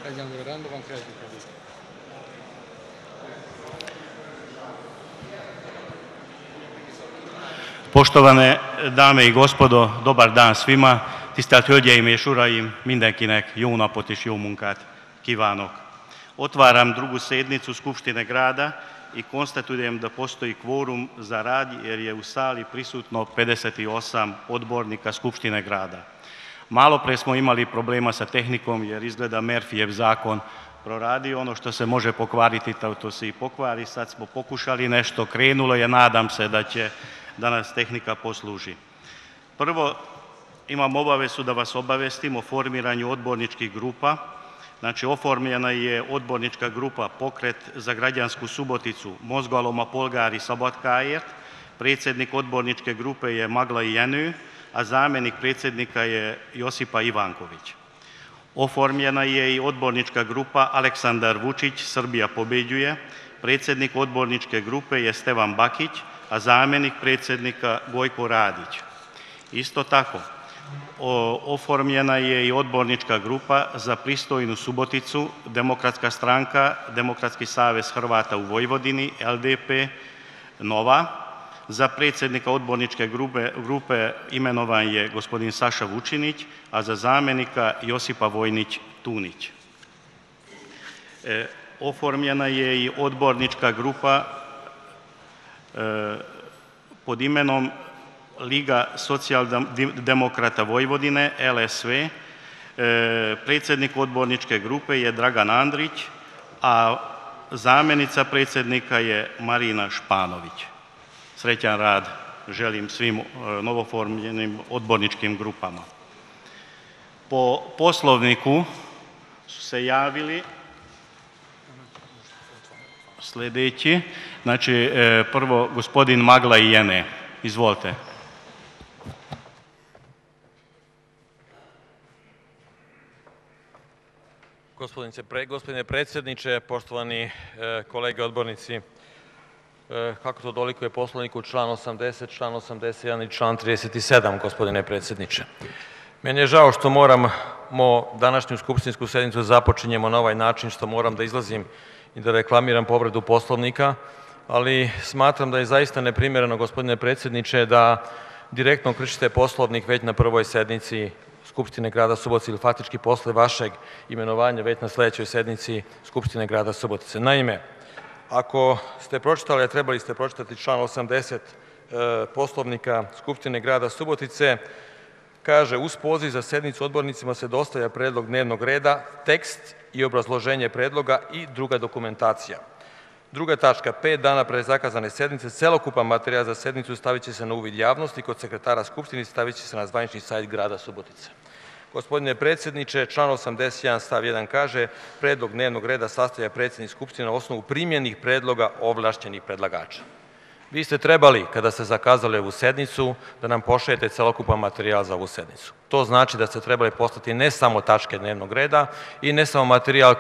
Poštovane dame és gospodo, dobar dan svima, tisztelt hölgyeim és uraim, mindenkinek jó napot és jó munkát kívánok. Otváram drugu sjednicu Skupštine grada i konstatujem da postoji kvorum za rad jer je u sali prisutno 58 odbornika Skupštine grada. Malo pre smo imali problema sa tehnikom jer izgleda Murphyjev zakon proradio, ono što se može pokvariti to se i pokvari, sad smo pokušali nešto, krenulo je, nadam se da će da nas tehnika posluži. Prvo, imam obavezu da vas obavestim o formiranju odborničkih grupa. Znači, oformljena je odbornička grupa Pokret za građansku Suboticu Mozgaloma Polgari Szabadkáért, predsjednik odborničke grupe je Magla Jenő, a zamjenik predsjednika je Josipa Ivanković. Oformljena je i odbornička grupa Aleksandar Vučić, Srbija pobeđuje, predsjednik odborničke grupe je Stevan Bakić, a zamjenik predsjednika Gojko Radić. Isto tako, oformljena je i odbornička grupa za pristojnu Suboticu, Demokratska stranka, Demokratski savez Hrvata u Vojvodini, LDP, Nova. Za predsjednika odborničke grupe imenovan je gospodin Saša Vučinić, a za zamjenika Josipa Vojnić-Tunić. Oformljena je i odbornička grupa pod imenom Liga socijaldemokrata Vojvodine, LSV. Predsjednik odborničke grupe je Dragan Andrić, a zamjenica predsjednika je Marina Španović. Srećan rad želim svim novoformljenim odborničkim grupama. Po poslovniku su se javili sljedeći, znači prvo gospodin Magla Jene. Izvolite. Gospodine predsjedniče, poštovani kolege odbornici, kako to dolikuje poslovniku član 80, član 81 i član 37, gospodine predsjedniče. Meni je žao što moramo današnju skupštinsku sjednicu započinjemo na ovaj način, što moram da izlazim i da reklamiram povredu poslovnika, ali smatram da je zaista neprimjereno, gospodine predsjedniče, da direktno kršite poslovnik već na prvoj sednici Skupštine grada Subotice ili faktički posle vašeg imenovanja već na sljedećoj sednici Skupštine grada Subotice. Naime, ako ste pročitali, a trebali ste pročitati član 80 poslovnika Skupštine grada Subotice, kaže: uz poziv za sednicu odbornicima se dostavlja predlog dnevnog reda, tekst i obrazloženje predloga i druga dokumentacija. Druga tačka, 5 dana pre zakazane sednice, celokupan materijal za sednicu stavit će se na uvid javnosti kod sekretara Skupštine i stavit će se na zvanični sajt grada Subotice. Gospodine predsjedniče, član 81 stav 1 kaže: predlog dnevnog reda sastavlja predsjednik Skupštine na osnovu primljenih predloga ovlašćenih predlagača. Vi ste trebali, kada ste zakazali ovu sednicu, da nam pošaljete celokupan materijal za ovu sednicu. To znači da ste trebali poslati ne samo tačke dnevnog reda i ne samo materijal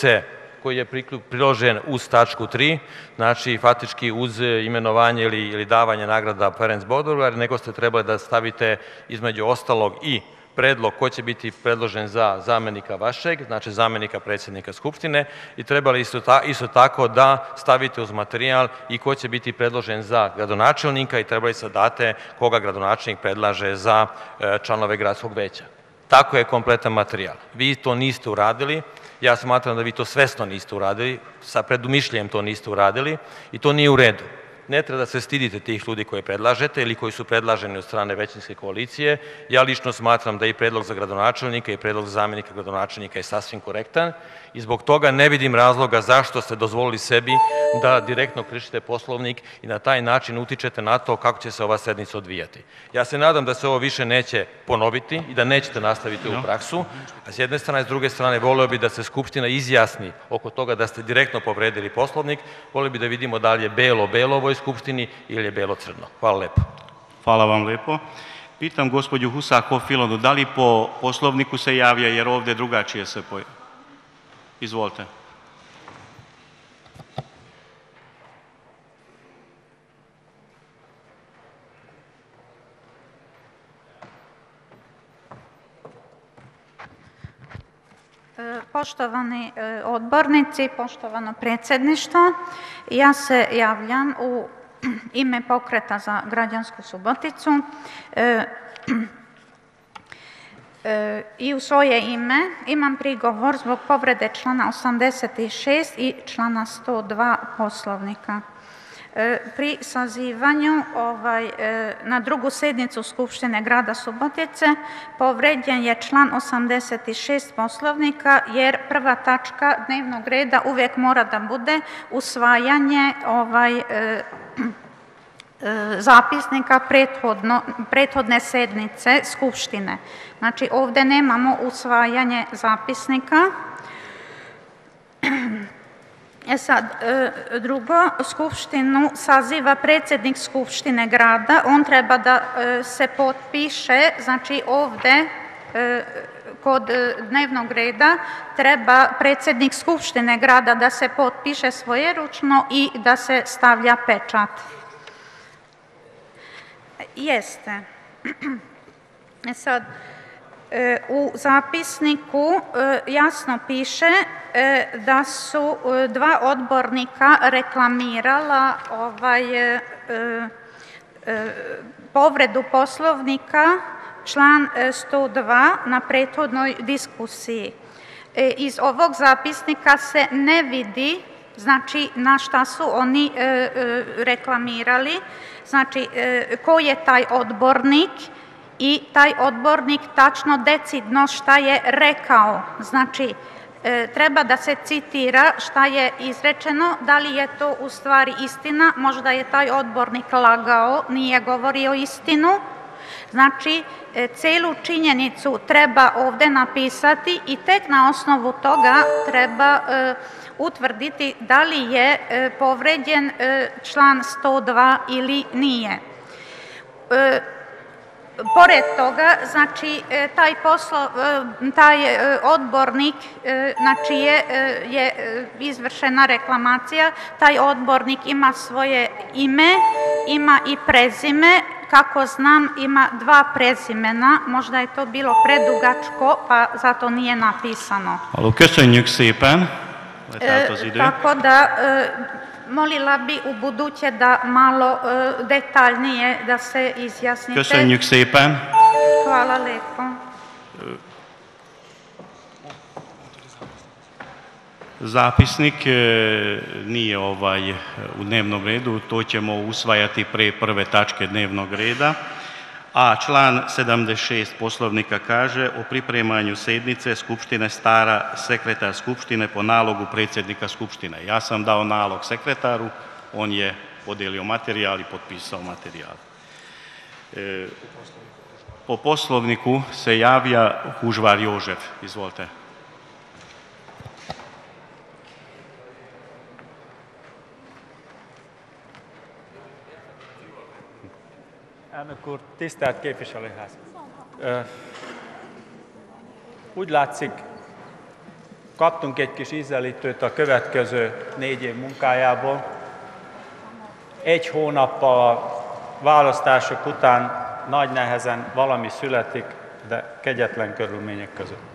koji je priložen uz tačku 3, znači faktički uz imenovanje ili davanje nagrada Ferenc Bodrogar, nego ste trebali da stavite između ostalog i predlog ko će biti predložen za zamjenika vašeg, znači zamjenika predsjednika Skupštine, i trebali isto tako da stavite uz materijal i ko će biti predložen za gradonačelnika i trebali se date koga gradonačelnik predlaže za članove gradskog veća. Tako je kompletan materijal. Vi to niste uradili, ja smatram da vi to svesno niste uradili, sa predumišljenjem to niste uradili i to nije u redu. Ne treba da se stidite tih ljudi koje predlažete ili koji su predlaženi od strane većinske koalicije. Ja lično smatram da i predlog za gradonačelnika i predlog za zamjenika gradonačelnika je sasvim korektan i zbog toga ne vidim razloga zašto ste dozvolili sebi da direktno kršite poslovnik i na taj način utičete na to kako će se ova sednica odvijati. Ja se nadam da se ovo više neće ponoviti i da nećete nastaviti u praksu, a s jedne strane, s druge strane, voleo bi da se Skupština izjasni oko toga da ste direktno povredili poslovnik, voleo bi da vidimo da li je belo-belo u ovoj Skupštini ili je belo-crno. Hvala lepo. Hvala vam lepo. Pitam gospođu Husakov Filonu, da li po poslovniku se javlja jer ovdje drugačije se poje? Izvolite. Poštovani odbornici, poštovano predsjedništvo, ja se javljam u ime Pokreta za građansku Suboticu i u svoje ime imam prigovor zbog povrede člana 86 i člana 102 Poslovnika. Pri sazivanju na drugu sjednicu Skupštine grada Subotice povrijeđen je član 86 Poslovnika jer prva tačka dnevnog reda uvijek mora da bude usvajanje zapisnika prethodne sjednice Skupštine. Znači ovdje nemamo usvajanje zapisnika. Sad, drugo, Skupštinu saziva predsjednik Skupštine grada, on treba da se potpiše, znači ovdje kod dnevnog reda treba predsjednik Skupštine grada da se potpiše svojeručno i da se stavlja pečat. Jeste. Sad, u zapisniku jasno piše da su dva odbornika reklamirala povredu Poslovnika, član 102 na prethodnoj diskusiji. Iz ovog zapisnika se ne vidi, znači, na šta su oni reklamirali, znači, ko je taj odbornik i taj odbornik tačno decidno šta je rekao. Znači, treba da se citira šta je izrečeno, da li je to u stvari istina, možda je taj odbornik lagao, nije govorio istinu. Znači, celu činjenicu treba ovdje napisati i tek na osnovu toga treba utvrditi da li je povređen član 102 ili nije. Pored toga, znači, taj odbornik, znači je izvršena reklamacija, taj odbornik ima svoje ime, ima i prezime, kako znam ima dva prezimena, možda je to bilo predugačko, pa zato nije napisano. Köszönjük szépen! Tako da molila bi u buduće da malo detaljnije da se izjasnite. Köszönjük szépen! Hvala lepo. Zapisnik nije u dnevnom redu, to ćemo usvajati pre prve tačke dnevnog reda. A član 76 Poslovnika kaže o pripremanju sjednice Skupštine stara sekretar Skupštine po nalogu predsjednika Skupštine. Ja sam dao nalog sekretaru, on je podijelio materijal i potpisao materijal. Po Poslovniku se javlja Hužvar Jožef. Izvolite. Elnök úr, tisztelt képviselőház! Úgy látszik, kaptunk egy kis ízelítőt a következő 4 év munkájából. 1 hónappal a választások után nagy nehezen valami születik, de kegyetlen körülmények között.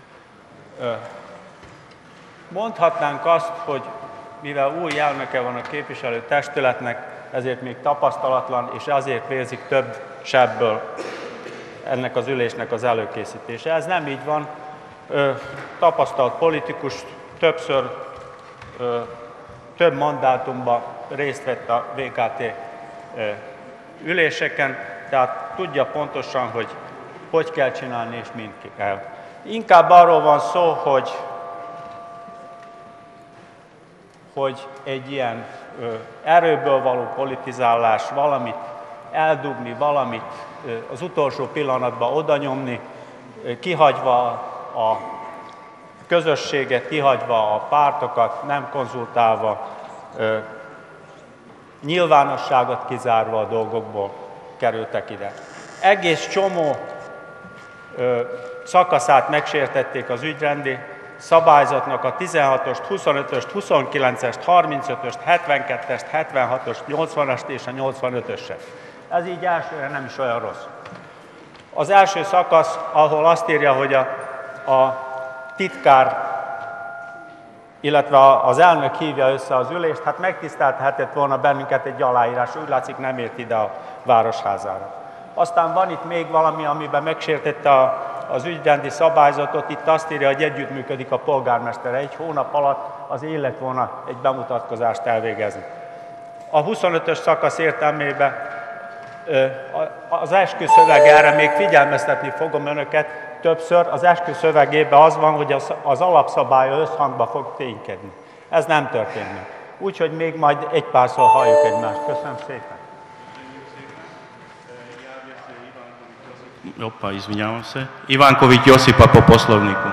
Mondhatnánk azt, hogy mivel új jelmeke van a képviselőtestületnek, ezért még tapasztalatlan, és azért vérzik több sebből ennek az ülésnek az előkészítése. Ez nem így van. Tapasztalt politikus többször, több mandátumban részt vett a VKT üléseken, tehát tudja pontosan, hogy kell csinálni és mind kell. Inkább arról van szó, hogy egy ilyen erőből való politizálás, valamit eldugni, valamit az utolsó pillanatban odanyomni, kihagyva a közösséget, kihagyva a pártokat, nem konzultálva, nyilvánosságot kizárva a dolgokból kerültek ide. Egész csomó szakaszát megsértették az ügyrendi szabályzatnak, a 16-ost, 25-öst, 29-est, 35-öst, 72-est, 76-ost, 80-ast és a 85-öset. Ez így elsőre nem is olyan rossz. Az első szakasz, ahol azt írja, hogy a titkár illetve az elnök hívja össze az ülést, hát megtiszteltetett volna bennünket egy aláírás, úgy látszik nem ért ide a Városházára. Aztán van itt még valami, amiben megsértette az ügyrendi szabályzatot, itt azt írja, hogy együttműködik a polgármester. Egy hónap alatt az élet volna egy bemutatkozást elvégezni. A 25-ös szakasz értelmében az esküszöveg, erre még figyelmeztetni fogom önöket többször, az esküszövegében az van, hogy az alapszabálya összhangba fog ténykedni. Ez nem történik. Úgyhogy még majd egy párszor halljuk egymást. Köszönöm szépen. Opa, izvinjavam se. Ivanković Josipa po Poslovniku.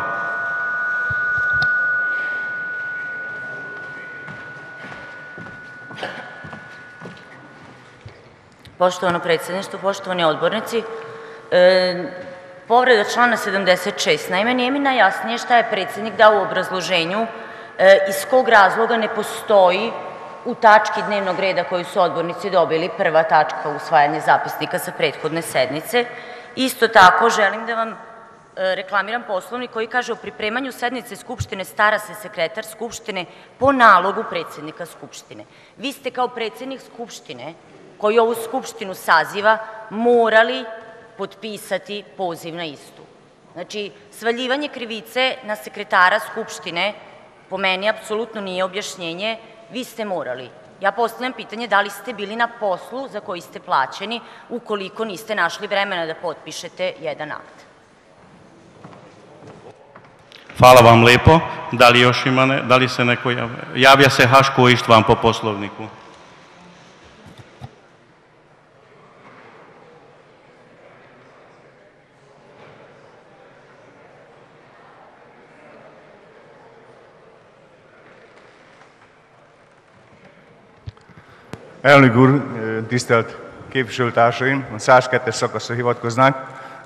Poštovano predsjedništvo, poštovani odbornici, povreda člana 76. Naime, nije mi najjasnije šta je predsjednik dao u obrazloženju, iz kog razloga ne postoji u tački dnevnog reda koju su odbornici dobili, prva tačka usvajanje zapisnika sa prethodne sednice. Isto tako, želim da vam reklamiram Poslovnik koji kaže o pripremanju sednice Skupštine stara se sekretar Skupštine po nalogu predsjednika Skupštine. Vi ste kao predsjednik Skupštine koji ovu Skupštinu saziva morali potpisati poziv na istu. Znači, svaljivanje krivice na sekretara Skupštine po meni apsolutno nije objašnjenje, vi ste morali. Ja postavljam pitanje da li ste bili na poslu za koji ste plaćeni ukoliko niste našli vremena da potpišete jedan akt. Hvala vam lepo. Da li još ima, da li se neko javlja? Javlja se Haško Ištvan po Poslovniku. Elnök úr, tisztelt képviselőtársaim, a 102-es szakaszra hivatkoznák.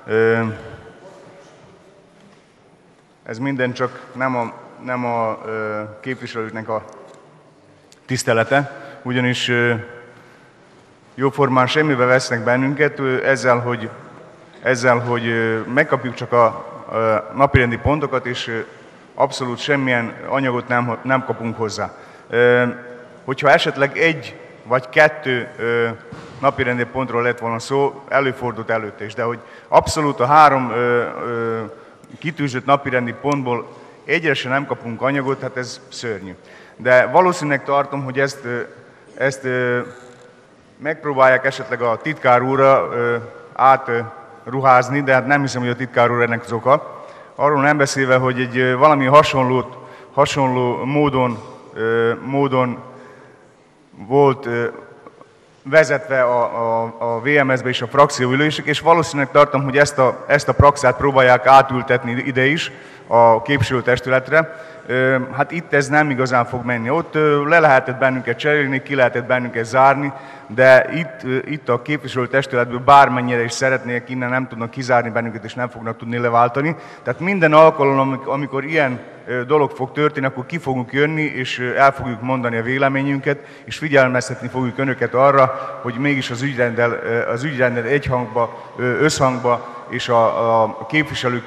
Ez minden csak nem a képviselőknek a tisztelete, ugyanis jóformán semmibe vesznek bennünket ezzel, hogy megkapjuk csak a napirendi pontokat, és abszolút semmilyen anyagot nem kapunk hozzá. Hogyha esetleg egy vagy kettő napirendi pontról lett volna szó, előfordult előtte is, de hogy abszolút a 3 kitűzött napirendi pontból egyre sem nem kapunk anyagot, hát ez szörnyű. De valószínűleg tartom, hogy ezt megpróbálják esetleg a titkár úrra átruházni, de hát nem hiszem, hogy a titkár úr ennek az oka. Arról nem beszélve, hogy egy valami hasonló módon volt vezetve a VMS-be is a frakcióülések, és valószínűleg tartom, hogy ezt a praxát próbálják átültetni ide is, a képviselőtestületre. Hát itt ez nem igazán fog menni. Ott le lehetett bennünket cserélni, ki lehetett bennünket zárni, de itt a képviselőtestületből bármennyire is szeretnék, innen nem tudnak kizárni bennünket, és nem fognak tudni leváltani. Tehát minden alkalommal, amikor ilyen dolog fog történni, akkor ki fogunk jönni, és el fogjuk mondani a véleményünket, és figyelmeztetni fogjuk önöket arra, hogy mégis az ügyrendel egyhangba, összhangba, és a képviselők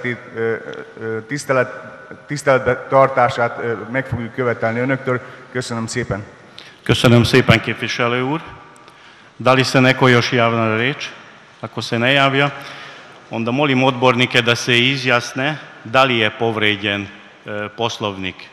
tiszteletbe tartását meg fogjuk követelni önöktől. Köszönöm szépen. Köszönöm szépen, képviselő úr. Da li se neko još javlja na riječ? Ako se ne javlja, onda molim odbornike da se izjasne da li je povrijeđen Poslovnik.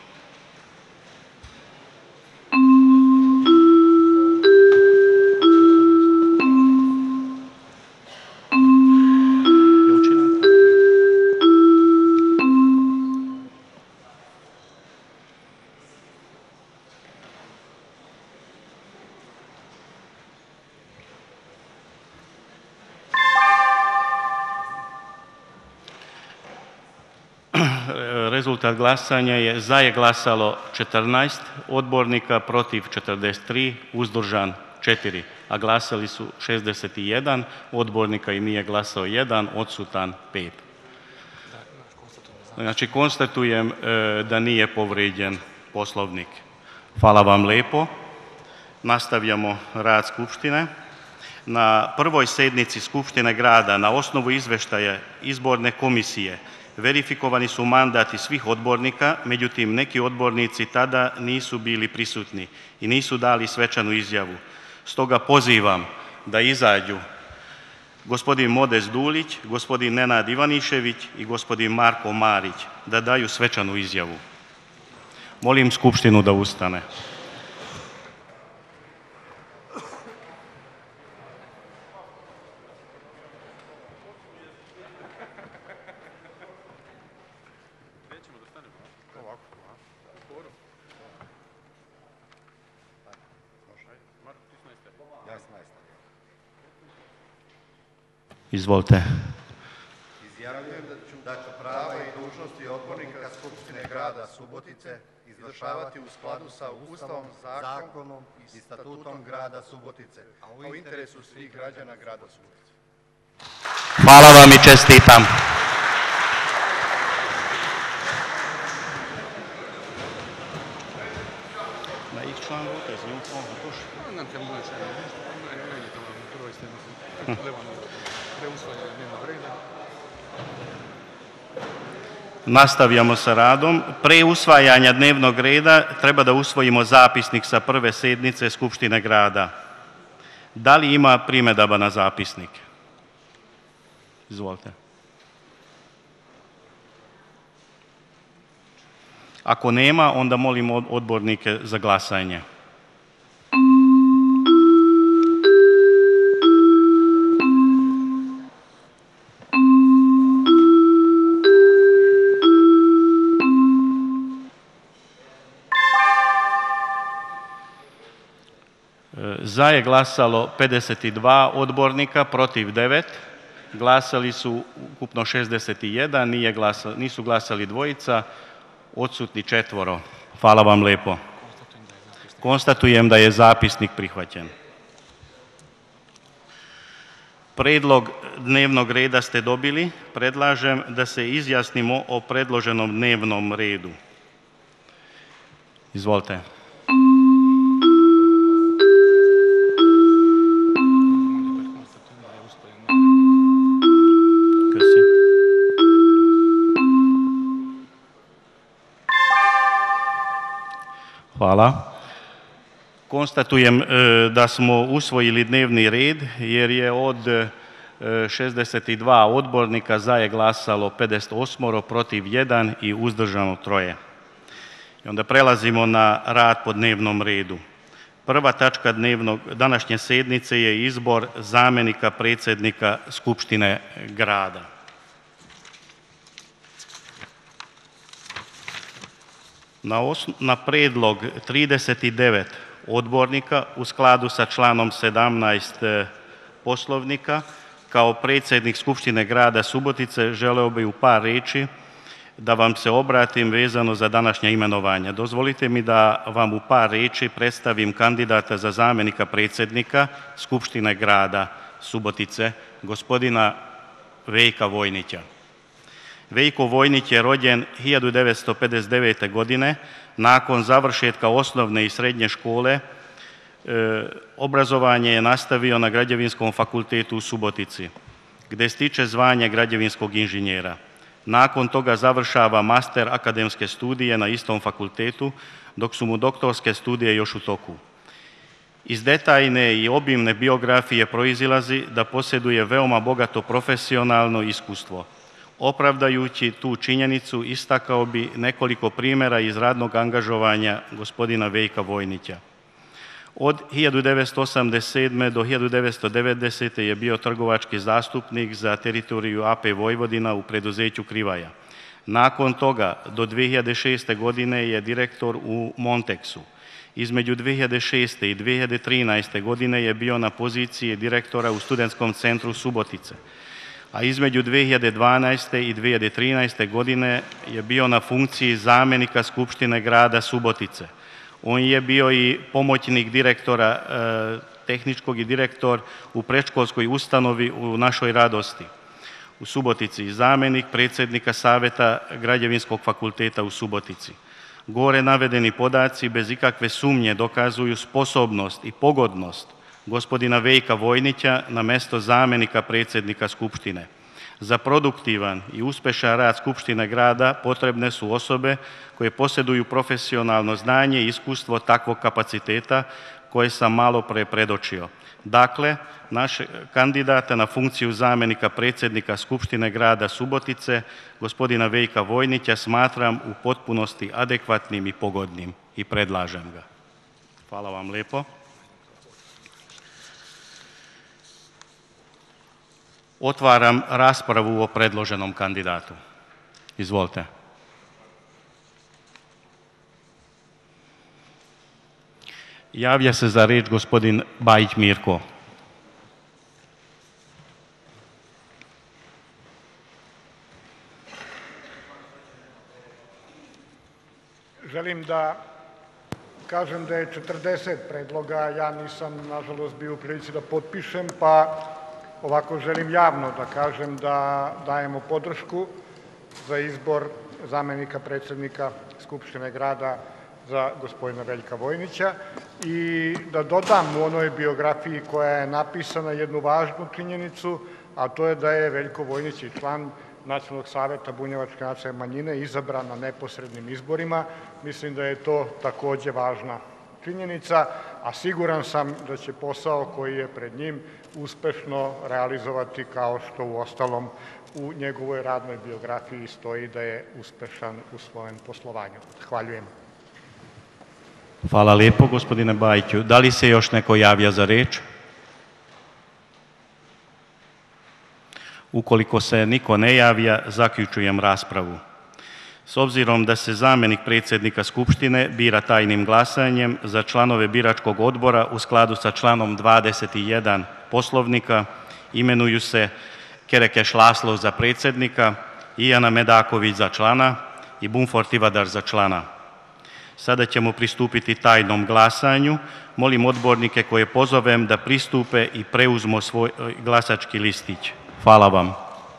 Rezultat glasanja je za je glasalo 14 odbornika, protiv 43, uzdržan 4, a glasali su 61 odbornika i nije glasao 1, odsutan 5. Znači, konstatujem da nije povrijeđen Poslovnik. Hvala vam lepo. Nastavljamo rad Skupštine. Na prvoj sednici Skupštine grada na osnovu izveštaja izborne komisije Verifikovani su mandati svih odbornika, međutim neki odbornici tada nisu bili prisutni i nisu dali svečanu izjavu. Stoga pozivam da izađu gospodin Modest Dulić, gospodin Nenad Ivanišević i gospodin Marko Marić, da daju svečanu izjavu. Molim Skupštinu da ustane. Izvolite. Izjavljujem da ću prava i dužnosti odbornika Skupštine grada Subotice izvršavati u skladu sa Ustavom, zakonom i statutom grada Subotice, a u interesu svih građana grada Subotice. Hvala vam i čestitam. Nastavljamo sa radom. Pre usvajanja dnevnog reda treba da usvojimo zapisnik sa prve sednice Skupštine grada. Da li ima primedaba na zapisnik? Izvolite. Ako nema, onda molim odbornike za glasanje. Za je glasalo 52 odbornika, protiv 9. Glasali su ukupno 61, nisu glasali dvojica, odsutni 4. Hvala vam lepo. Konstatujem da je zapisnik prihvaćen. Predlog dnevnog reda ste dobili. Predlažem da se izjasnimo o predloženom dnevnom redu. Izvolite. Hvala. Konstatujem da smo usvojili dnevni red jer je od 62 odbornika za je glasalo 58, protiv 1 i uzdržano 3. I onda prelazimo na rad po dnevnom redu. Prva tačka današnje sednice je izbor zamenika predsjednika Skupštine grada. Na predlog 39 odbornika u skladu sa članom 17 Poslovnika kao predsjednik Skupštine grada Subotice želeo bi u par riječi da vam se obratim vezano za današnje imenovanje. Dozvolite mi da vam u par riječi predstavim kandidata za zamenika predsjednika Skupštine grada Subotice, gospodina Vejka Vojnića. Vejko Vojnić je rođen 1959. godine. Nakon završetka osnovne i srednje škole obrazovanje je nastavio na Građevinskom fakultetu u Subotici, gdje stiče zvanje građevinskog inženjera. Nakon toga završava master akademske studije na istom fakultetu, dok su mu doktorske studije još u toku. Iz detaljne i obimne biografije proizilazi da posjeduje veoma bogato profesionalno iskustvo. Opravdajući tu činjenicu, istakao bi nekoliko primjera iz radnog angažovanja gospodina Vejka Vojnića. Od 1987. do 1990. je bio trgovački zastupnik za teritoriju AP Vojvodina u preduzeću Krivaja. Nakon toga do 2006. godine je direktor u Montexu. Između 2006. i 2013. godine je bio na poziciji direktora u Studentskom centru Subotice, a između 2012. i 2013. godine je bio na funkciji zamjenika Skupštine grada Subotice. On je bio i pomoćnik direktora, tehničkog i direktor u predškolskoj ustanovi u Našoj Radosti u Subotici i zamjenik predsjednika Savjeta Građevinskog fakulteta u Subotici. Gore navedeni podaci bez ikakve sumnje dokazuju sposobnost i pogodnost gospodina Vejka Vojnića na mjesto zamjenika predsjednika Skupštine, Za produktivan i uspešan rad Skupštine grada potrebne su osobe koje posjeduju profesionalno znanje i iskustvo takvog kapaciteta koje sam malo pre predočio. Dakle, naš kandidata na funkciju zamjenika predsjednika Skupštine grada Subotice, gospodina Veljka Vojnića, smatram u potpunosti adekvatnim i pogodnim i predlažem ga. Hvala vam lijepo. Otvaram raspravu o predloženom kandidatu. Izvolite. Javlja se za riječ gospodin Bajić Mirko. Želim da kažem da je 40 predloga, ja nisam nažalost bio u prilici da potpišem, pa ovako želim javno da kažem da dajemo podršku za izbor zamjenika predsjednika Skupštine grada za gospodina Veljka Vojnića i da dodam u onoj biografiji koja je napisana jednu važnu činjenicu, a to je da je Veljko Vojnić i član Nacionalnog saveta bunjevačke nacionalne manjine izabran na neposrednim izborima. Mislim da je to takođe važna činjenica, a siguran sam da će posao koji je pred njim uspešno realizovati, kao što u ostalom u njegovoj radnoj biografiji stoji da je uspešan u svojem poslovanju. Hvaljujem. Hvala lijepo, gospodine Bajiću. Da li se još neko javlja za riječ? Ukoliko se niko ne javlja, zaključujem raspravu. S obzirom da se zamjenik predsjednika Skupštine bira tajnim glasanjem, za članove biračkog odbora u skladu sa članom 21 Poslovnika imenuju se Kerekeš Laslo za predsjednika, Ijana Medaković za člana i Bumfort Ivadar za člana. Sada ćemo pristupiti tajnom glasanju. Molim odbornike koje pozovem da pristupe i preuzmu svoj glasački listić. Hvala vam.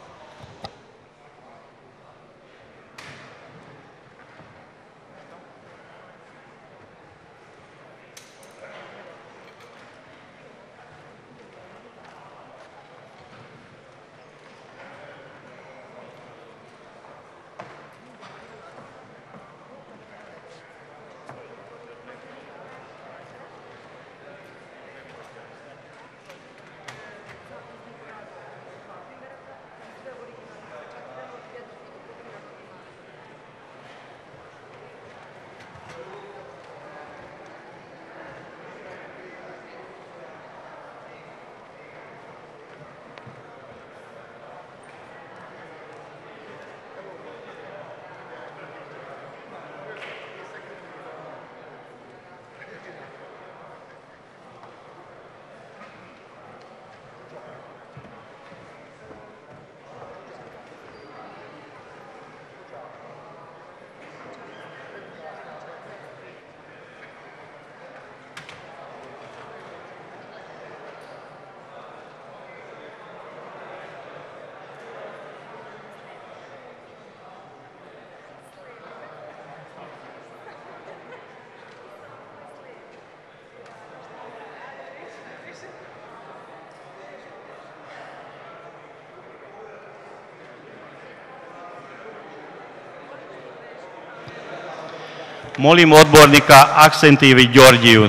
Molim odbornika Aksentijević Đorđiju.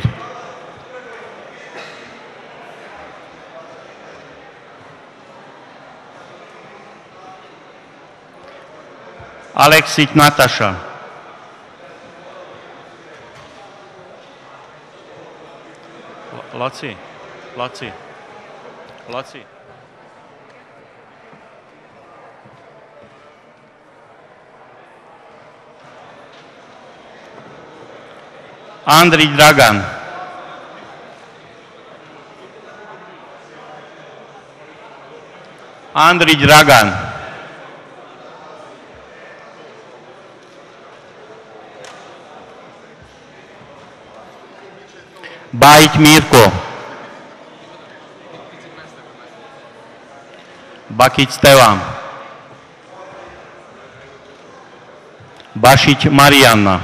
Aleksić Nataša. Laci. Andrić Dragan. Andrić Dragan. Bajić Mirko. Bakić Stevan. Bašić Marijana.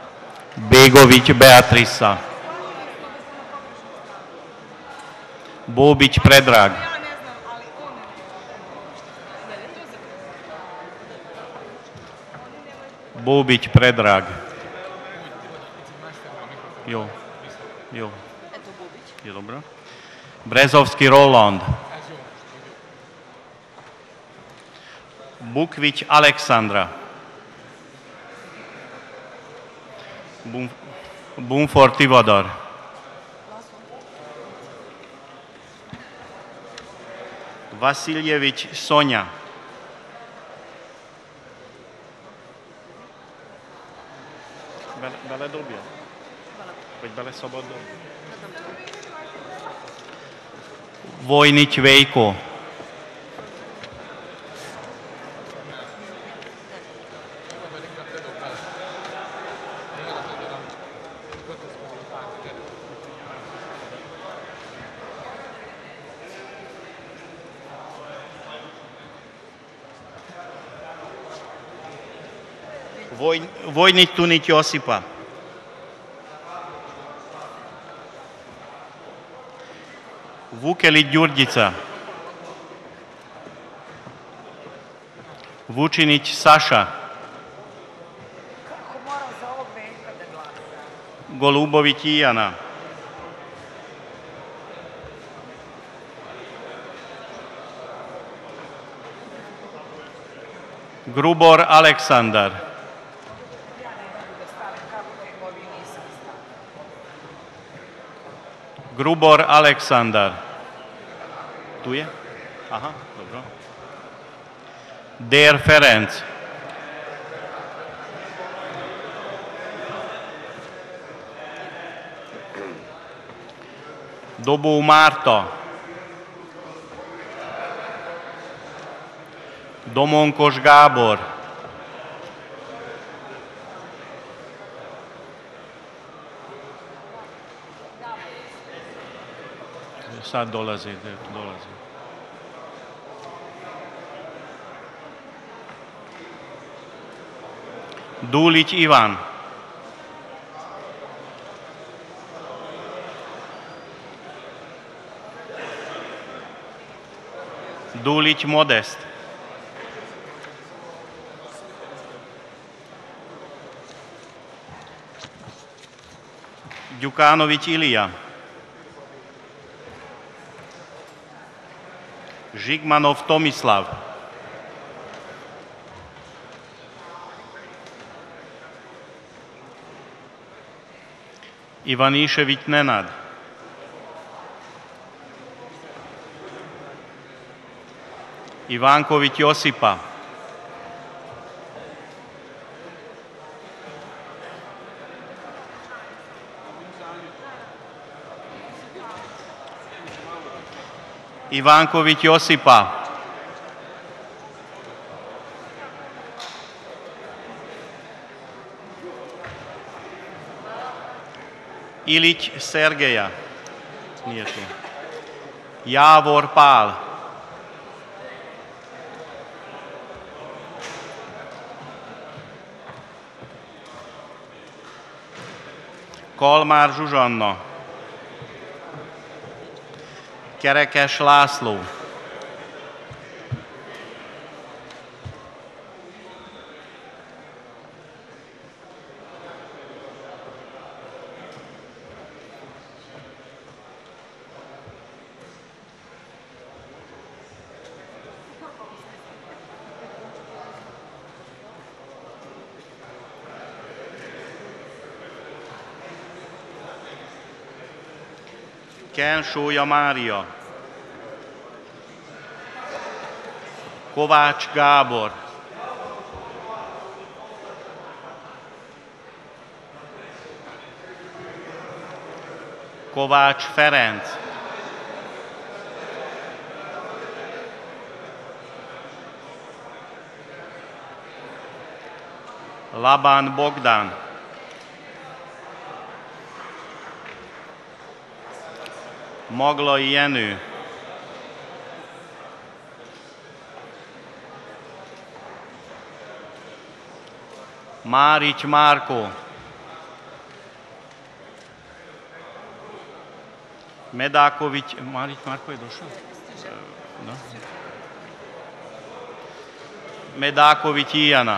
Begović Beatrisa. Bobić Predrag. Bobić Predrag. Jo. Je dobro. Brezovski Roland. Bukvić Aleksandra. Bumfort Ivadar. Vasiljević Sonja. Bele dobja? Vagy bele szabad dobja? Vojnić Vejko. Vojnić Tunić Josipa. Vukelić Đurđica. Vučinić Saša. Golubović Ijana. Grubor Aleksandar. Grubor Aleksandar. Tu je? Aha, dobro. Der Ferenc. Dobou Márta. Domonkos Gábor. Sad dolazi. Dulić Ivan. Dulić Modest. Đukanović Ilija. Žigmanov Tomislav. Ivanišević Nenad. Ivanković Josipa. Ivanković Josipa. Ilić Sergeja. Nije tu. Javor Pál. Kalmár Zsuzsanna. Kerekes László. Kensója Mária. Kovács Gábor. Kovács Ferenc. Labán Bogdán. Maglai Jenő. Márics Márkó. Medaković, Marko je došao? Da. Medaković Ijana.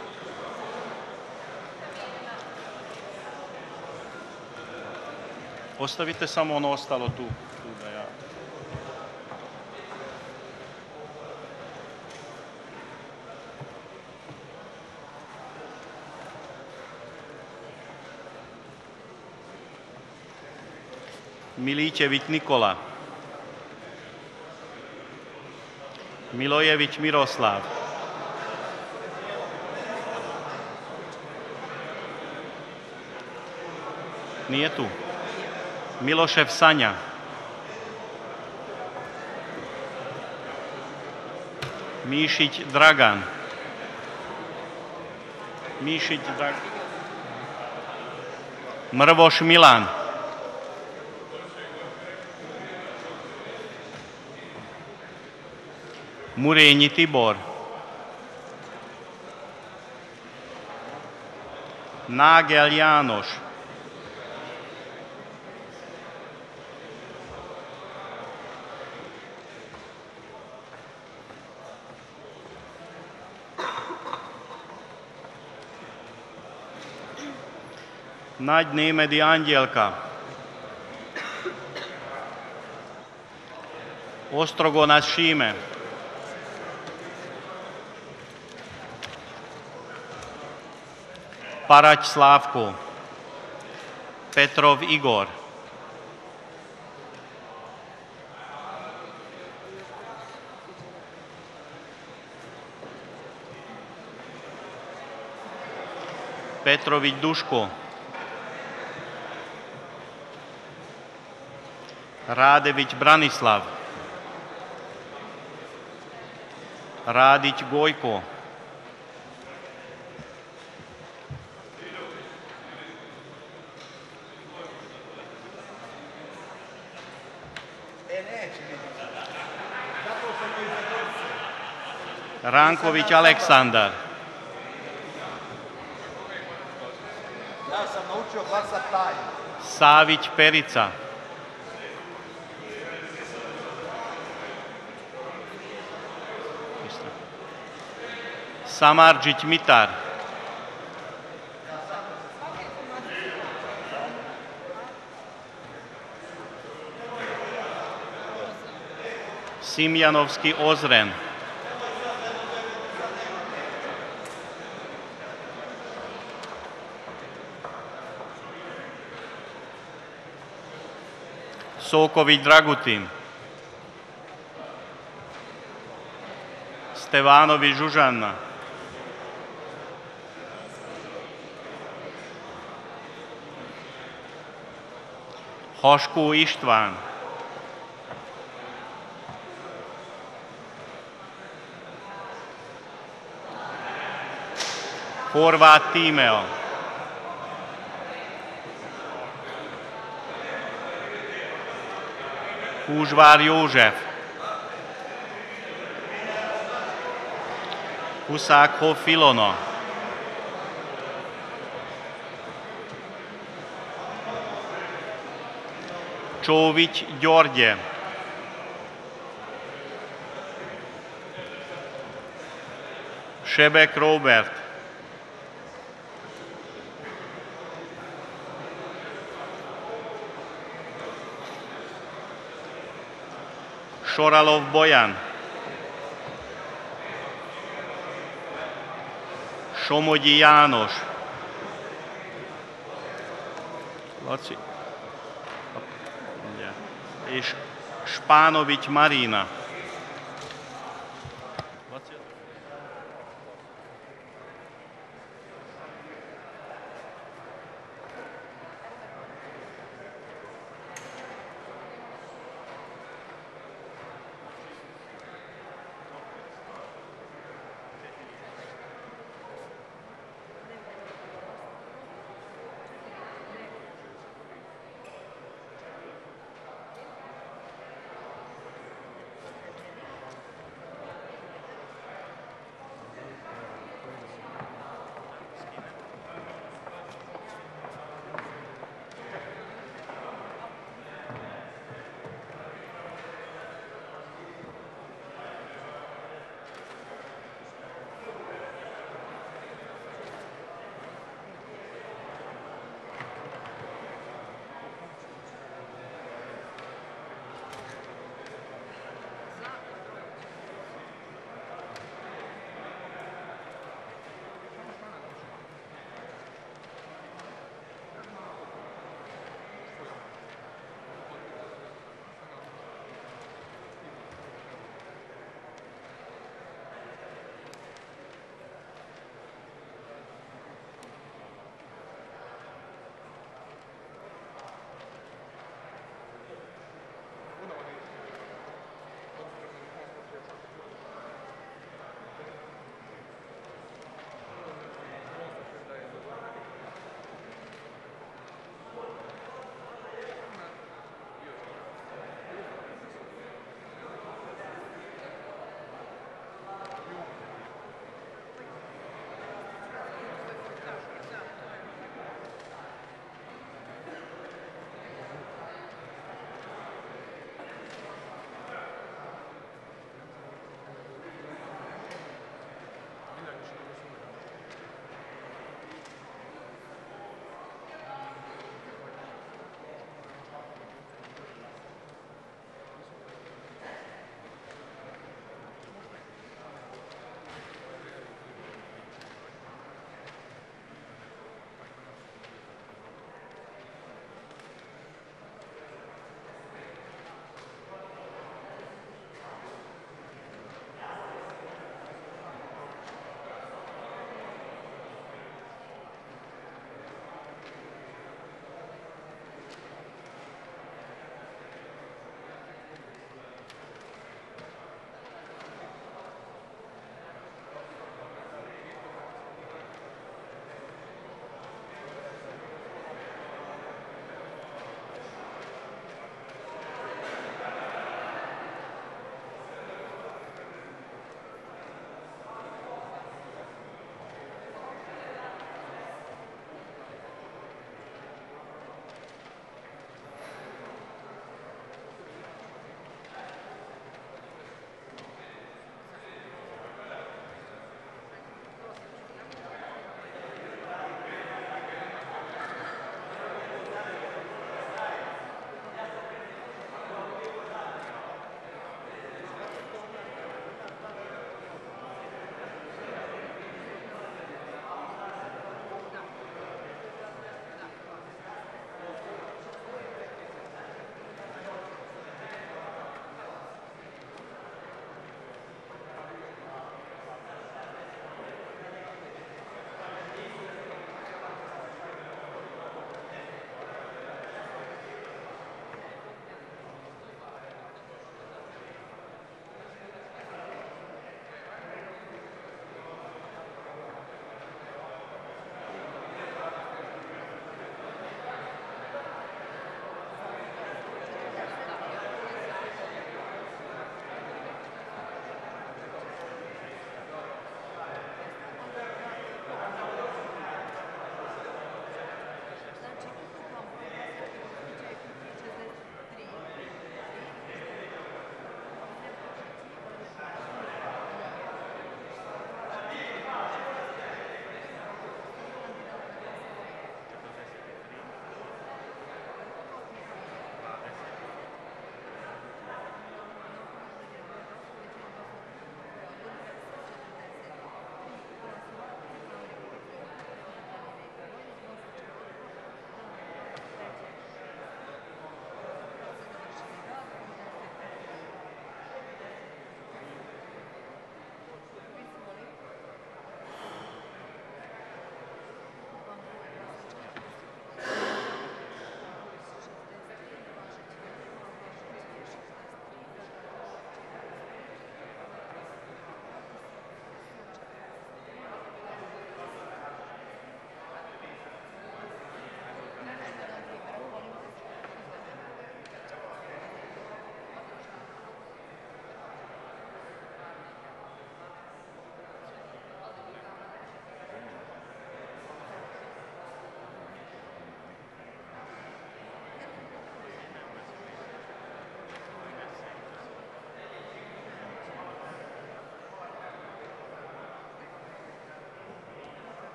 Ostavite samo ono ostalo tu da ja... Milićević Nikola. Milojević Miroslav. Nije tu. Milošev Sanja. Mišić Dragan. Mišić Dragan. Mrvoš Milan. Murenji Tibor. Nagel Janoš. Nađ Nemedi Anđelka. Ostrogonac Šime. Parać Slavko. Petrov Igor. Petrović Duško. Radević Branislav. Radić Gojko. Ranković Aleksandar. Ja sam naučio glasat tajno. Savić Perica. Samarđić Mitar. Simjanovski Ozren. Soković Dragutin. Stevanović Žužana. Hošku Ištvan. Horvat Timeo. Kužvar Jožef. Husák Filono. Čović Đorđe. Šebek Robert. Šoralov Bojan. Šomodji Janoš. I Španović Marina.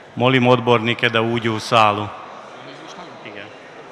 Molim odbornike da uđu u salu. Igen.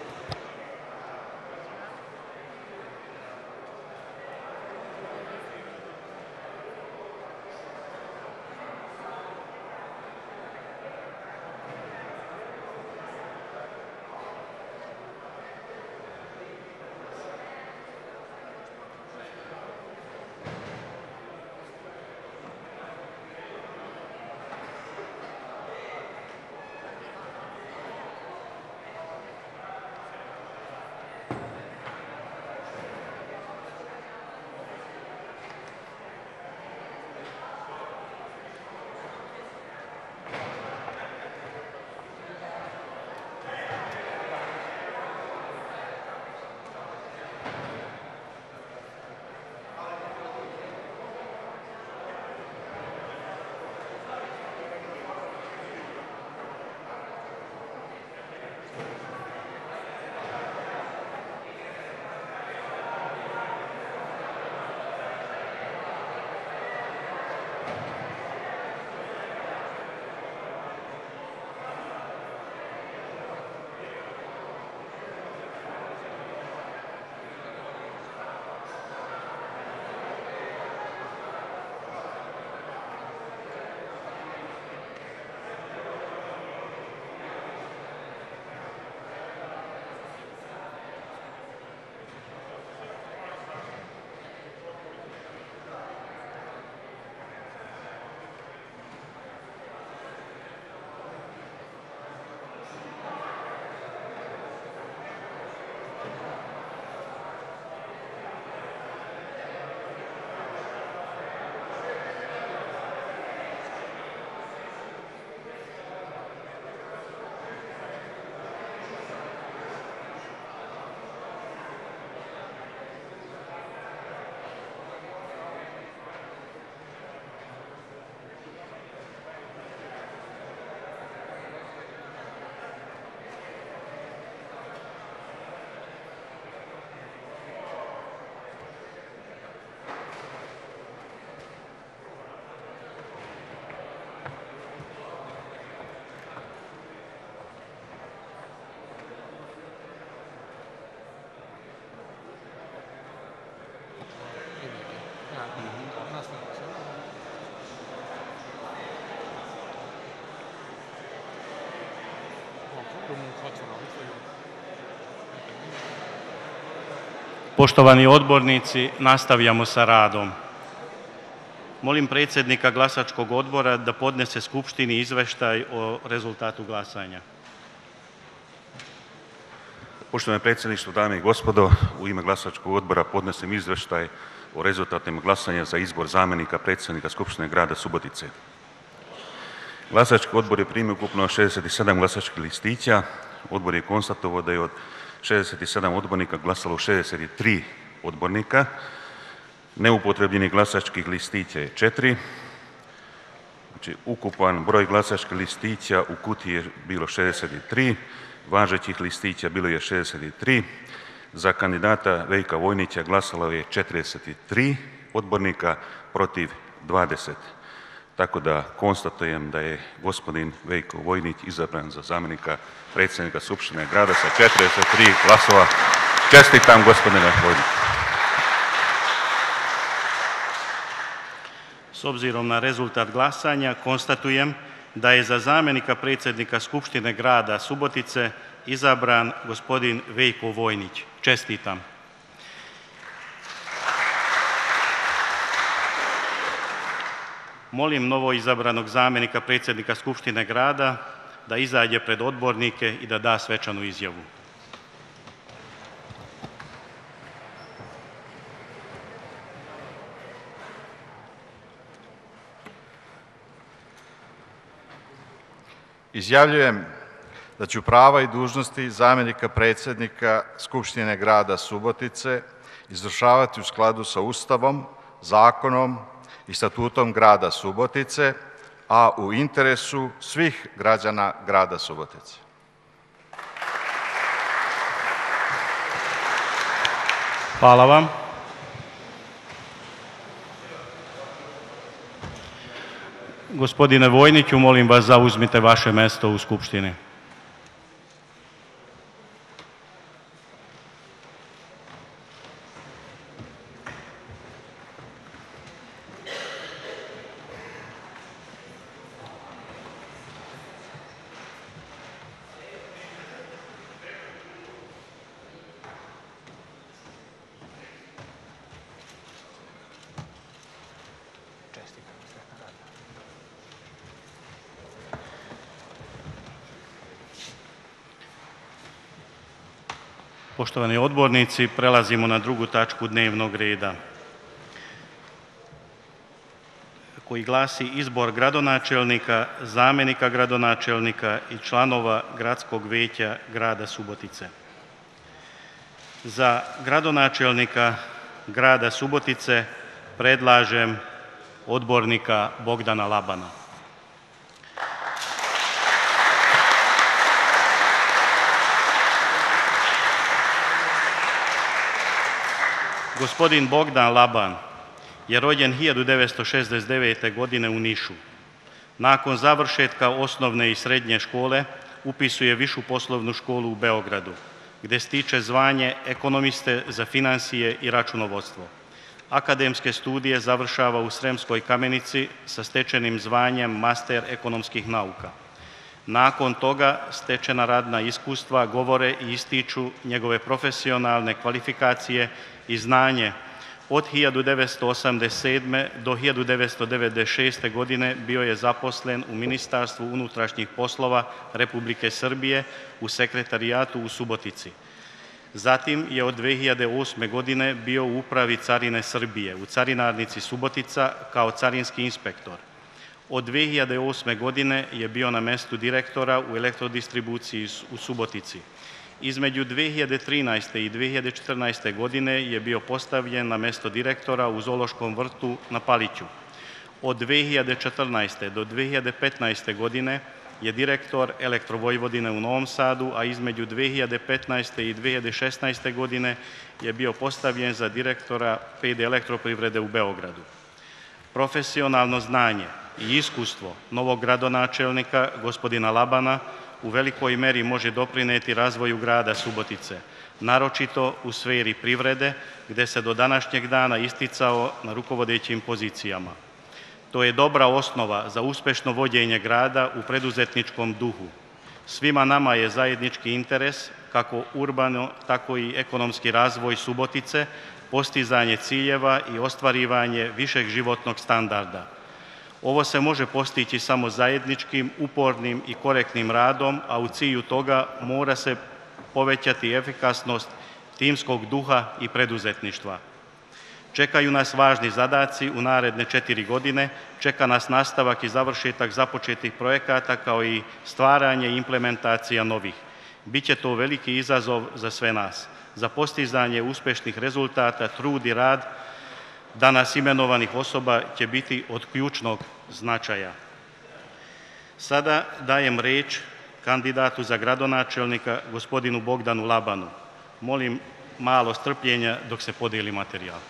Poštovani odbornici, nastavljamo sa radom. Molim predsjednika glasačkog odbora da podnese Skupštini izveštaj o rezultatu glasanja. Poštovani predsjedništvo, dame i gospodo, u ime glasačkog odbora podnesem izveštaj o rezultatima glasanja za izbor zamjenika predsjednika Skupštine grada Subotice. Glasački odbor je primio ukupno 67 glasačkih listića. Odbor je konstatovao da je od 67 odbornika glasalo 63 odbornika. Neupotrebljenih glasačkih listića je 4. Znači, ukupan broj glasačkih listića u kutiji je bilo 63, važećih listića bilo je 63. Za kandidata Veljka Vojnića glasalo je 43 odbornika, protiv 20. Tako da konstatujem da je gospodin Veljko Vojnić izabran za zamjenika predsjednika Skupštine grada sa 43 glasova. Čestitam gospodine Vojnić. S obzirom na rezultat glasanja, konstatujem da je za zamjenika predsjednika Skupštine grada Subotice izabran gospodin Veljko Vojnić. Čestitam. Molim novoizabranog zamjenika predsjednika Skupštine grada da izađe pred odbornike i da da svečanu izjavu. Izjavljujem da ću prava i dužnosti zamjenika predsjednika Skupštine grada Subotice izvršavati u skladu sa Ustavom, zakonom i statutom grada Subotice, a u interesu svih građana grada Subotice. Hvala vam. Gospodine Vojniću, molim vas zauzmite vaše mesto u Skupštini. Poštovani odbornici, prelazimo na drugu tačku dnevnog reda, koji glasi izbor gradonačelnika, zamjenika gradonačelnika i članova Gradskog vijeća grada Subotice. Za gradonačelnika grada Subotice predlažem odbornika Bogdana Labana. Gospodin Bogdan Laban je rođen 1969. godine u Nišu. Nakon završetka osnovne i srednje škole upisuje Višu poslovnu školu u Beogradu, gdje stiče zvanje ekonomiste za financije i računovodstvo. Akademske studije završava u Sremskoj Kamenici sa stečenim zvanjem master ekonomskih nauka. Nakon toga stečena radna iskustva govore i ističu njegove profesionalne kvalifikacije i znanje. Od 1987. do 1996. godine bio je zaposlen u Ministarstvu unutrašnjih poslova Republike Srbije u sekretarijatu u Subotici. Zatim je od 2008. godine bio u upravi Carine Srbije u Carinarnici Subotica kao carinski inspektor. Od 2008. godine je bio na mestu direktora u elektrodistribuciji u Subotici. Između 2013. i 2014. godine je bio postavljen na mesto direktora u Zoološkom vrtu na Paliću. Od 2014. do 2015. godine je direktor Elektrovojvodine u Novom Sadu, a između 2015. i 2016. godine je bio postavljen za direktora PD Elektroprivrede u Beogradu. Profesionalno znanje i iskustvo novog gradonačelnika, gospodina Labana, u velikoj meri može doprineti razvoju grada Subotice, naročito u sferi privrede, gdje se do današnjeg dana isticao na rukovodećim pozicijama. To je dobra osnova za uspešno vođenje grada u preduzetničkom duhu. Svima nama je zajednički interes, kako urbano, tako i ekonomski razvoj Subotice, postizanje ciljeva i ostvarivanje višeg životnog standarda. Ovo se može postići samo zajedničkim, upornim i korektnim radom, a u cilju toga mora se povećati efikasnost timskog duha i preduzetništva. Čekaju nas važni zadaci u naredne 4 godine, čeka nas nastavak i završetak započetih projekata kao i stvaranje i implementacija novih. Biće to veliki izazov za sve nas. Za postizanje uspešnih rezultata, trud i rad danas imenovanih osoba će biti od ključnog značaja. Sada dajem reč kandidatu za gradonačelnika, gospodinu Bogdanu Labanu. Molim malo strpljenja dok se podijeli materijal.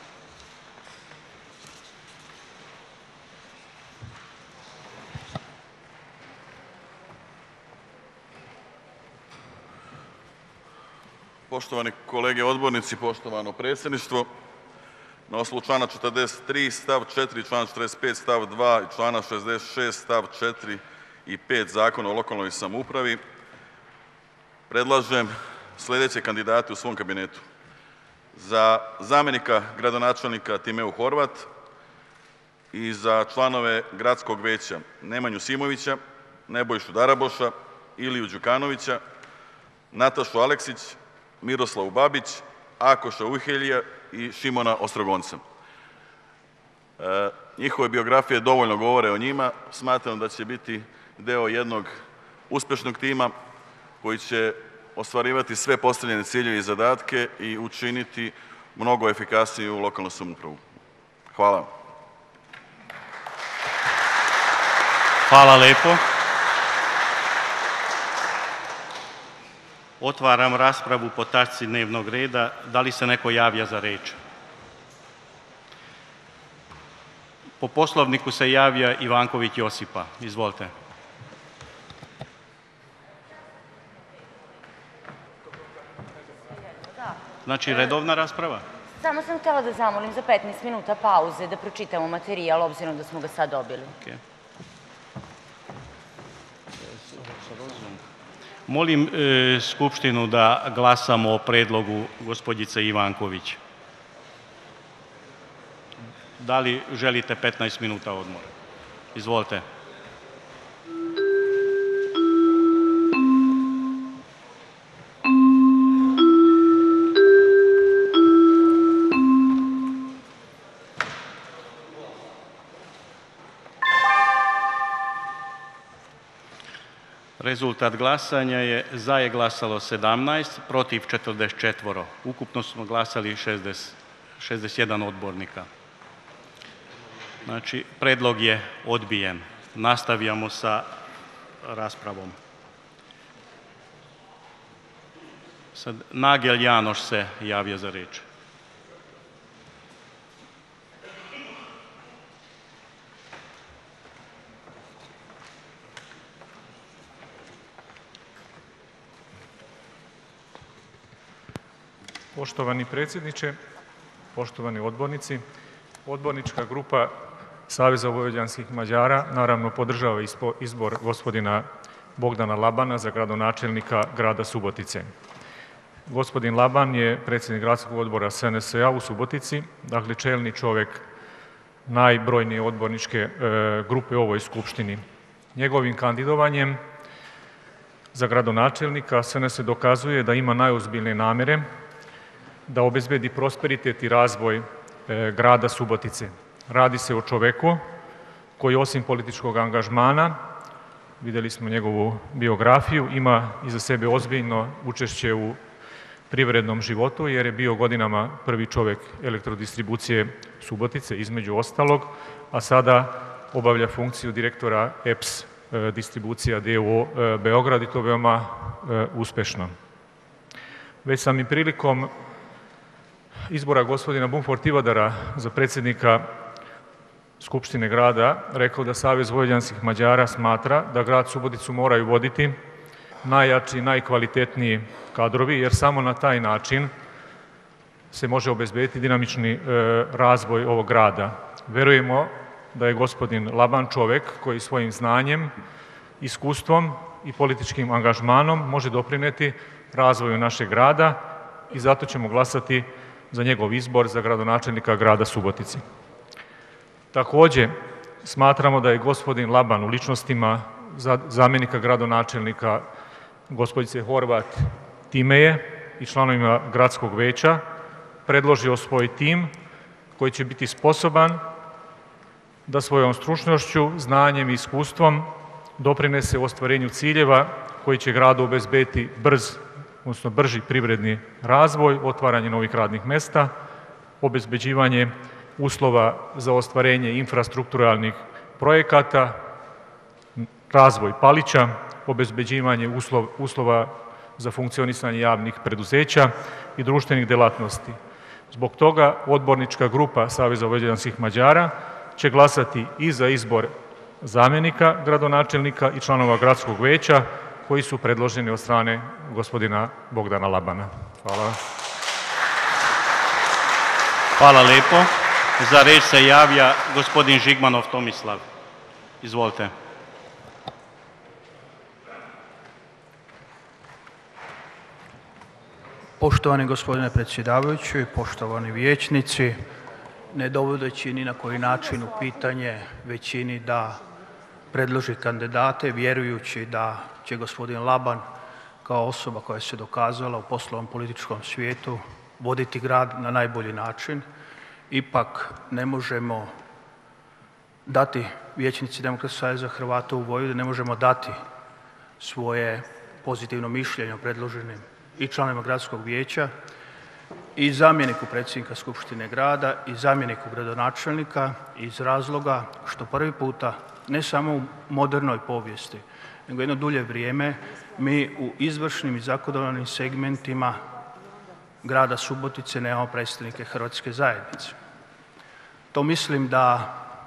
Poštovani kolege odbornici, poštovano predsjedništvo, na osnovu člana 43 stav 4, člana 45 stav 2 i člana 66 stav 4 i 5 Zakona o lokalnoj samoupravi predlažem sljedeće kandidate u svom kabinetu. Za zamjenika gradonačelnika Timeu Horvat i za članove Gradskog vijeća Nemanju Simovića, Nebojšu Daraboša, Iliju Đukanovića, Natašu Aleksić, Miroslavu Babić, Akoša Uhelija i Šimona Ostrogonca. Njihove biografije dovoljno govore o njima. Smatram da će biti deo jednog uspešnog tima koji će ostvarivati sve postavljene ciljeve i zadatke i učiniti mnogo efikasniju lokalnu samoupravu. Hvala. Hvala lepo. Otvaram raspravu po tačci dnevnog reda. Da li se neko javlja za reč? Po poslovniku se javlja Ivanković Josipa. Izvolite. Znači, redovna rasprava? Samo sam htjela da zamolim za 15 minuta pauze da pročitamo materijal, obzirom da smo ga sad dobili. Molim Skupštinu da glasamo o predlogu gospođice Ivanković. Da li želite 15 minuta odmora? Izvolite. Rezultat glasanja je za je glasalo 17, protiv 44. Ukupno smo glasali 61 odbornika. Znači, predlog je odbijen. Nastavljamo sa raspravom. Sad Nagel Janoš se javio za reč. Poštovani predsjedniče, poštovani odbornici, odbornička grupa Saveza vojvođanskih Mađara naravno podržava izbor gospodina Bogdana Labana za gradonačelnika grada Subotice. Gospodin Laban je predsjednik gradskog odbora SNS-a u Subotici, dakle čelni čovjek najbrojnije odborničke grupe u ovoj skupštini. Njegovim kandidovanjem za gradonačelnika SNS dokazuje da ima najozbiljnije namjere da obezbedi prosperitet i razvoj grada Subotice. Radi se o čoveku koji osim političkog angažmana, vidjeli smo njegovu biografiju, ima iza sebe ozbiljno učešće u privrednom životu jer je bio godinama prvi čovjek elektrodistribucije Subotice, između ostalog, a sada obavlja funkciju direktora EPS distribucija d.o.o. Beograd i to veoma uspešno. Već sam i prilikom izbora gospodina Bumfort Ivadara za predsjednika Skupštine grada rekao da Savez vojvođanskih Mađara smatra da grad Suboticu moraju voditi najjači, najkvalitetniji kadrovi, jer samo na taj način se može obezbediti dinamični razvoj ovog grada. Verujemo da je gospodin Laban čovek koji svojim znanjem, iskustvom i političkim angažmanom može doprineti razvoju našeg grada i zato ćemo glasati za njegov izbor za gradonačelnika grada Subotice. Također, smatramo da je gospodin Laban u ličnostima zamjenika gradonačelnika gospođice Horvat Timeje i članovima gradskog veća predložio svoj tim koji će biti sposoban da svojom stručnošću, znanjem i iskustvom doprinese u ostvarenju ciljeva koji će gradu obezbediti brži privredni razvoj, otvaranje novih radnih mesta, obezbeđivanje uslova za ostvarenje infrastrukturalnih projekata, razvoj Palića, obezbeđivanje uslova za funkcionisanje javnih preduzeća i društvenih delatnosti. Zbog toga odbornička grupa Saveza vojvođanskih Mađara će glasati i za izbor zamjenika gradonačelnika i članova gradskog veća koji su predloženi od strane gospodina Bogdana Labana. Hvala. Hvala lepo. Za reč se javlja gospodin Žigmanov Tomislav. Izvolite. Poštovani gospodine predsjedavajući, poštovani vijećnici, ne dovodeći ni na koji način u pitanje većini da predloži kandidate, vjerujući da će gospodin Laban kao osoba koja se dokazala u poslovnom političkom svijetu voditi grad na najbolji način, ipak ne možemo dati, vijećnici Demokratskog saveza Hrvata u Vojvodini, ne možemo dati svoje pozitivno mišljenje o predloženim i članovima gradskog vijeća i zamjeniku predsjednika Skupštine grada i zamjeniku gradonačelnika iz razloga što prvi puta, ne samo u modernoj povijesti, nego jedno dulje vrijeme, mi u izvršnim i zakonodavnim segmentima grada Subotice nemamo predstavnike Hrvatske zajednice. To mislim da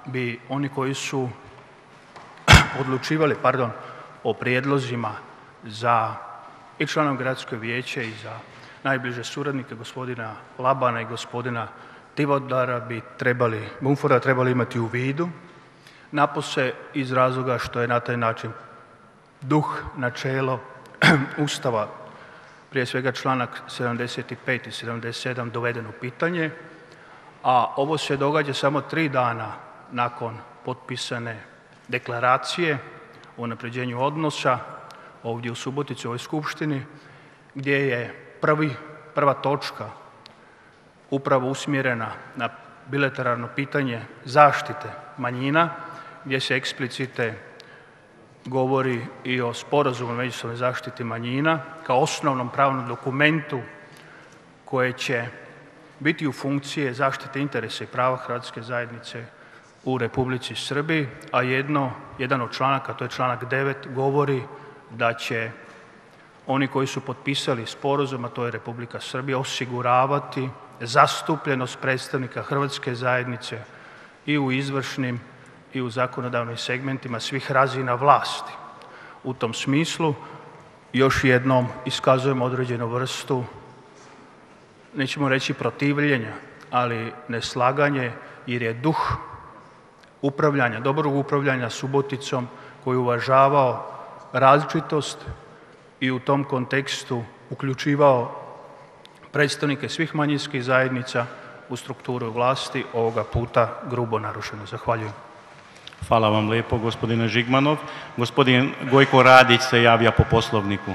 bi oni koji su odlučivali o prijedlozima za i članov gradskog vijeća i za najbliže suradnike gospodina Labana i gospodina Tivodara Bumfora trebali imati u vidu, napose iz razloga što je na taj način duh, načelo Ustava, prije svega članak 75 i 77 doveden u pitanje, a ovo se događa samo 3 dana nakon potpisane deklaracije o unapređenju odnosa ovdje u Subotici, u ovoj skupštini, gdje je prva točka upravo usmjerena na bilateralno pitanje zaštite manjina, gdje se eksplicite govori i o sporazumu o međusobnoj zaštiti manjina kao osnovnom pravnom dokumentu koje će biti u funkcije zaštite interesa i prava hrvatske zajednice u Republici Srbiji, a jedan od članaka, to je članak 9, govori da će oni koji su potpisali sporazum, a to je Republika Srbija, osiguravati zastupljenost predstavnika hrvatske zajednice i u izvršnim i u zakonodavnim segmentima svih razina vlasti. U tom smislu još jednom iskazujemo određenu vrstu, nećemo reći protivljenja, ali neslaganje, jer je duh upravljanja, dobrog upravljanja Suboticom koji je uvažavao različitost i u tom kontekstu uključivao predstavnike svih manjinskih zajednica u strukturu vlasti, ovoga puta grubo narušeno. Zahvaljujem. Hvala vam lijepo, gospodine Žigmanov. Gospodin Gojko Radić se javlja po poslovniku.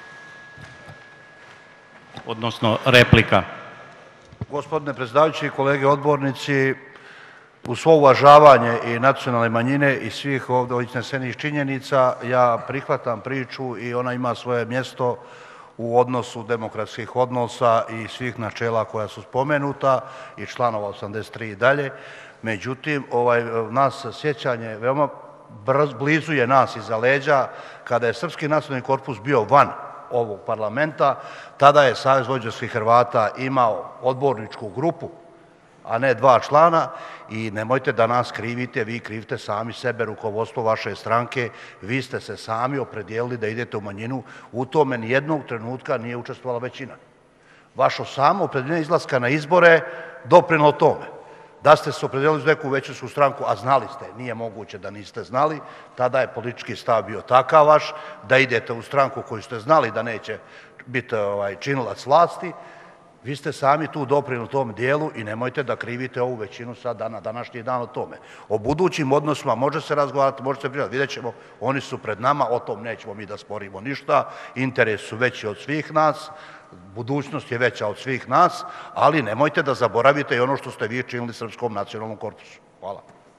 Odnosno, replika. Gospodine predsjedavajući, kolege odbornici, uz svo uvažavanje i nacionalne manjine i svih ovdje iznesenih činjenica, ja prihvatam priču i ona ima svoje mjesto u odnosu demokratskih odnosa i svih načela koja su spomenuta i članova 83 i dalje. Međutim, nas sjećanje veoma blizu je nas iza leđa. Kada je Srpski nacionalni korpus bio van ovog parlamenta, tada je Savez vojvođanskih Hrvata imao odborničku grupu, a ne 2 člana, i nemojte da nas krivite, vi krivite sami sebe, rukovodstvo vaše stranke, vi ste se sami opredijelili da idete u manjinu, u tome nijednog trenutka nije učestvovala većina. Vašo samo opredjeljenje izlaska na izbore doprinijelo tome. Da ste se opredijelili za neku većinsku stranku, a znali ste, nije moguće da niste znali, tada je politički stav bio takav vaš, da idete u stranku koju ste znali da neće biti činilac vlasti. Vi ste sami tu doprinijeli u tom dijelu i nemojte da krivite ovu većinu sad na današnji dan o tome. O budućim odnosima može se razgovarati, može se pričati, vidjet ćemo, oni su pred nama, o tom nećemo mi da sporimo ništa, interesi su veći od svih nas, budućnost je veća od svih nas, ali nemojte da zaboravite i ono što ste vi činili Srpskom nacionalnom korpusu. Hvala.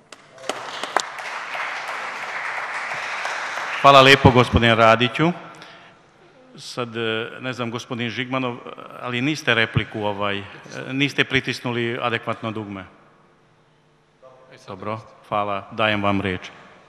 Hvala lijepo, gospodine Radiću. Sad, ne znam, gospodin Žigmanov, ali niste repliku, niste pritisnuli adekvatno dugme. Dobro, hvala, dajem vam riječ.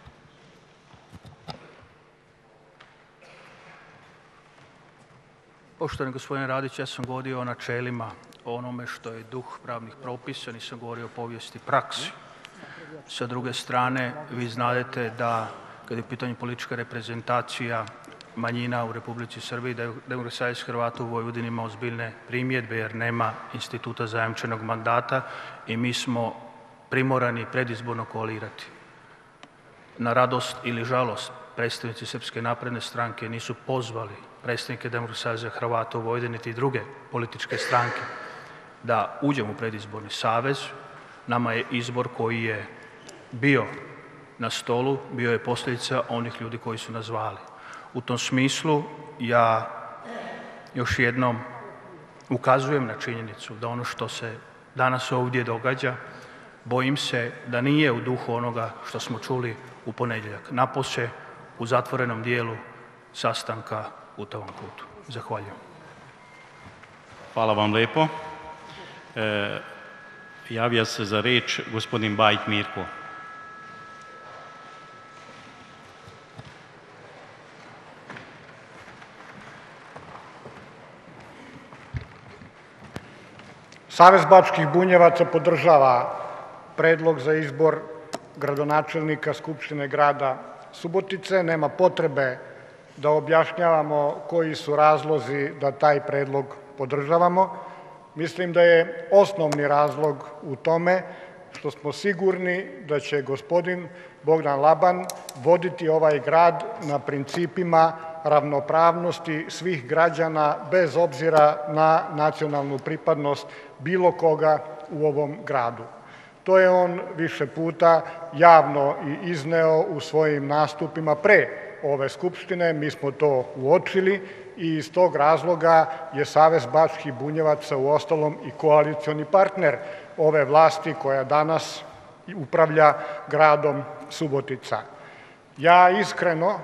Poštovani gospodine Radić, ja sam govorio o načelima, o onome što je duh pravnih propisa, nisam govorio o povijesti praksi. Sa druge strane, vi znadete da, kad je u pitanju politička reprezentacija manjina u Republici Srbiji, da je Demokratski savez Hrvata u Vojvodini ima ozbiljne primjedbe jer nema instituta zajamčenog mandata i mi smo primorani predizborno koalirati. Na radost ili žalost, predstavnici Srpske napredne stranke nisu pozvali predstavnike Demokratskog saveza Hrvata u Vojvodini niti druge političke stranke da uđemo u predizborni savez. Nama je izbor koji je bio na stolu, bio je posljedica onih ljudi koji su nas zvali. U tom smislu ja još jednom ukazujem na činjenicu da ono što se danas ovdje događa, bojim se da nije u duhu onoga što smo čuli u ponedjeljak. Napose u zatvorenom dijelu sastanka u tom kutu. Zahvaljujem. Hvala vam lijepo. Javlja se za riječ gospodin Bajić Mirko. Savez Bačkih Bunjevaca podržava predlog za izbor gradonačelnika Skupštine grada Subotice. Nema potrebe da objašnjavamo koji su razlozi da taj predlog podržavamo. Mislim da je osnovni razlog u tome što smo sigurni da će gospodin Bogdan Laban voditi ovaj grad na principima ravnopravnosti svih građana bez obzira na nacionalnu pripadnost bilo koga u ovom gradu. To je on više puta javno i izneo u svojim nastupima pre ove Skupštine, mi smo to uočili i iz tog razloga je Savez Bačkih Bunjevaca u ostalom i koalicioni partner ove vlasti koja danas upravlja gradom Subotica. Ja iskreno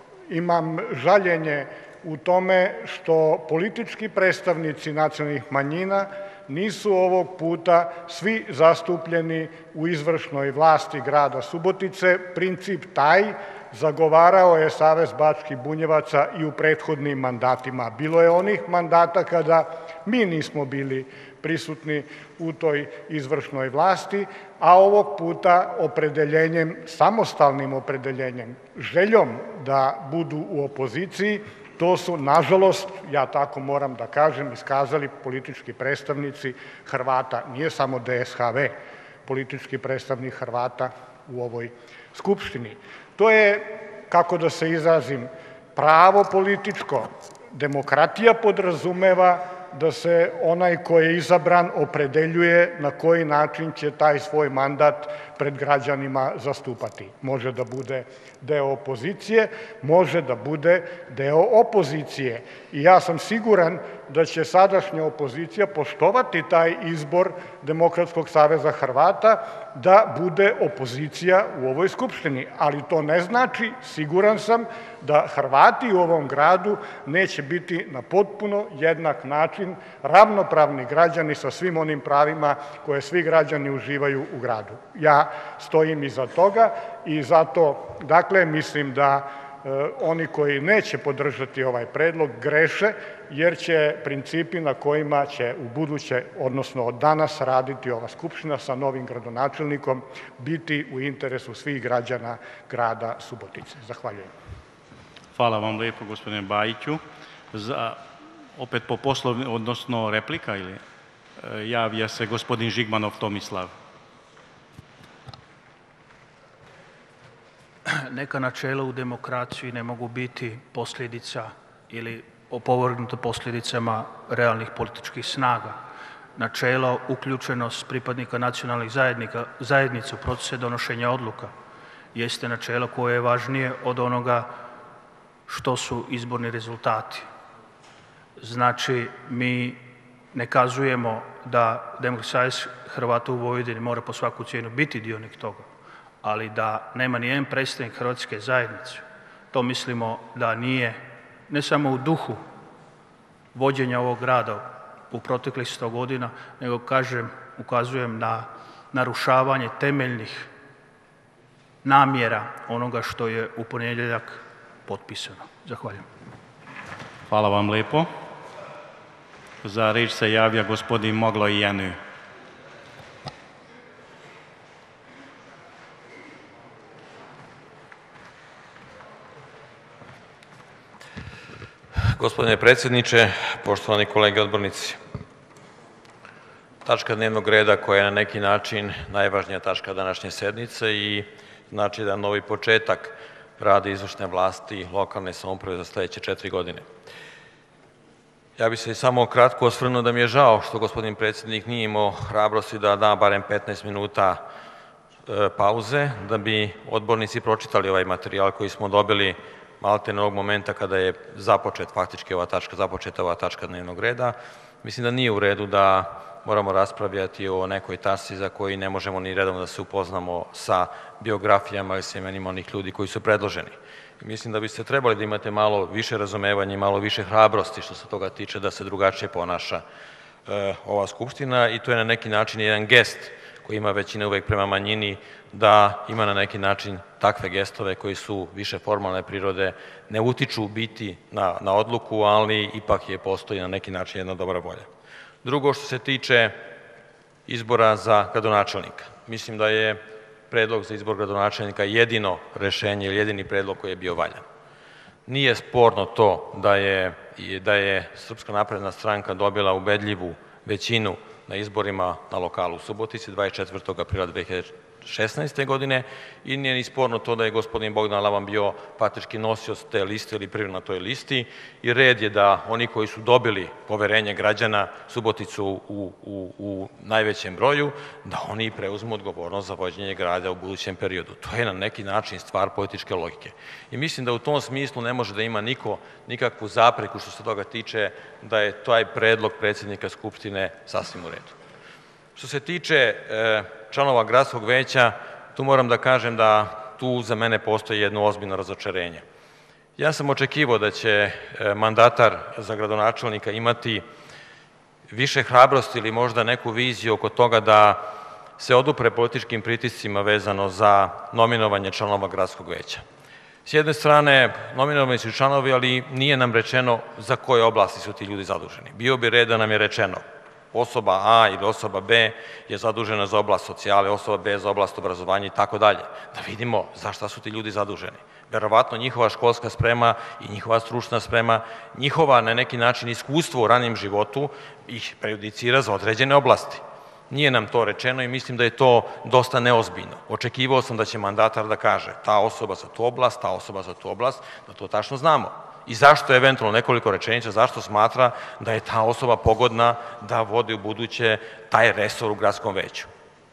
imam žaljenje u tome što politički predstavnici nacionalnih manjina nisu ovog puta svi zastupljeni u izvršnoj vlasti grada Subotice. Princip taj zagovarao je Savez Bačkih Bunjevaca i u prethodnim mandatima. Bilo je onih mandata kada mi nismo bili prisutni u toj izvršnoj vlasti, a ovog puta opredeljenjem, samostalnim opredeljenjem, željom da budu u opoziciji, to su, nažalost, ja tako moram da kažem, iskazali politički predstavnici Hrvata. Nije samo DSHV politički predstavnik Hrvata u ovoj Skupštini. To je, kako da se izrazim, pravo političko. Demokratija podrazumeva da se onaj ko je izabran opredeljuje na koji način će taj svoj mandat pred građanima zastupati. Može da bude deo opozicije, može da bude deo opozicije. I ja sam siguran da će sadašnja opozicija poštovati taj izbor Demokratskog saveza Hrvata da bude opozicija u ovoj Skupštini. Ali to ne znači, siguran sam, da Hrvati u ovom gradu neće biti na potpuno jednak način ravnopravni građani sa svim onim pravima koje svi građani uživaju u gradu. Ja stojim iza toga i zato, dakle, mislim da oni koji neće podržati ovaj predlog greše, jer će principi na kojima će u buduće, odnosno od danas, raditi ova Skupština sa novim gradonačelnikom biti u interesu svih građana grada Subotice. Zahvaljujem. Hvala vam lijepo, gospodine Bajiću. Opet po poslovni, odnosno replika ili javlja se gospodin Žigmanov Tomislav. Neka načela u demokraciji ne mogu biti posljedica ili opovrgnuta posljedicama realnih političkih snaga. Načelo uključenost pripadnika nacionalnih zajednica u procese donošenja odluka jeste načelo koje je važnije od onoga što su izborni rezultati. Znači, mi ne kazujemo da Demokratski savez Hrvata u Vojvodini mora po svaku cijenu biti dionik toga, ali da nema ni jedan predstavnik hrvatske zajednice, to mislimo da nije ne samo u duhu vođenja ovog grada u proteklih 100 godina, nego ukazujem na narušavanje temeljnih namjera onoga što je u ponedjeljak potpisano. Zahvaljujem. Hvala vam lijepo. Za riječ se javlja gospodin Moglo i Janu. Gospodine predsjedniče, poštovani kolege odbornici, tačka dnevnog reda koja je na neki način najvažnija tačka današnje sednice i znači da novi početak rada izvršne vlasti lokalne samouprave za sljedeće 4 godine. Ja bih se samo kratko osvrnuo da mi je žao što gospodin predsjednik nije imao hrabrosti da da barem 15 minuta pauze, da bi odbornici pročitali ovaj materijal koji smo dobili maltene ovog momenta kada je započeta ova tačka dnevnog reda. Mislim da nije u redu da moramo raspravljati o nekoj tačci za koju ne možemo ni redom da se upoznamo sa biografijama ili sa imenima onih ljudi koji su predloženi. Mislim da biste trebali da imate malo više razumevanja i malo više hrabrosti što se toga tiče da se drugačije ponaša ova Skupština i to je na neki način jedan gest koji ima većina uvek prema manjini, da ima na neki način takve gestove koji su više formalne prirode, ne utiču u biti na odluku, ali ipak je postoji na neki način jedna dobra volja. Drugo, što se tiče izbora za gradonačelnika, mislim da je predlog za izbor gradonačelnika jedino rešenje ili jedini predlog koji je bio valjan. Nije sporno to da je Srpska napredna stranka dobila ubedljivu većinu na izborima na lokalu u Subotici 24. aprila 2016. godine i nije ni sporno to da je gospodin Bogdan Laban bio faktički nosioc te liste ili prvi na toj listi i red je da oni koji su dobili poverenje građana Suboticu u najvećem broju, da oni preuzmu odgovornost za vođenje grada u budućem periodu. To je na neki način stvar političke logike. I mislim da u tom smislu ne može da ima niko nikakvu zapreku što se toga tiče da je taj predlog predsjednika Skupštine sasvim u redu. Što se tiče članova gradskog veća, tu moram da kažem da tu za mene postoji jedno ozbiljno razočarenje. Ja sam očekivao da će mandatar za gradonačelnika imati više hrabrosti ili možda neku viziju oko toga da se odupre političkim pritiscima vezano za nominovanje članova gradskog veća. S jedne strane, nominovani su članovi, ali nije nam rečeno za koje oblasti su ti ljudi zaduženi. Bio bi red da nam je rečeno osoba A ili osoba B je zadužena za oblast socijale, osoba B za oblast obrazovanja i tako dalje. Da vidimo za šta su ti ljudi zaduženi. Verovatno njihova školska sprema i njihova stručna sprema, njihova na neki način iskustvo u ranijem životu ih prejudicira za određene oblasti. Nije nam to rečeno i mislim da je to dosta neozbiljno. Očekivao sam da će mandatar da kaže ta osoba za tu oblast, ta osoba za tu oblast, da to tačno znamo. I zašto eventualno nekoliko rečenica, zašto smatra da je ta osoba pogodna da vodi u buduće taj resor u gradskom veću.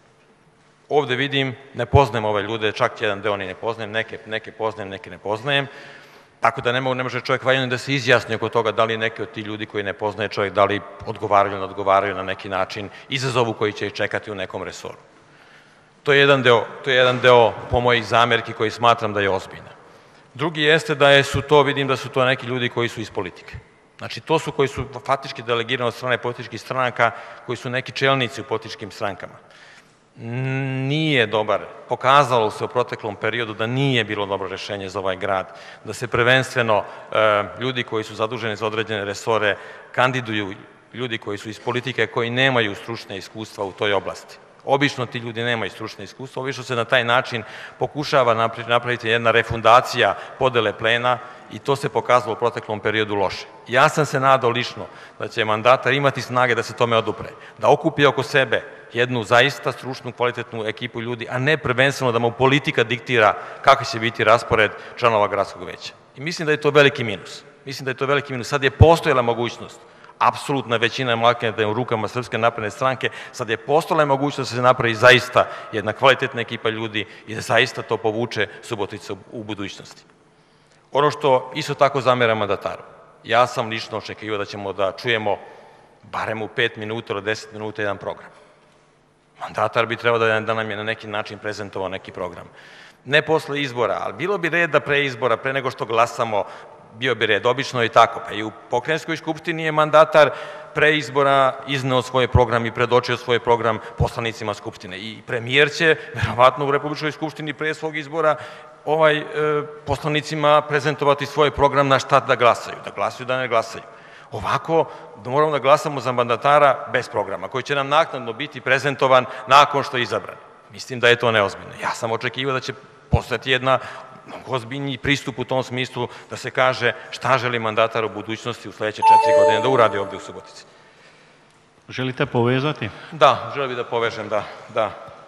Ovde vidim, ne poznajem ove ljude, čak jedan deo ni ne poznajem, neke poznajem, neke ne poznajem, tako da ne može čovjek valjano da se izjasni oko toga da li neki od ti ljudi koji ne poznaje čovjek, da li odgovaraju ili ne odgovaraju na neki način izazovu koji će ih čekati u nekom resoru. To je jedan deo po mojih zamerki koji smatram da je ozbiljna. Drugi jeste da vidim da su to neki ljudi koji su iz politike. Znači, to su koji su faktički delegirani od strane političkih stranaka, koji su neki čelnici u političkim strankama. Nije dobar, pokazalo se u proteklom periodu da nije bilo dobro rešenje za ovaj grad, da se prvenstveno ljudi koji su zaduženi za određene resore kandiduju ljudi koji su iz politike, koji nemaju stručne iskustva u toj oblasti. Obično ti ljudi nemaju stručne iskustva, obično se na taj način pokušava napraviti jedna refundacija podele plena i to se pokazalo u proteklom periodu loše. Ja sam se nadao lično da će mandatar imati snage da se tome odupre, da okupi oko sebe jednu zaista stručnu, kvalitetnu ekipu ljudi, a ne prvenstveno da mu politika diktira kakav će biti raspored članova gradskog veća. I mislim da je to veliki minus. Sad je postojala mogućnost, apsolutna većina je u rukama Srpske napredne stranke, sad je postojala mogućnost da se napravi zaista jedna kvalitetna ekipa ljudi i da zaista to povuče Suboticu u budućnosti. Ono što isto tako zameram mandataru, ja sam lično očekivao da ćemo da čujemo barem u 5 minuta ili 10 minuta jedan program. Mandatar bi trebao da nam je na neki način prezentovao neki program. Ne posle izbora, ali bilo bi red da pre izbora, pre nego što glasamo, bio bi red, obično je tako. Pa i u Pokrajinskoj skupštini je mandatar pre izbora izneo svoj program i predočio svoj program poslanicima skupštine. I premijer će, verovatno u Republičkoj skupštini pre svog izbora, poslanicima prezentovati svoj program na šta da glasaju da ne glasaju. Ovako, moramo da glasamo za mandatara bez programa, koji će nam naknadno biti prezentovan nakon što je izabran. Mislim da je to neozbiljno. Ja sam očekivao da će postati jedna ozbiljniji pristup u tom smislu da se kaže šta želi mandatar u budućnosti u sledeće 4 godine da uradi ovde u Subotici. Želite povezati? Da, želim da povežem, da.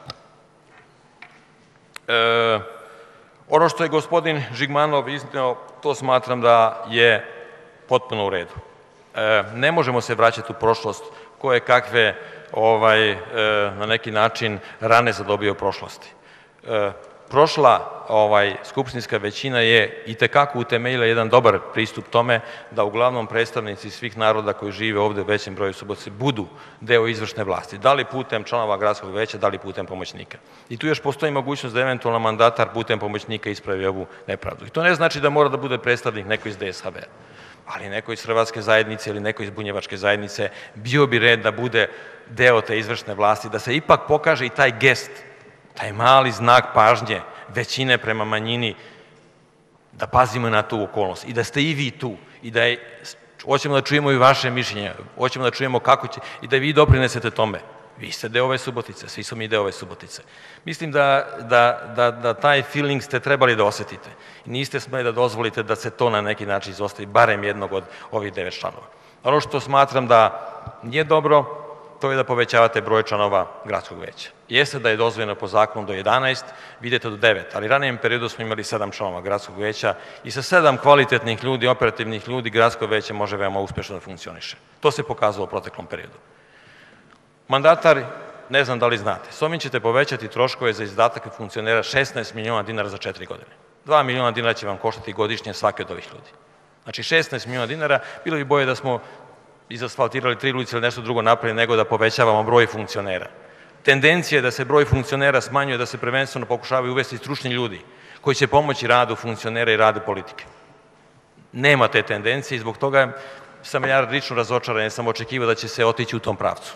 Ono što je gospodin Žigmanov izneo, to smatram da je potpuno u redu. Ne možemo se vraćati u prošlost koje kakve na neki način rane zadobio u prošlosti. Prošla skupštinska većina je itekako utemeljila jedan dobar pristup tome da uglavnom predstavnici svih naroda koji žive ovde u većem broju Subotice budu deo izvršne vlasti, da li putem članova gradskog veća, da li putem pomoćnika. I tu još postoji mogućnost da eventualno mandatar putem pomoćnika ispravi ovu nepravdu. I to ne znači da mora da bude predstavnik neko iz DSHV, ali neko iz Hrvatske zajednice ili neko iz Bunjevačke zajednice bio bi red da bude deo te izvršne vlasti, da se ipak pokaže i taj gest, taj mali znak pažnje većine prema manjini, da pazimo na tu okolnost i da ste i vi tu i da hoćemo da čujemo i vaše mišljenje, hoćemo da čujemo kako će i da vi doprinesete tome. Vi ste deo ove Subotice, svi smo mi deo ove Subotice. Mislim da taj feeling ste trebali da osetite. Niste smeli da dozvolite da se to na neki način izostavi, barem jednog od ovih 9 članova. Ono što smatram da nije dobro, to je da povećavate broj članova gradskog veća. Jeste da je dozvoljeno po zakonu do 11, vidite do 9, ali ranijem periodu smo imali 7 članova gradskog veća i sa 7 kvalitetnih ljudi, operativnih ljudi, gradsko veće može veoma uspešno da funkcioniše. To se pokazalo u proteklom periodu. Mandatar, ne znam da li znate, s ovim ćete povećati troškove za izdatake funkcionera 16 miliona dinara za 4 godine. 2 miliona dinara će vam koštati godišnje svaki od ovih ljudi. Znači 16 miliona dinara, bilo bi bolje da smo izasfaltirali 3 ulice ili nešto drugo napravili nego da povećavamo broj funkcionera. Tendencija je da se broj funkcionera smanjuje, da se prvenstveno pokušavaju uvesti stručni ljudi koji će pomoći radu funkcionera i radu politike. Nema te tendencije i zbog toga sam ja lično razočaran, jer sam očekivao da će se otići u tom pravcu.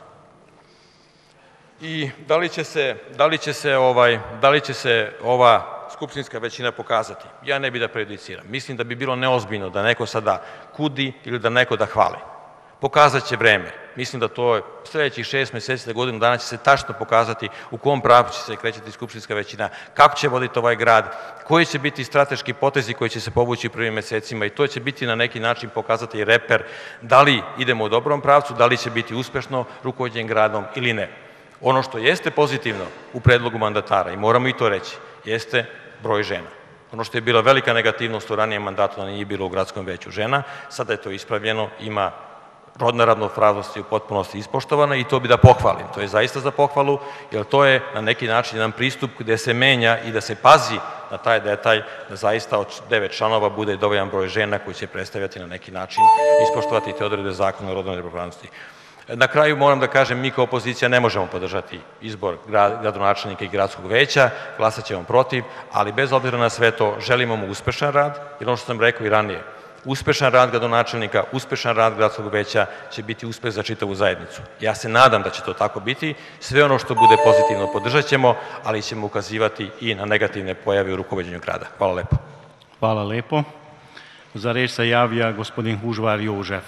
I da li će se ova skupštinska većina pokazati? Ja ne bih da prejudiciram. Mislim da bi bilo neozbiljno da neko sada kudi ili da neko da hvali. Pokazat će vreme. Mislim da to sledećih 6 meseci do godinu dana će se tačno pokazati u kom pravcu će se krećati skupštinska većina, kako će voditi ovaj grad, koji će biti strateški potezi koji će se povući u prvim mesecima i to će biti na neki način pokazati i reper da li idemo u dobrom pravcu, da li će biti uspešno rukovođenjem gradom ili ne. Ono što jeste pozitivno u predlogu mandatara, i moramo i to reći, jeste broj žena. Ono što je bila velika negativnost u ranijem mandatu, da nije bilo u gradskom veću žena, sada je to ispravljeno, ima rodna ravnopravnost je u potpunosti ispoštovana i to bi da pohvalim. To je zaista za pohvalu, jer to je na neki način jedan pristup gde se menja i da se pazi na taj detalj da zaista od 9 članova bude dovoljan broj žena koji će predstavljati na neki način ispoštovati te odredbe zakona o rodnoj ravnopravnosti. Na kraju moram da kažem, mi kao opozicija ne možemo podržati izbor gradonačelnika i gradskog veća, glasat ćemo protiv, ali bez obzira na sve to želimo mu uspešan rad, jer ono što sam rekao i ranije, uspešan rad gradonačelnika, uspešan rad gradskog veća će biti uspeh za čitavu zajednicu. Ja se nadam da će to tako biti, sve ono što bude pozitivno podržat ćemo, ali ćemo ukazivati i na negativne pojave u rukovođenju grada. Hvala lepo. Hvala lepo. Za reč se javlja gospodin Hužvar Jožef.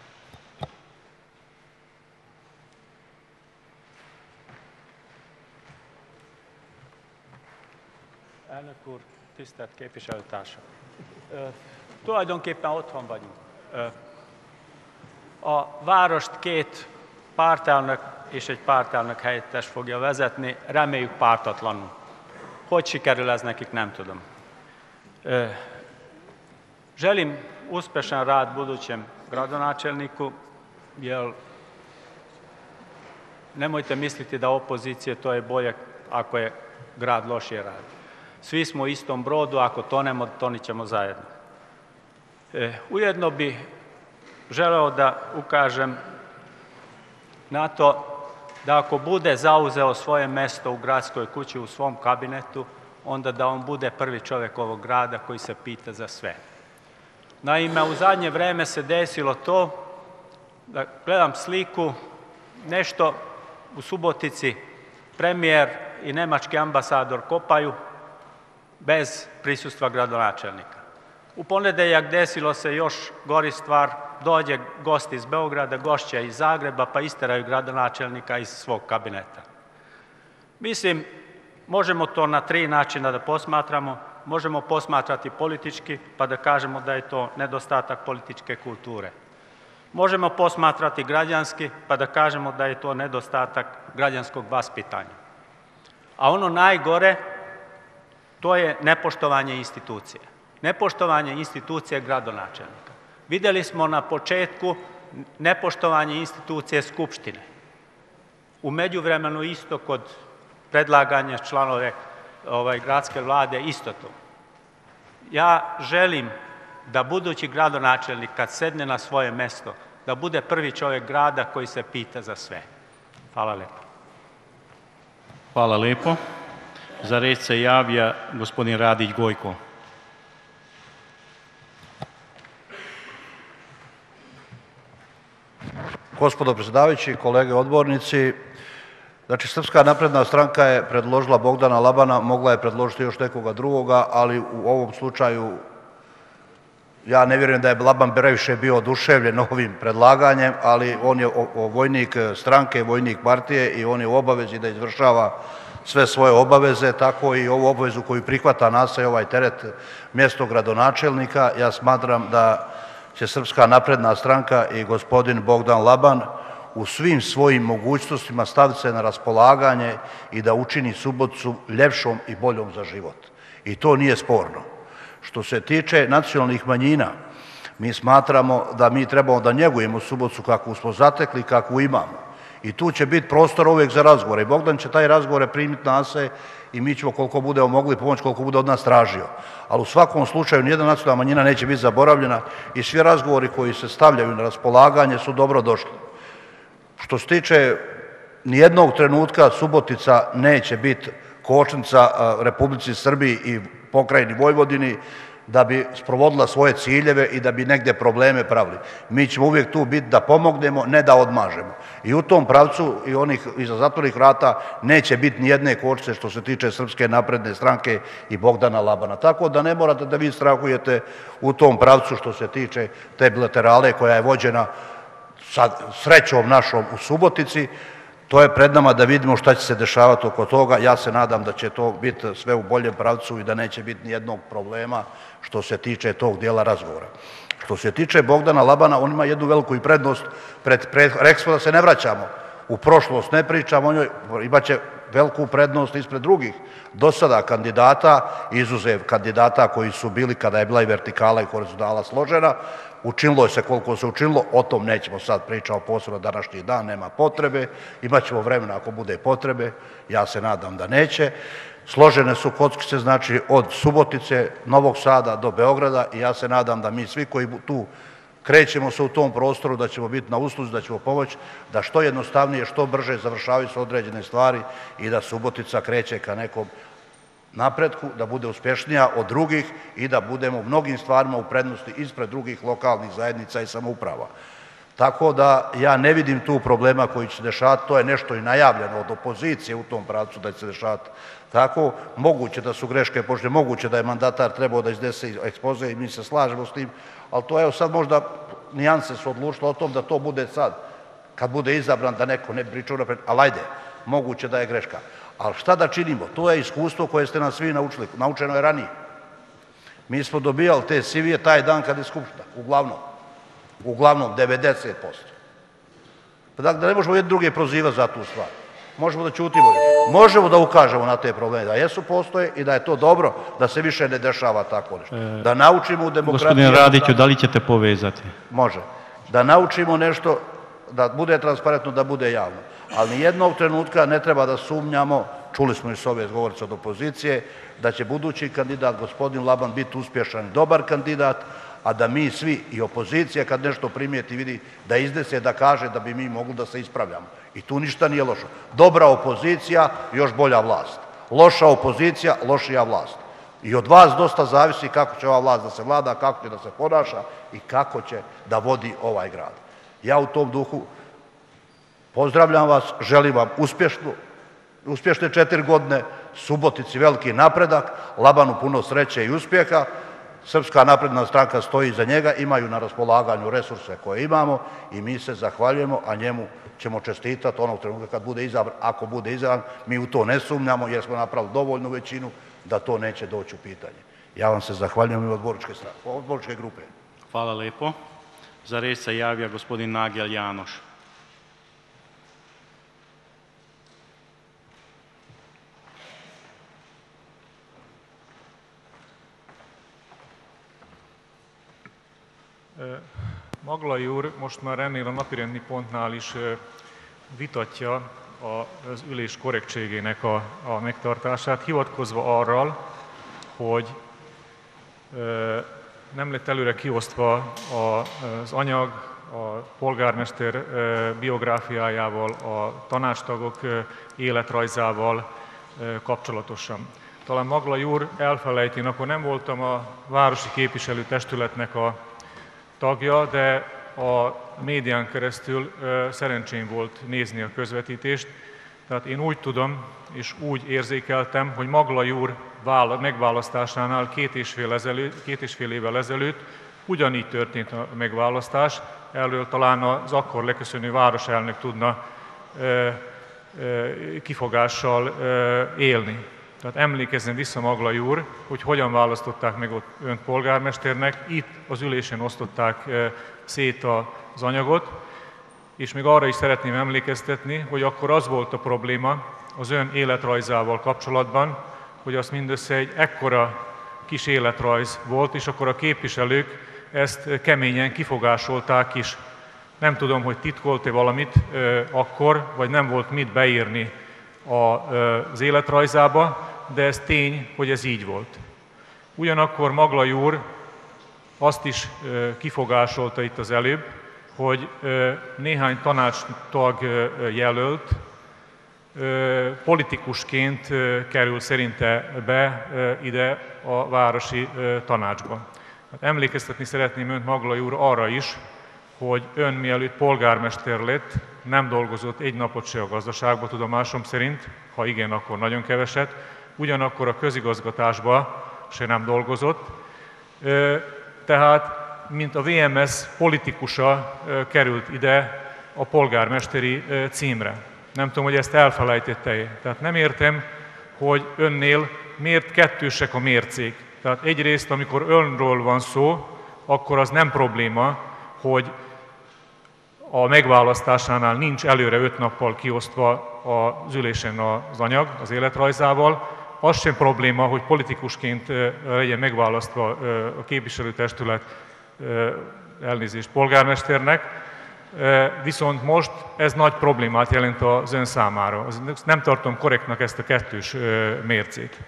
Elnök úr, tisztelt képviselőtársak! Tulajdonképpen otthon vagyunk. A várost 2 pártelnök és egy pártelnök helyettes fogja vezetni, reméljük pártatlanul. Hogy sikerül ez nekik, nem tudom. Želim uspešan rad budućem gradonačelniku, jer nemojte misliti da opozicije to je bolje ako je grad lošije radi. Svi smo u istom brodu, ako tonemo, tonit ćemo zajedno. Ujedno bi želeo da ukažem na to da ako bude zauzeo svoje mesto u gradskoj kući u svom kabinetu, onda da on bude prvi čovjek ovog grada koji se pita za sve. Naime, u zadnje vreme se desilo to da gledam sliku, nešto u Subotici premijer i nemački ambasador kopaju bez prisustva gradonačelnika. U ponedeljak desilo se još gori stvar, dođe gost iz Beograda, gošća iz Zagreba, pa isteraju gradonačelnika iz svog kabineta. Mislim, možemo to na 3 načina da posmatramo. Možemo posmatrati politički, pa da kažemo da je to nedostatak političke kulture. Možemo posmatrati građanski, pa da kažemo da je to nedostatak građanskog vaspitanja. A ono najgore, to je nepoštovanje institucije. Nepoštovanje institucije gradonačelnika. Videli smo na početku nepoštovanje institucije Skupštine. U međuvremenu isto kod predlaganja članove gradske vlade isto to. Ja želim da budući gradonačelnik kad sedne na svoje mesto, da bude prvi čovjek grada koji se pita za sve. Hvala lepo. Hvala lepo. Za reč se javlja gospodin Radić Gojko. Gospodo predsjedavajući, kolege odbornici, znači Srpska napredna stranka je predložila Bogdana Labana, mogla je predložiti još nekoga drugoga, ali u ovom slučaju ja ne vjerujem da je Laban previše bio oduševljen ovim predlaganjem, ali on je vojnik stranke, vojnik partije i on je u obavezi da izvršava sve svoje obaveze, tako i ovu obavezu koju prihvata na sebe ovaj teret mjesto gradonačelnika. Ja smatram da će Srpska napredna stranka i gospodin Bogdan Laban u svim svojim mogućnostima staviti se na raspolaganje i da učini Suboticu ljepšom i boljom za život. I to nije sporno. Što se tiče nacionalnih manjina, mi smatramo da mi trebamo da njegujemo Suboticu kakvu smo zatekli, kakvu imamo. I tu će biti prostor uvijek za razgovore. I Bogdan će taj razgovore primiti na se i mi ćemo koliko budemo mogli pomoći, koliko bude od nas tražio. Ali u svakom slučaju nijedna nacionalna manjina neće biti zaboravljena i svi razgovori koji se stavljaju na raspolaganje su dobro došli. Što se tiče nijednog trenutka Subotica neće biti kočnica Republici Srbiji i pokrajini Vojvodini da bi sprovodila svoje ciljeve i da bi negdje probleme pravili. Mi ćemo uvijek tu biti da pomognemo, ne da odmažemo. I u tom pravcu i onih iza zatvornih vrata neće biti nijedne kočnice što se tiče Srpske napredne stranke i Bogdana Labana. Tako da ne morate da vi strahujete u tom pravcu što se tiče te bilaterale koja je vođena sa srećom našom u Subotici. To je pred nama da vidimo šta će se dešavati oko toga. Ja se nadam da će to biti sve u boljem pravcu i da neće biti nijednog problema što se tiče tog dijela razgovora. Što se tiče Bogdana Labana, on ima jednu veliku prednost. Rekli smo da se ne vraćamo u prošlost, ne pričamo o njoj, imaće veliku prednost ispred drugih do sada kandidata, izuzev kandidata koji su bili kada je bila i vertikala i horizontala složena. Učinilo se koliko se učinilo, o tom nećemo sad pričati posebno današnji dan, nema potrebe, imat ćemo vremena ako bude potrebe, ja se nadam da neće. Složene su kockice, znači od Subotice, Novog Sada do Beograda i ja se nadam da mi svi koji tu krećemo se u tom prostoru, da ćemo biti na usluzi, da ćemo pomoći, da što jednostavnije, što brže završavaju se određene stvari i da Subotica kreće ka nekom napretku, da bude uspješnija od drugih i da budemo u mnogim stvarima u prednosti ispred drugih lokalnih zajednica i samouprava. Tako da ja ne vidim tu problema koji će se dešavati, to je nešto i najavljeno od opozicije u tom pravcu da će se dešavati tako. Moguće da su greške počne, moguće da je mandatar trebao da iznese ekspoze i mi se slažemo s tim, ali to evo sad možda nijanse su odlučile o tom da to bude sad, kad bude izabran da neko ne priča unapred, ali ajde, moguće da je greška. Ali šta da činimo? To je iskustvo koje ste nas svi naučili. Naučeno je ranije. Mi smo dobijali te CV-je taj dan kad je skupština, uglavnom 90%. Pa dakle, da ne možemo jedni druge prozivati za tu stvar. Možemo da ćutimo, možemo da ukažemo na te probleme, da jesu postoje i da je to dobro, da se više ne dešava tako nešto. Da naučimo u demokratiji... Gospodine Radiću, da li ćete povezati? Može. Da naučimo nešto, da bude transparentno, da bude javno. Ali nijednog trenutka ne treba da sumnjamo, čuli smo i s ove govorice od opozicije, da će budući kandidat, gospodin Laban, biti uspješan i dobar kandidat, a da mi svi i opozicija kad nešto primijeti vidi da iznese, da kaže da bi mi mogli da se ispravljamo. I tu ništa nije lošo. Dobra opozicija, još bolja vlast. Loša opozicija, lošija vlast. I od vas dosta zavisi kako će ova vlast da se vlada, kako će da se ponaša i kako će da vodi ovaj grad. Ja u tom duhu pozdravljam vas, želim vam uspješne 4 godine, Subotici veliki napredak, Labanu puno sreće i uspjeha. Srpska napredna stranka stoji iza njega, imaju na raspolaganju resurse koje imamo i mi se zahvaljujemo, a njemu ćemo čestitati onog trenutka kad bude izabran. Ako bude izabran, mi u to ne sumnjamo jer smo napravili dovoljnu većinu da to neće doći u pitanje. Ja vam se zahvaljujem i od odborničke grupe. Hvala lepo. Za reč se javlja gospodin Nagel Janoš. Maglai úr most már ennél a napirendi pontnál is vitatja az ülés korrektségének a megtartását, hivatkozva arra, hogy nem lett előre kiosztva az anyag a polgármester biográfiájával, a tanácstagok életrajzával kapcsolatosan. Talán Maglai úr elfelejti, akkor nem voltam a városi képviselőtestületnek a tagja, de a médián keresztül szerencsém volt nézni a közvetítést. Tehát én úgy tudom, és úgy érzékeltem, hogy Maglai úr megválasztásánál két és fél évvel ezelőtt Ugyanígy történt a megválasztás, erről talán az akkor leköszönő városelnök tudna kifogással élni. Tehát emlékezzen vissza Maglay úr, hogy hogyan választották meg ott önt polgármesternek, itt az ülésen osztották szét az anyagot, és még arra is szeretném emlékeztetni, hogy akkor az volt a probléma az ön életrajzával kapcsolatban, hogy az mindössze egy ekkora kis életrajz volt, és akkor a képviselők ezt keményen kifogásolták is. Nem tudom, hogy titkolt-e valamit akkor, vagy nem volt mit beírni az életrajzába, de ez tény, hogy ez így volt. Ugyanakkor Maglay úr azt is kifogásolta itt az előbb, hogy néhány tanácstag jelölt politikusként kerül szerinte be ide a városi tanácsba. Hát emlékeztetni szeretném önt, Maglay úr, arra is, hogy ön mielőtt polgármester lett, nem dolgozott egy napot se a gazdaságban, tudomásom szerint, ha igen, akkor nagyon keveset, ugyanakkor a közigazgatásban se nem dolgozott. Tehát, mint a VMS politikusa került ide a polgármesteri címre. Nem tudom, hogy ezt elfelejtette-e. Tehát nem értem, hogy önnél miért kettősek a mércék. Tehát egyrészt, amikor önről van szó, akkor az nem probléma, hogy a megválasztásánál nincs előre 5 nappal kiosztva az ülésen az anyag, az életrajzával. Az sem probléma, hogy politikusként legyen megválasztva a képviselőtestület, elnézést, polgármesternek, viszont most ez nagy problémát jelent az ön számára. Nem tartom korrektnak ezt a kettős mércét.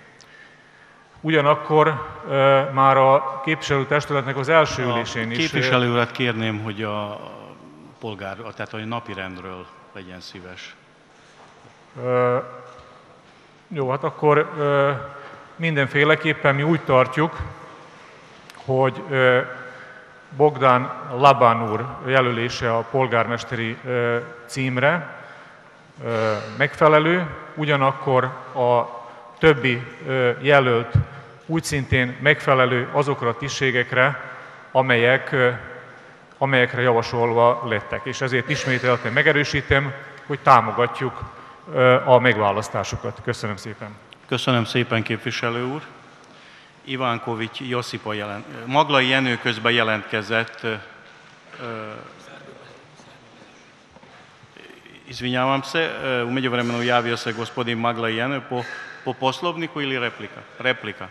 Ugyanakkor már a képviselőtestületnek az első ülésén is... Képviselő urat kérném, hogy tehát a napirendről legyen szíves. Jó, hát akkor mindenféleképpen mi úgy tartjuk, hogy Bogdan Laban úr jelölése a polgármesteri címre megfelelő, ugyanakkor a többi jelölt úgy szintén megfelelő azokra a tisztségekre, amelyekre javasolva lettek. És ezért ismételten megerősítem, hogy támogatjuk a megválasztásokat. Köszönöm szépen. Köszönöm szépen, képviselő úr. Ivánkovics Josipa Maglay Jenő közben jelentkezett. Izvinjavam se, u međuvremenu javio se gospodin Maglay Jenő po poslovniku ili replika? Replika.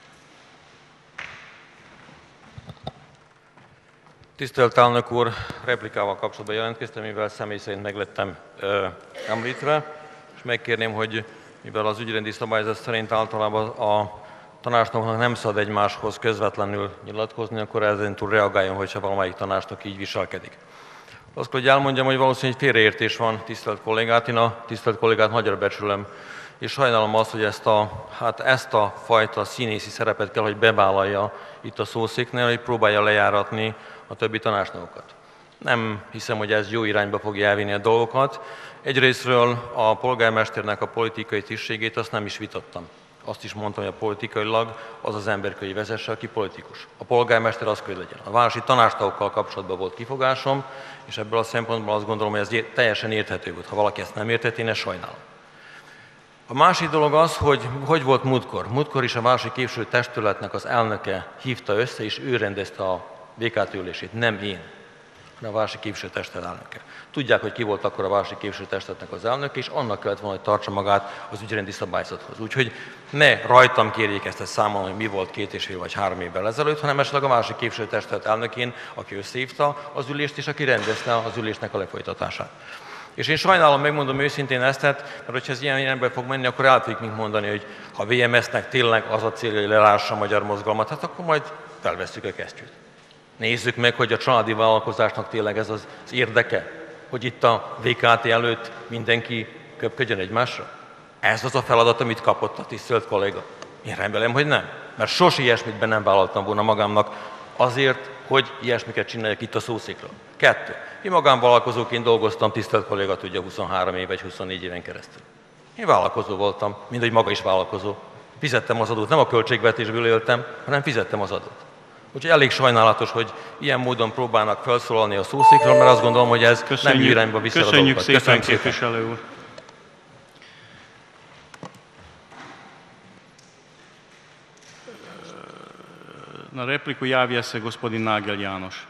Tisztelt elnök úr, replikával kapcsolatban jelentkeztem, mivel személy szerint meglettem említve, és megkérném, hogy mivel az ügyrendi szabályzat szerint általában a tanácsnoknak nem szabad egymáshoz közvetlenül nyilatkozni, akkor ezen túl reagáljon, hogyha valamelyik tanácsnok így viselkedik. Azt kell, hogy elmondjam, hogy valószínűleg félreértés van tisztelt kollégát, én a tisztelt kollégát nagyra becsülöm, és sajnálom azt, hogy ezt a fajta színészi szerepet kell, hogy bevállalja itt a szószéknél, hogy próbálja lejáratni a többi tanácsnokokat. Nem hiszem, hogy ez jó irányba fogja elvinni a dolgokat. Egyrészről a polgármesternek a politikai tisztségét azt nem is vitattam. Azt is mondtam, hogy a politikailag az az ember kell, hogy vezesse, aki politikus. A polgármester az kell, hogy legyen. A városi tanácstagokkal kapcsolatban volt kifogásom, és ebből a szempontból azt gondolom, hogy ez teljesen érthető volt. Ha valaki ezt nem értett, én ezt sajnálom. A másik dolog az, hogy volt múltkor. Múltkor is a városi képviselőtestületnek az elnöke hívta össze, és ő rendezte a VKT ülését, nem én, hanem a városi képviselőtestület elnöke. Tudják, hogy ki volt akkor a városi képviselőtestületnek az elnöke, és annak kellett volna, hogy tartsa magát az ügyrendi szabályzathoz. Úgyhogy ne rajtam kérjék ezt a számon, hogy mi volt 2,5 vagy 3 évvel ezelőtt, hanem esetleg a városi képviselőtestület elnökén, aki összehívta az ülést, és aki rendezte az ülésnek a lefolytatását. És én sajnálom, megmondom őszintén ezt, mert hogyha ez ilyen irányba fog menni, akkor el fogjuk még mondani, hogy ha VMS-nek tényleg az a célja, hogy lelássa a magyar mozgalmat, hát akkor majd felvesszük a kesztyűt. Nézzük meg, hogy a családi vállalkozásnak tényleg ez az érdeke, hogy itt a VKT előtt mindenki köpködjön egymásra. Ez az a feladat, amit kapott a tisztelt kolléga. Én remélem, hogy nem, mert sose ilyesmit nem vállaltam volna magamnak azért, hogy ilyesmiket csináljak itt a szószékről. 2. Én magánvállalkozóként dolgoztam, tisztelt kolléga tudja, 23 év vagy 24 éven keresztül. Én vállalkozó voltam, mindegy maga is vállalkozó. Fizettem az adót, nem a költségvetésből éltem, hanem fizettem az adót. Úgyhogy elég sajnálatos, hogy ilyen módon próbálnak felszólalni a szószékről, mert azt gondolom, hogy ez nem jó irányba viszi a dolgokat. Köszönjük szépen, képviselő úr. Na repliku javlja se gospodin Nagel Janoš.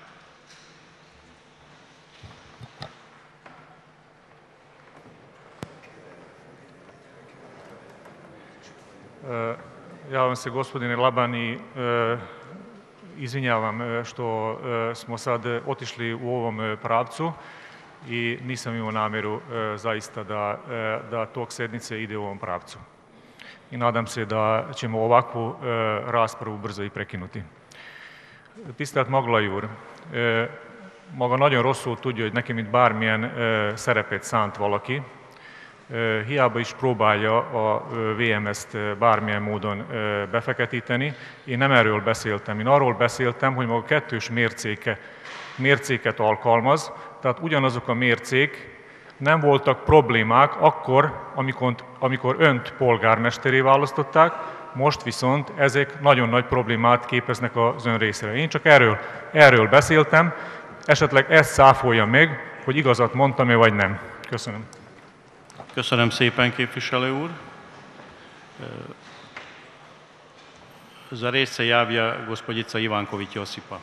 Ja vam se, gospodine Laban, i izvinjavam što smo sad otišli u ovom pravcu i nisam imao namjeru zaista da tok sednice ide u ovom pravcu. I nadam se da ćemo ovakvu raspravu brzo i prekinuti. Tisztelt Magolai úr, maga nagyon rosszul tudja, hogy nekem itt bármilyen szerepet szánt valaki. Hiába is próbálja a VMS-t bármilyen módon befeketíteni. Én nem erről beszéltem. Én arról beszéltem, hogy maga kettős mércéket alkalmaz, tehát ugyanazok a mércék, nem voltak problémák akkor, amikor önt polgármesteré választották, most viszont ezek nagyon nagy problémát képeznek az ön részére. Én csak erről beszéltem, esetleg ezt száfolja meg, hogy igazat mondtam-e vagy nem. Köszönöm. Köszönöm szépen, képviselő úr. Za riječ se javlja gospođica Ivanković Josipa.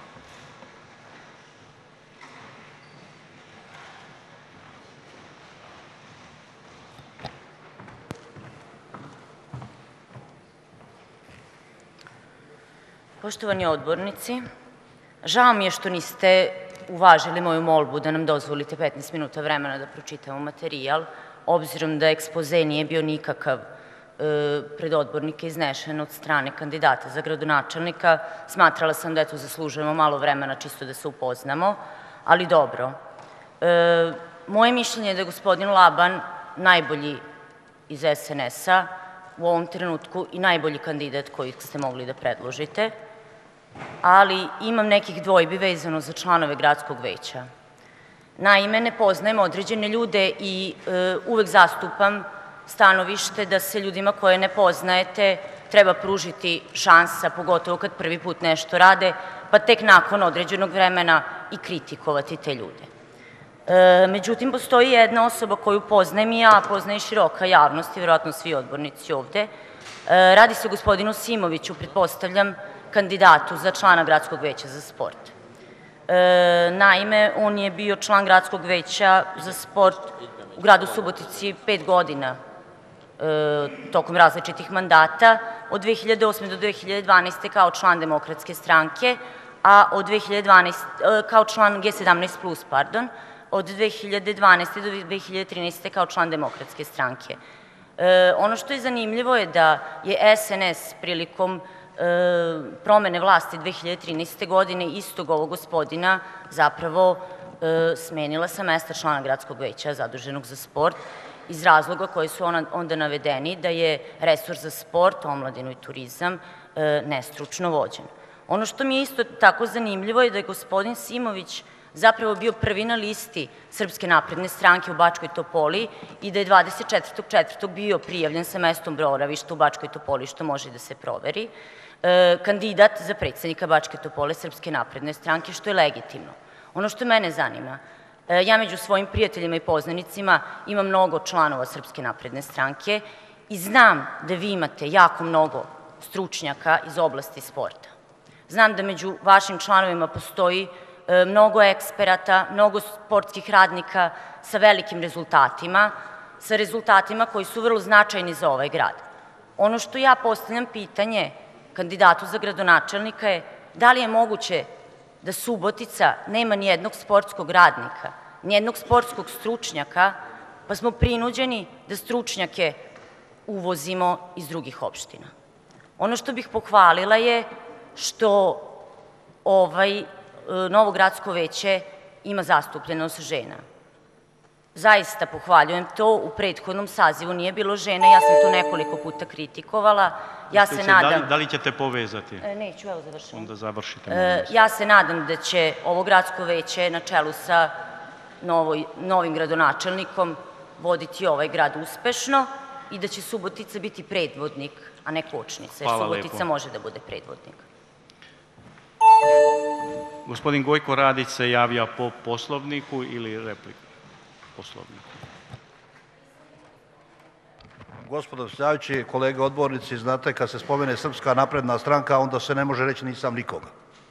Poštovani odbornici, žao mi je što niste uvažili moju molbu da nam dozvolite 15 minuta vremena da pročitamo materijal, obzirom da ekspoze nije bio nikakav pred odbornike iznešen od strane kandidata za gradonačelnika. Smatrala sam da zaslužujemo malo vremena čisto da se upoznamo, ali dobro. Moje mišljenje je da je gospodin Laban najbolji iz SNS-a u ovom trenutku i najbolji kandidat koji ste mogli da predložite, ali imam nekih dvojbi vezano za članove gradskog veća. Naime, ne poznajem određene ljude i uvek zastupam stanovište da se ljudima koje ne poznajete treba pružiti šansa, pogotovo kad prvi put nešto rade, pa tek nakon određenog vremena i kritikovati te ljude. Međutim, postoji jedna osoba koju poznajem i ja, poznaje i široka javnost i vjerojatno svi odbornici ovde. Radi se o gospodinu Simoviću, pretpostavljam, kandidatu za člana Gradskog veća za sport. Naime, on je bio član Gradskog veća za sport u gradu Subotici 5 godina tokom različitih mandata, od 2008. do 2012. kao član Demokratske stranke, a od 2012. kao član G17+, pardon, od 2012. do 2013. kao član Demokratske stranke. Ono što je zanimljivo je da je SNS prilikom promene vlasti 2013. godine istog ovog gospodina zapravo smenila sa mesta člana Gradskog veća zaduženog za sport iz razloga koji su onda navedeni da je resor za sport, omladinu i turizam nestručno vođen. Ono što mi je isto tako zanimljivo je da je gospodin Simović zapravo bio prvi na listi Srpske napredne stranke u Bačkoj Topoli i da je 24.4. bio prijavljen sa mestom boravišta u Bačkoj Topoli, što može da se proveri, kandidat za predsjednika Bačke Topole Srpske napredne stranke, što je legitimno. Ono što mene zanima, ja među svojim prijateljima i poznanicima imam mnogo članova Srpske napredne stranke i znam da vi imate jako mnogo stručnjaka iz oblasti sporta. Znam da među vašim članovima postoji mnogo eksperata, mnogo sportskih radnika sa velikim rezultatima koji su vrlo značajni za ovaj grad. Ono što ja postavljam pitanje kandidatu za gradonačelnika je da li je moguće da Subotica nema nijednog sportskog radnika, nijednog sportskog stručnjaka, pa smo prinuđeni da stručnjake uvozimo iz drugih opština. Ono što bih pohvalila je što Novo gradsko veće ima zastupljenost žena. Zaista pohvaljujem to, u prethodnom sazivu nije bilo žena, ja sam to nekoliko puta kritikovala. Ja se nadam... Da li ćete povezati? Neću, evo završavam. Onda završite. Ja se nadam da će ovo gradsko veće na čelu sa novim gradonačelnikom voditi ovaj grad uspešno i da će Subotica biti predvodnik, a ne kočnica, jer Subotica može da bude predvodnik. Gospodin Gojko Radić se javlja po poslovniku ili repliku? Poslovniku. Gospodo predsjedavajući, kolege odbornici, znate kad se spomene Srpska napredna stranka, onda se ne može reći nisam nikoga.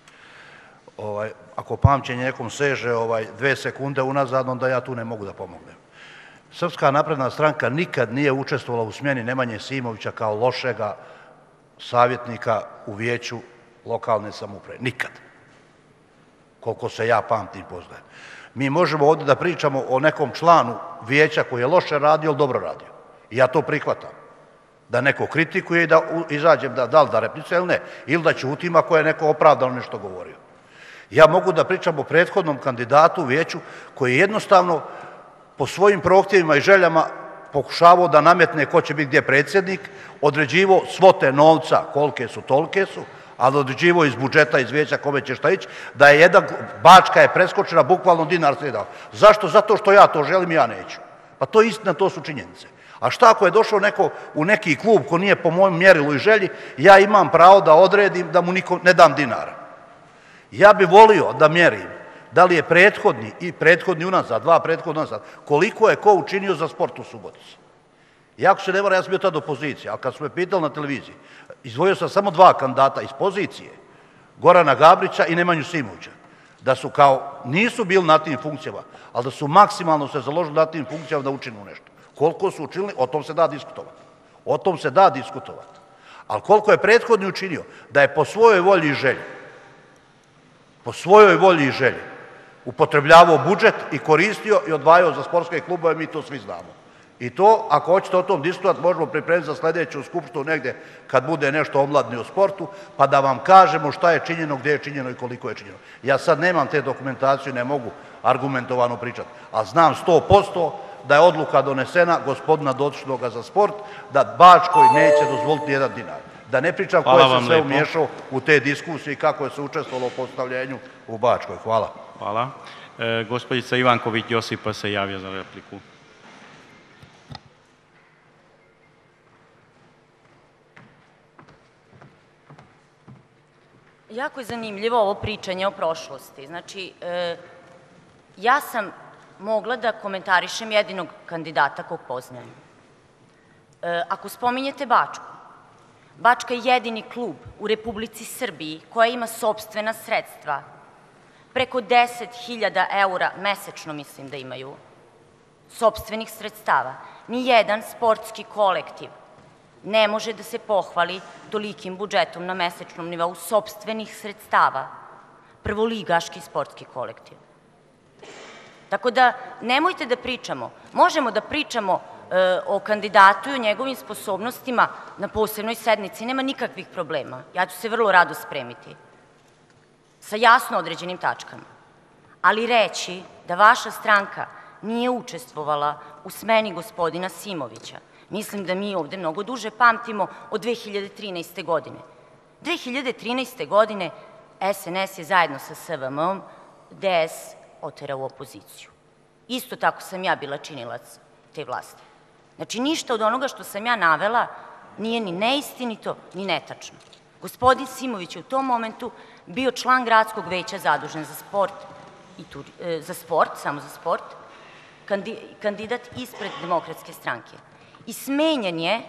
Ako pamćenje nekom seže 2 sekunde unazad, onda ja tu ne mogu da pomognem. Srpska napredna stranka nikad nije učestvovala u smjeni Nemanje Simovića kao lošega savjetnika u vijeću lokalne samouprave. Nikad. Koliko se ja pamtim i poznajem. Mi možemo ovdje da pričamo o nekom članu vijeća koji je loše radio ili dobro radio. I ja to prihvatam. Da neko kritikuje i da izađem da li da repliciram ili ne. Ili da ćutim ako je neko opravdano nešto govorio. Ja mogu da pričam o prethodnom kandidatu u vijeću koji je jednostavno po svojim prohtjevima i željama pokušavao da nametne ko će biti gdje predsjednik, određivo svote novca kolike su, tolike su, ali određivo iz budžeta, iz vijeća kome će šta ići, da je jedna Bačka je preskočena, bukvalno dinar se dao. Zašto? Zato što ja to želim i ja neću. Pa to je istina, to su činjenice. A šta ako je došao neko u neki klub ko nije po mojem mjerilu i želji, ja imam pravo da odredim da mu niko ne dam dinara. Ja bi volio da mjerim da li je prethodni i prethodni unazad, 2 prethodni unazad, koliko je ko učinio za sport u Subotici. Jako se ne vara, ja sam bio tada opozicija, ali kad su me pitali na televiziji, izdvojio sam samo 2 kandidata iz pozicije, Gorana Gabrića i Nemanju Simovića, da su kao, nisu bili na tim funkcijama, ali da su maksimalno se založili na tim funkcijama da učinu nešto. Koliko su učinili, o tom se da diskutovati. O tom se da diskutovati. Ali koliko je prethodni učinio, da je po svojoj volji i želji, upotrebljavao budžet i koristio i odvajao za sportske klubove, mi to svi znamo. I to, ako hoćete o tom diskutovati, možemo pripremiti za sljedeću skupštinu negdje kad bude nešto omladni o sportu, pa da vam kažemo šta je činjeno, gdje je činjeno i koliko je činjeno. Ja sad nemam te dokumentacije, ne mogu argumentovano pričati, ali znam 100% da je odluka donesena gospodina dotičnoga za sport, da Bačkoj neće dozvoliti 1 dinar. Da ne pričam ko je se sve umiješao u te diskusije i kako je se učestvovalo u postavljenju u Bačkoj. Hvala. Hvala. Gospođica Ivanković Josipa se javlja za repliku. Jako je zanimljivo ovo pričanje o prošlosti. Znači, ja sam mogla da komentarišem jedinog kandidata kog poznajem. Ako spominjete Bačku, Bačka je jedini klub u Republici Srbiji koja ima sopstvena sredstva. Preko 10.000 eura mesečno mislim da imaju sopstvenih sredstava. Nijedan sportski kolektiv ne može da se pohvali tolikim budžetom na mesečnom nivou sopstvenih sredstava. Prvoligaški sportski kolektiv. Tako da nemojte da pričamo. Možemo da pričamo o kandidatu i o njegovim sposobnostima na posebnoj sednici. Nema nikakvih problema. Ja ću se vrlo rado spremiti. Sa jasno određenim tačkama. Ali reći da vaša stranka nije učestvovala u smeni gospodina Simovića, mislim da mi ovde mnogo duže pamtimo od 2013. godine. 2013. godine SNS je zajedno sa SVM-om DS oterao u opoziciju. Isto tako sam ja bila činilac te vlasti. Znači, ništa od onoga što sam ja navela nije ni neistinito, ni netačno. Gospodin Simović je u tom momentu bio član gradskog veća zadužen za sport, samo za sport, kandidat ispred Demokratske stranke. I smenjen je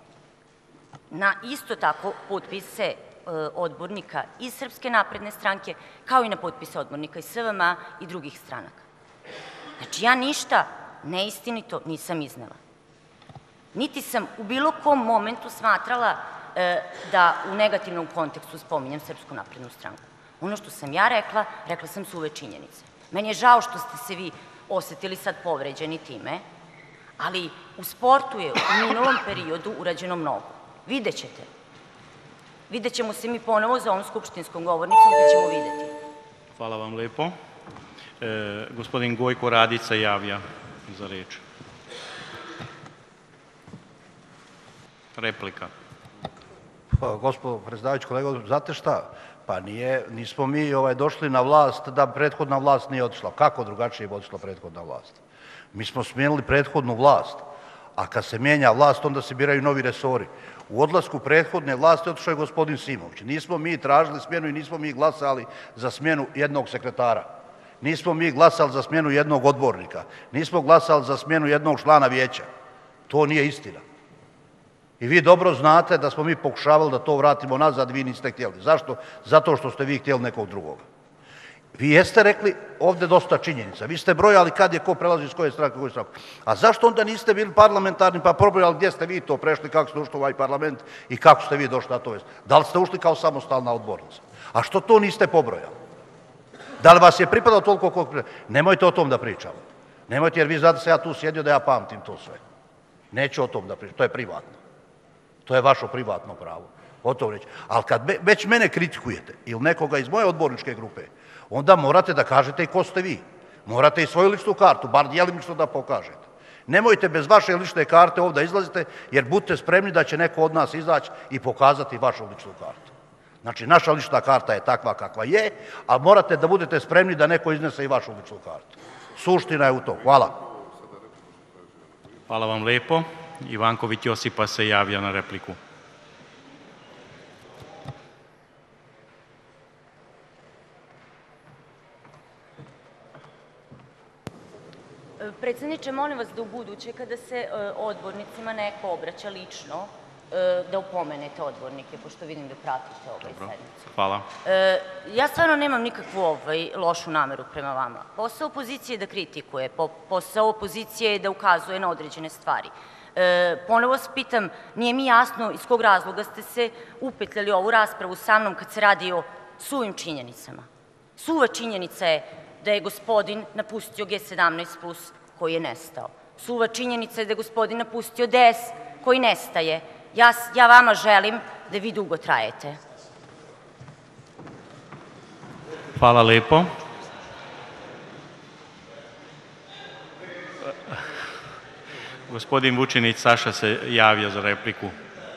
na isto tako potpise odbornika iz Srpske napredne stranke, kao i na potpise odbornika iz SVM-a i drugih stranaka. Znači, ja ništa neistinito nisam iznela. Niti sam u bilo kom momentu smatrala da u negativnom kontekstu spominjem Srpsku naprednu stranku. Ono što sam ja rekla, rekla sam suve činjenice. Meni je žao što ste se vi osetili sad povređeni time, ali u sportu je u minulom periodu urađeno mnogo. Vidjet ćete. Vidjet ćemo se mi ponovo za ovom skupštinskom govornicom, da ćemo vidjeti. Hvala vam lepo. Gospodin Gojko Radić se javlja za reč. Replika. Gospodo predsjedavajući, kolega, znate šta? Pa nismo mi došli na vlast da prethodna vlast nije otišla. Kako drugačije bi otišla prethodna vlast? Mi smo smijenili prethodnu vlast, A kad se mijenja vlast, onda se biraju novi resori. U odlasku prethodne vlasti otišao je gospodin Simović. Nismo mi tražili smjenu i nismo mi glasali za smjenu jednog sekretara. Nismo mi glasali za smjenu jednog odbornika. Nismo glasali za smjenu jednog člana vijeća. To nije istina. I vi dobro znate da smo mi pokušavali da to vratimo nazad, vi niste htjeli. Zašto? Zato što ste vi htjeli nekog drugoga. Vi jeste rekli ovdje dosta činjenica. Vi ste brojali kad je ko prelazi iz koje stranke u koju stranku. A zašto onda niste bili parlamentarni pa probrojali gdje ste vi to prešli, kako ste ušli u ovaj parlament i kako ste vi došli na to? Da li ste ušli kao samostalna odbornica? A što to niste pobrojali? Da li vas je pripadalo toliko koliko pripadalo? Nemojte o tom da pričamo. Nemojte, jer vi znate se ja tu sjedio da ja pamtim to sve. Neću o tom da pričam. To je privatno. To je vaše privatno pravo. O tom reći. Ali kad već mene kritikujete ili nekoga iz moje odborničke grupe, onda morate da kažete i ko ste vi. Morate i svoju ličnu kartu, bar djelimično da pokažete. Nemojte bez vaše lične karte ovdje izlazite, jer budite spremni da će neko od nas izaći i pokazati vašu ličnu kartu. Znači, naša lična karta je takva kakva je, a morate da budete spremni da neko iznese i vašu ličnu kartu. Suština je u to. Hvala. Hvala vam lepo. Ivanković Josipa se javlja na repliku. Predsjedniče, molim vas da u buduće, kada se odbornicima neko obraća lično, da opomenete odbornike, pošto vidim da pratite ovaj sednicu. Hvala. Ja stvarno nemam nikakvu lošu nameru prema vama. Posao opozicije je da kritikuje, posao opozicije je da ukazuje na određene stvari. Ponovo vas pitam, nije mi jasno iz kog razloga ste se upetljali ovu raspravu sa mnom kad se radi o suvim činjenicama. Suva činjenica je da je gospodin napustio G17+, koji je nestao. Suva činjenica je da je gospodin napustio DS, koji nestaje. Ja vama želim da vi dugo trajete. Hvala lepo. Gospodin Vučinić Saša se javio za repliku.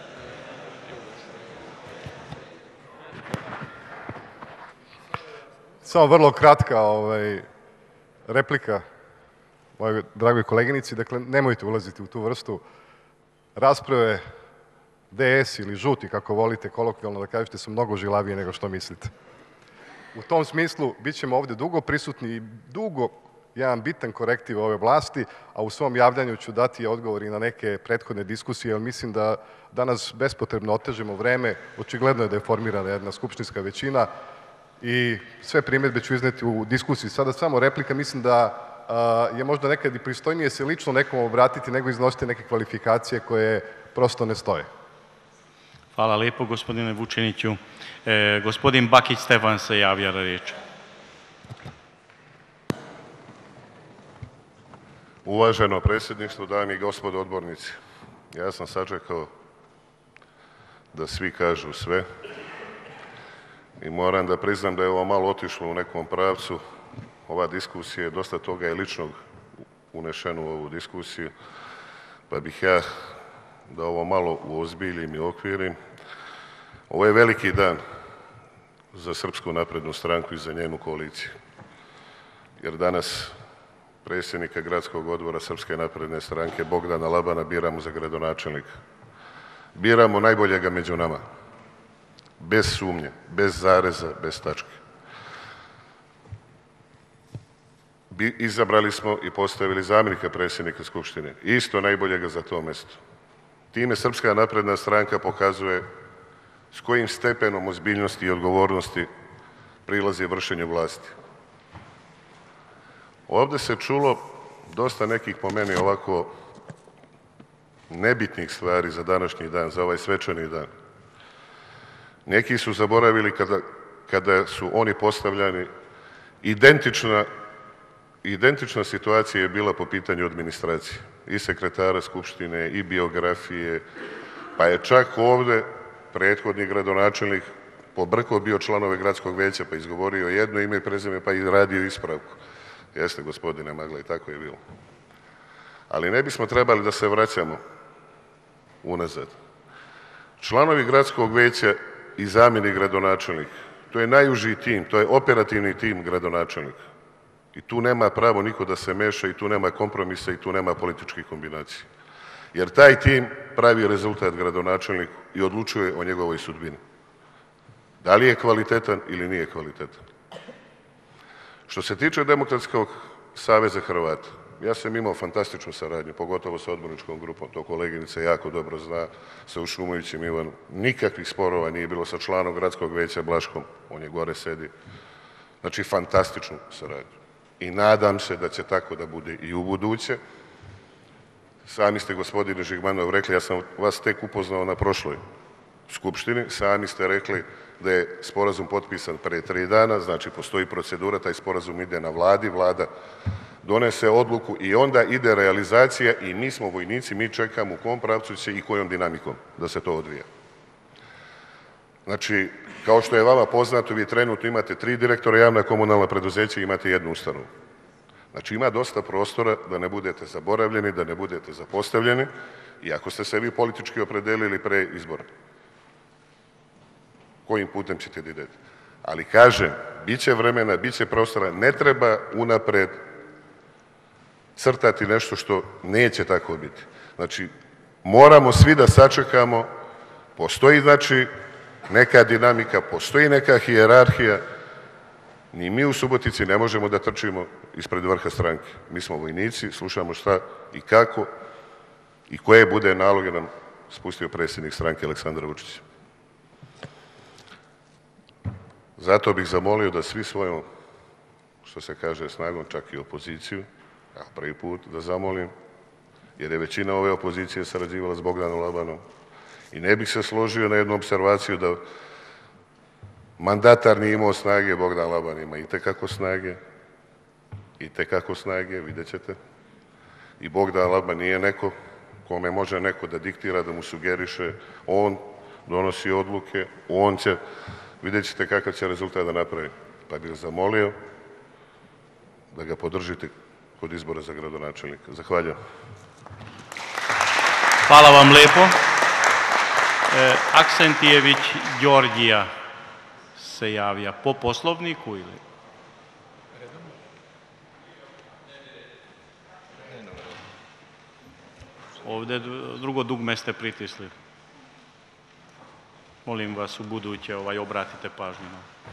Samo vrlo kratka replika mojoj dragoj koleginici. Dakle, nemojte ulaziti u tu vrstu rasprave. DS ili žuti, kako volite kolokvijalno da kažete, su mnogo žilavije nego što mislite. U tom smislu bit ćemo ovdje dugo prisutni i dugo jedan bitan korektiv ove vlasti, a u svom javljanju ću dati odgovor i na neke prethodne diskusije, jer mislim da danas bespotrebno otežemo vreme. Očigledno je da je formirana jedna skupštinska većina i sve primjedbe ću izneti u diskusiji. Sada samo replika, mislim da je možda nekad i pristojnije se lično nekom obratiti nego iznositi neke kvalifikacije koje prosto ne stoje. Hvala lepo, gospodine Vučiniću. Gospodin Bakić Stefan se javlja na riječ. Uvaženo predsjedništvo, dame i gospodo odbornici, ja sam sačekao da svi kažu sve i moram da priznam da je ovo malo otišlo u nekom pravcu. Ova diskusija je dosta toga je ličnog unešeno u ovu diskusiju, pa bih ja da ovo malo uozbiljim i okvirim. Ovo je veliki dan za Srpsku naprednu stranku i za njenu koaliciju, jer danas predsjednika gradskog odbora Srpske napredne stranke Bogdana Labana biramo za gradonačelnika. Biramo najboljega među nama, bez sumnje, bez zareza, bez tačke. Izabrali smo i postavili zamjenika predsjednika Skupštine, isto najboljega za to mjesto. Time Srpska napredna stranka pokazuje s kojim stepenom ozbiljnosti i odgovornosti prilazi vršenju vlasti. Ovdje se čulo dosta nekih po meni ovako nebitnih stvari za današnji dan, za ovaj svečani dan. Neki su zaboravili kada su oni postavljani, identična situacija je bila po pitanju administracije. I sekretara Skupštine, i biografije, pa je čak ovdje prethodni gradonačelnik pobrkao bio članove gradskog veća, pa izgovorio jedno ime i prezime, pa i radio ispravku. Jeste, gospodine Magla, i tako je bilo. Ali ne bismo trebali da se vraćamo unazad. Članovi gradskog veća i zamjenik gradonačelnika, to je najuži tim, to je operativni tim gradonačelnika. I tu nema pravo niko da se meša i tu nema kompromisa i tu nema političkih kombinacija. Jer taj tim pravi rezultat gradonačelniku i odlučuje o njegovoj sudbini. Da li je kvalitetan ili nije kvalitetan. Što se tiče Demokratskog saveza Hrvata, ja sam imao fantastičnu saradnju, pogotovo sa odborničkom grupom, to koleginica jako dobro zna, sa Ušumovićem Ivanom. Nikakvih sporova nije bilo sa članom gradskog veća Blaškom, on je gore sedi. Znači, fantastičnu saradnju. I nadam se da će tako da bude i u buduće. Sami ste, gospodine Žigmanov, rekli, ja sam vas tek upoznao na prošloj skupštini, sami ste rekli da je sporazum potpisan pre 3 dana, znači postoji procedura, taj sporazum ide na vladi, vlada donese odluku i onda ide realizacija i mi smo vojnici, mi čekamo u kom pravcu će i kojom dinamikom da se to odvija. Znači, kao što je vama poznato, vi trenutno imate 3 direktora javna komunalna preduzeća i imate 1 ustanovu. Znači, ima dosta prostora da ne budete zaboravljeni, da ne budete zapostavljeni, iako ste se vi politički opredelili pre izbora. Kojim putem ćete da idete? Ali kažem, bit će vremena, bit će prostora, ne treba unapred crtati nešto što neće tako biti. Znači, moramo svi da sačekamo, postoji znači neka dinamika, postoji neka hijerarhija, ni mi u Subotici ne možemo da trčimo ispred vrha stranke. Mi smo vojnici, slušamo šta i kako i koje bude naloge nam spustio predsjednik stranke Aleksandar Vučić. Zato bih zamolio da svi svojom, što se kaže, snagom, čak i opoziciju, ja prvi put da zamolim, jer je većina ove opozicije sarađivala s Bogdanom Labanom i ne bih se složio na jednu observaciju da mandatar nije imao snage, Bogdan Laban ima i tekako snage, vidjet ćete. I Bogdan Laban nije neko kome može neko da diktira, da mu sugeriše, on donosi odluke, on će, vidjet ćete kakav će rezultat da napravi. Pa bih zamolio da ga podržite kod izbora za gradonačelnika. Zahvaljujem. Hvala vam lepo. Aksentijević Đorđija se javlja po poslovniku ili? Ovde drugo dugme ste pritisli. Molim vas u buduće obratite pažnju.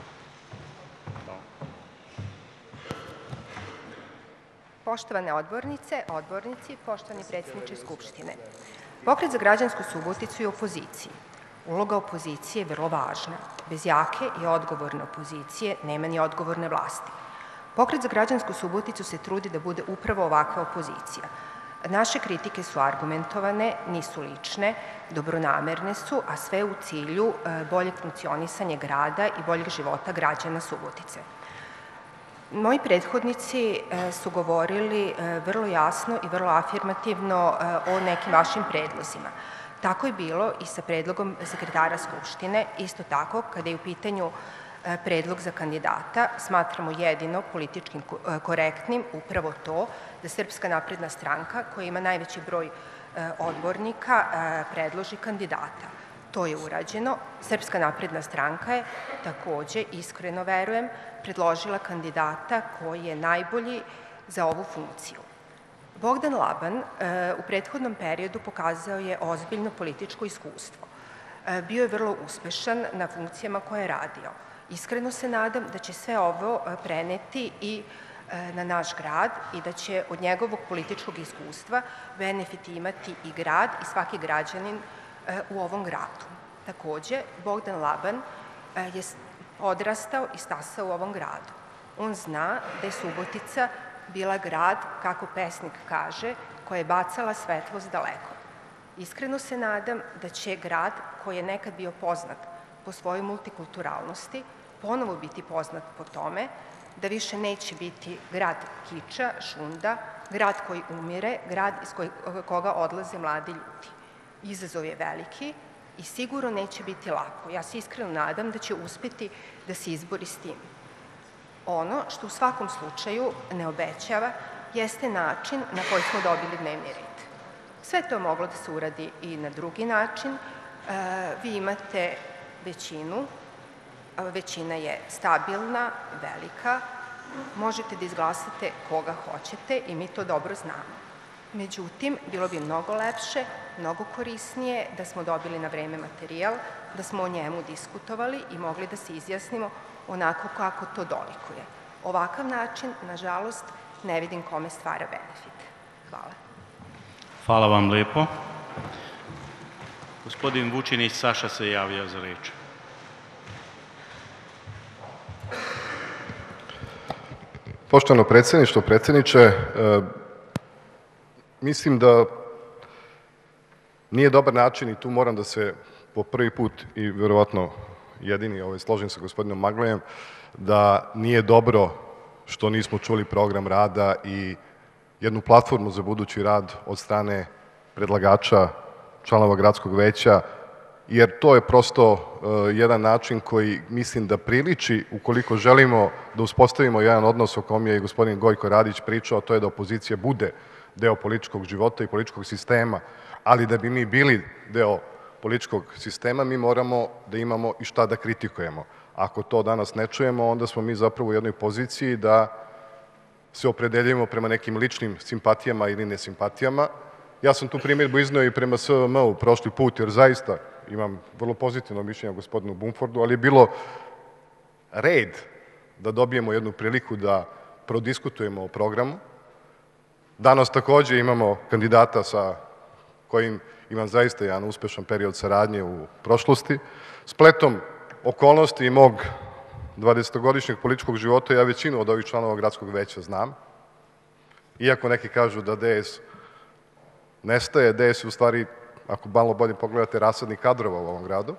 Poštovane odbornice, odbornici, poštovani predsjedniče Skupštine. Pokret za građansku Suboticu i opoziciji. Uloga opozicije je vrlo važna. Bez jake i odgovorne opozicije nema ni odgovorne vlasti. Pokret za građansku Suboticu se trudi da bude upravo ovakva opozicija. Naše kritike su argumentovane, nisu lične, dobronamerne su, a sve u cilju boljeg funkcionisanja grada i boljeg života građana Subotice. Moji prethodnici su govorili vrlo jasno i vrlo afirmativno o nekim vašim predlozima. Tako je bilo i sa predlogom sekretara Skupštine, isto tako kada je u pitanju predlog za kandidata, smatramo jedino političkim korektnim upravo to da Srpska napredna stranka, koja ima najveći broj odbornika, predloži kandidata. To je urađeno. Srpska napredna stranka je takođe, iskreno verujem, predložila kandidata koji je najbolji za ovu funkciju. Bogdan Laban u prethodnom periodu pokazao je ozbiljno političko iskustvo. Bio je vrlo uspešan na funkcijama koje je radio. Iskreno se nadam da će sve ovo preneti i na naš grad i da će od njegovog političkog iskustva benefit imati i grad i svaki građanin u ovom gradu. Takođe, Bogdan Laban je odrastao i stasao u ovom gradu. On zna da je Subotica bila grad, kako pesnik kaže, koja je bacala svetlost daleko. Iskreno se nadam da će grad koji je nekad bio poznat po svojoj multikulturalnosti ponovo biti poznat po tome da više neće biti grad kiča, šunda, grad koji umire, grad iz koga odlaze mladi ljudi. Izazov je veliki i sigurno neće biti lako. Ja se iskreno nadam da će uspeti da se izbori s tim. Ono što u svakom slučaju ne obećava jeste način na koji smo dobili dnevni red. Sve to moglo da se uradi i na drugi način. Vi imate većinu, većina je stabilna, velika, možete da izglasate koga hoćete i mi to dobro znamo. Međutim, bilo bi mnogo lepše, mnogo korisnije da smo dobili na vreme materijal, da smo o njemu diskutovali i mogli da se izjasnimo onako kako to dolikuje. Ovakav način, nažalost, ne vidim kome stvara benefit. Hvala. Hvala vam lijepo. Gospodin Vučinić Saša se javio za riječ. Poštovano predsjedništvo, predsjedniče, mislim da nije dobar način i tu moram da se po prvi put i vjerovatno jedini složim sa gospodinom Maglejem, da nije dobro što nismo čuli program rada i jednu platformu za budući rad od strane predlagača, članova gradskog veća, jer to je prosto jedan način koji mislim da priliči, ukoliko želimo da uspostavimo jedan odnos o kom je i gospodin Gojko Radić pričao, to je da opozicija bude deo političkog života i političkog sistema, ali da bi mi bili deo političkog sistema, mi moramo da imamo i šta da kritikujemo. Ako to danas ne čujemo, onda smo mi zapravo u jednoj poziciji da se opredeljujemo prema nekim ličnim simpatijama ili nesimpatijama. Ja sam tu primjedbu izneo i prema SVM-u prošli put, jer zaista imam vrlo pozitivno mišljenje o gospodinu Bumfordu, ali je bilo red da dobijemo jednu priliku da prodiskutujemo o programu. Danas takođe imamo kandidata sa kojim imam zaista jedan uspešan period saradnje u prošlosti. Spletom okolnosti i mog 20-godišnjeg političkog života ja većinu od ovih članova gradskog veća znam. Iako neki kažu da DS nestaje, DS je u stvari, ako malo bolje pogledate, rasadnik kadrova u ovom gradu.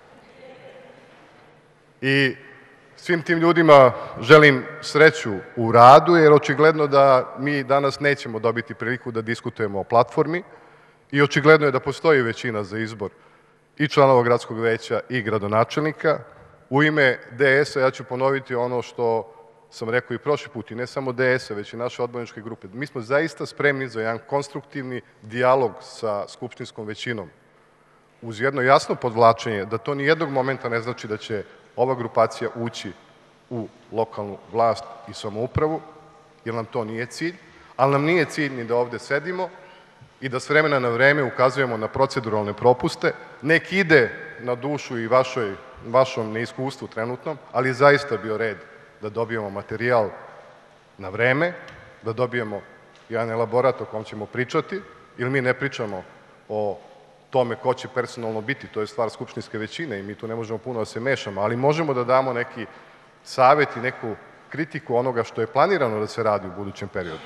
I svim tim ljudima želim sreću u radu, jer očigledno da mi danas nećemo dobiti priliku da diskutujemo o platformi i očigledno je da postoji većina za izbor i članova gradskog veća i gradonačelnika. U ime DS-a ja ću ponoviti ono što sam rekao i prošli put, i ne samo DS-a, već i naše odborničke grupe. Mi smo zaista spremni za jedan konstruktivni dijalog sa skupštinskom većinom, uz jedno jasno podvlačenje da to ni jednog momenta ne znači da će ova grupacija ući u lokalnu vlast i samoupravu, jer nam to nije cilj, ali nam nije cilj ni da ovde sedimo i da s vremena na vreme ukazujemo na proceduralne propuste. Nek ide na dušu i vašom neiskustvu trenutnom, ali je zaista bio red da dobijemo materijal na vreme, da dobijemo jedan elaborat o kom ćemo pričati, ili mi ne pričamo o tome ko će personalno biti, to je stvar skupštinske većine i mi tu ne možemo puno da se mešamo, ali možemo da damo neki savjet i neku kritiku onoga što je planirano da se radi u budućem periodu.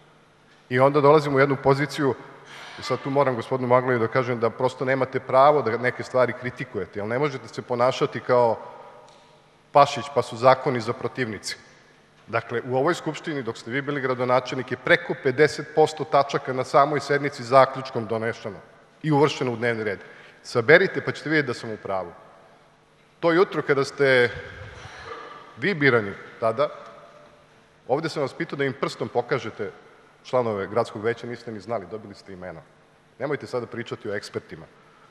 I onda dolazimo u jednu poziciju, i sad tu moram gospodinu Magleju da kažem da prosto nemate pravo da neke stvari kritikujete, jer ne možete se ponašati kao Pašić, pa su zakoni za protivnici. Dakle, u ovoj skupštini, dok ste vi bili gradonačelnik, je preko 50% tačaka na samoj sednici zaključkom donešeno i uvršeno u dnevni red. Saberite pa ćete vidjeti da sam u pravu. To jutro kada ste vi birani tada, ovde sam vas pitao da im prstom pokažete članove gradskog veća, niste ni znali, dobili ste imena. Nemojte sada pričati o ekspertima.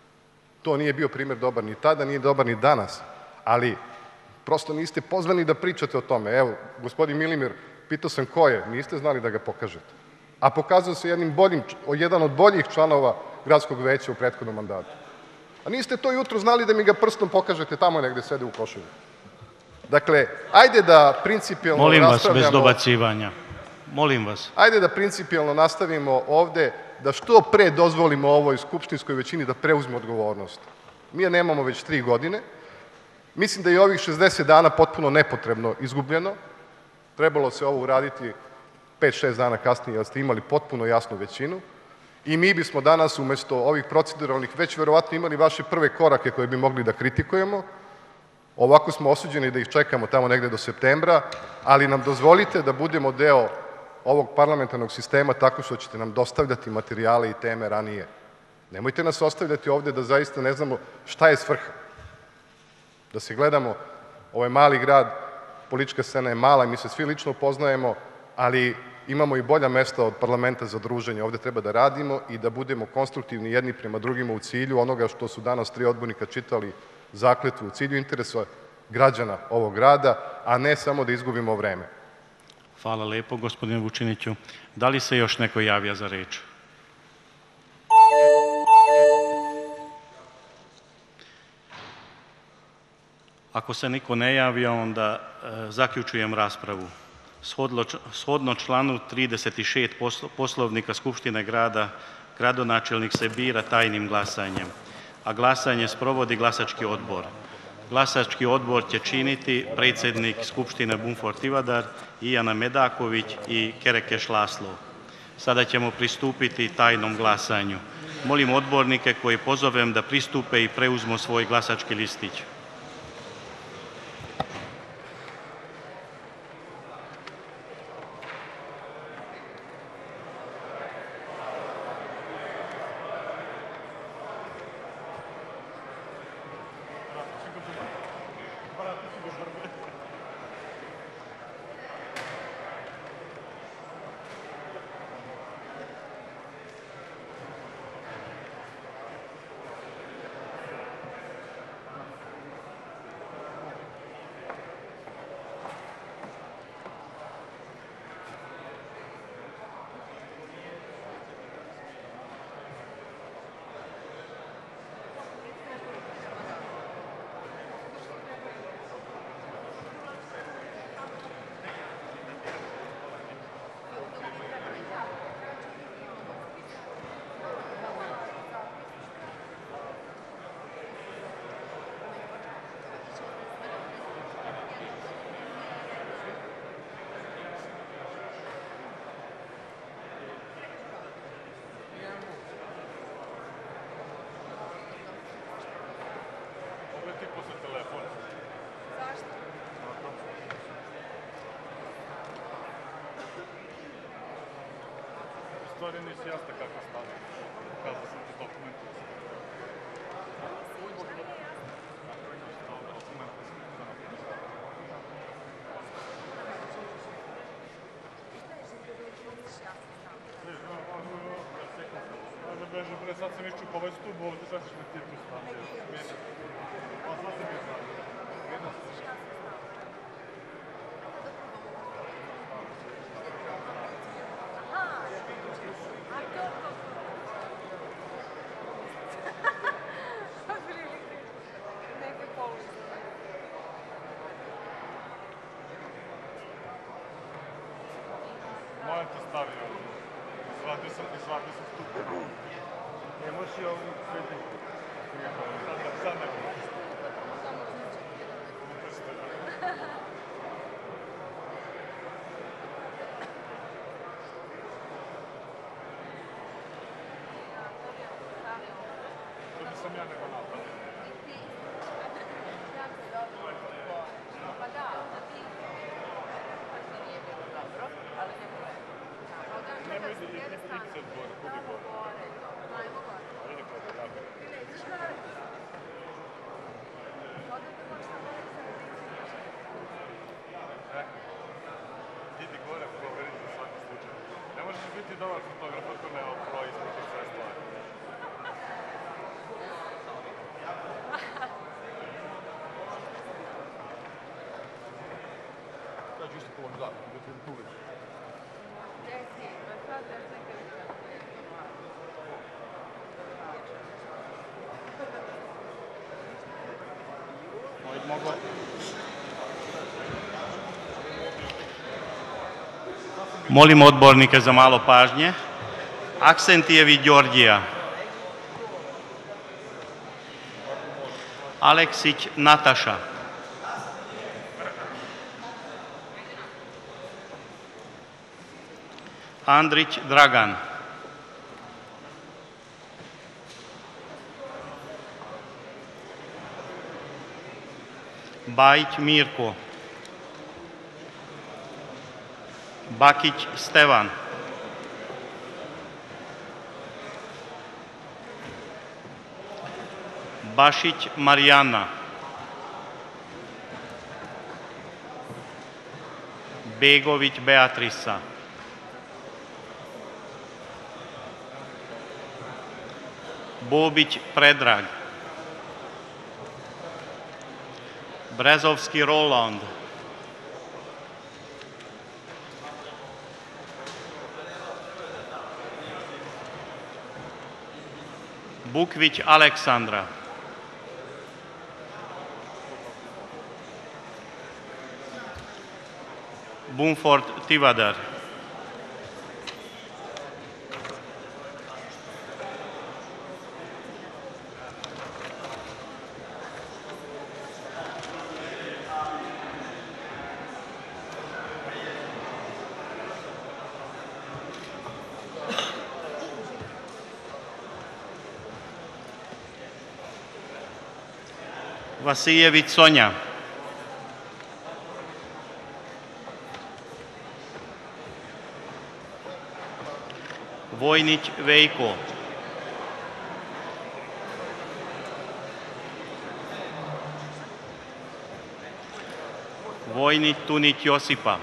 To nije bio primjer dobar ni tada, nije dobar ni danas, ali prosto niste pozvani da pričate o tome. Evo, gospodin Milimir, pitao sam ko je, niste znali da ga pokažete. A pokazao se jedan od boljih članova gradskog veća u prethodnom mandatu. A niste to jutro znali da mi ga prstom pokažete, tamo negde sede u košulju. Dakle, ajde da principijalno Molim vas, raspravljamo... bez dobacivanja. Molim vas. Ajde da principijalno nastavimo ovde, da što pre dozvolimo ovoj skupštinskoj većini da preuzme odgovornost. Mi je nemamo već 3 godine. Mislim da je ovih 60 dana potpuno nepotrebno izgubljeno. Trebalo se ovo uraditi 5-6 dana kasnije, jer ste imali potpuno jasnu većinu. I mi bismo danas, umesto ovih proceduralnih, već verovatno imali vaše prve korake koje bi mogli da kritikujemo. Ovako smo osuđeni da ih čekamo tamo negde do septembra, ali nam dozvolite da budemo deo ovog parlamentarnog sistema tako što ćete nam dostavljati materijale i teme ranije. Nemojte nas ostavljati ovde da zaista ne znamo šta je svrha. Da se gledamo, ovo je mali grad, politička scena je mala, mi se svi lično poznajemo, ali imamo i bolja mesta od parlamenta za druženje. Ovde treba da radimo i da budemo konstruktivni jedni prema drugima u cilju onoga što su danas 3 odbornika čitali zakletvu, u cilju interesa građana ovog grada, a ne samo da izgubimo vreme. Hvala lepo, gospodine Vučiniću. Da li se još neko javlja za reč? Ako se niko ne javlja, onda zaključujem raspravu. Shodno članu 36 Poslovnika Skupštine grada, gradonačelnik se bira tajnim glasanjem, a glasanje sprovodi glasački odbor. Glasački odbor će činiti predsjednik Skupštine Bumford Tivadar, Ijana Medaković i Kerekeš Laslo. Sada ćemo pristupiti tajnom glasanju. Molim odbornike koje pozovem da pristupe i preuzmu svoj glasački listić. Stvari nisi jasna kako stane. Kazao sam ti dokument. Beže, bre, sad sam iščupao ovaj stub ovdje, sad ćeš me ti tu staviti. Pa sad sam je stavio. Jedna se zašto. Moja ti stavio. Izvadio sam stup. Ne možeš i ovu srednju. Sad ne možeš. To bi sam ja nego napravio. Pa da, ti nije bilo dobro, ali ne bilo. Nemoj da je x odbor, kudi gore. Ajmo gore. Ajde gore, dobro. Ti nećeš gore. Idi gore, povedite u svakom slučaju. Ne možeš biti dobar fotograf ako ne proizvodiš sve stvari. Ja ću isto povoljno da ti tu već. Molim odbornike za malo pažnje. Aksentijevi Đorđija. Aleksić Nataša. Andrić Dragan. Bajić Mirko. Bakić Stevan. Bašić Marijana. Begović Beatrisa. Bobić Predrag. Brezovski Roland. Bukvić Aleksandra. Bumford Tivadar, Vasiljević Sonja, Vojnić Vejko, Vojnić Tunić Josipa,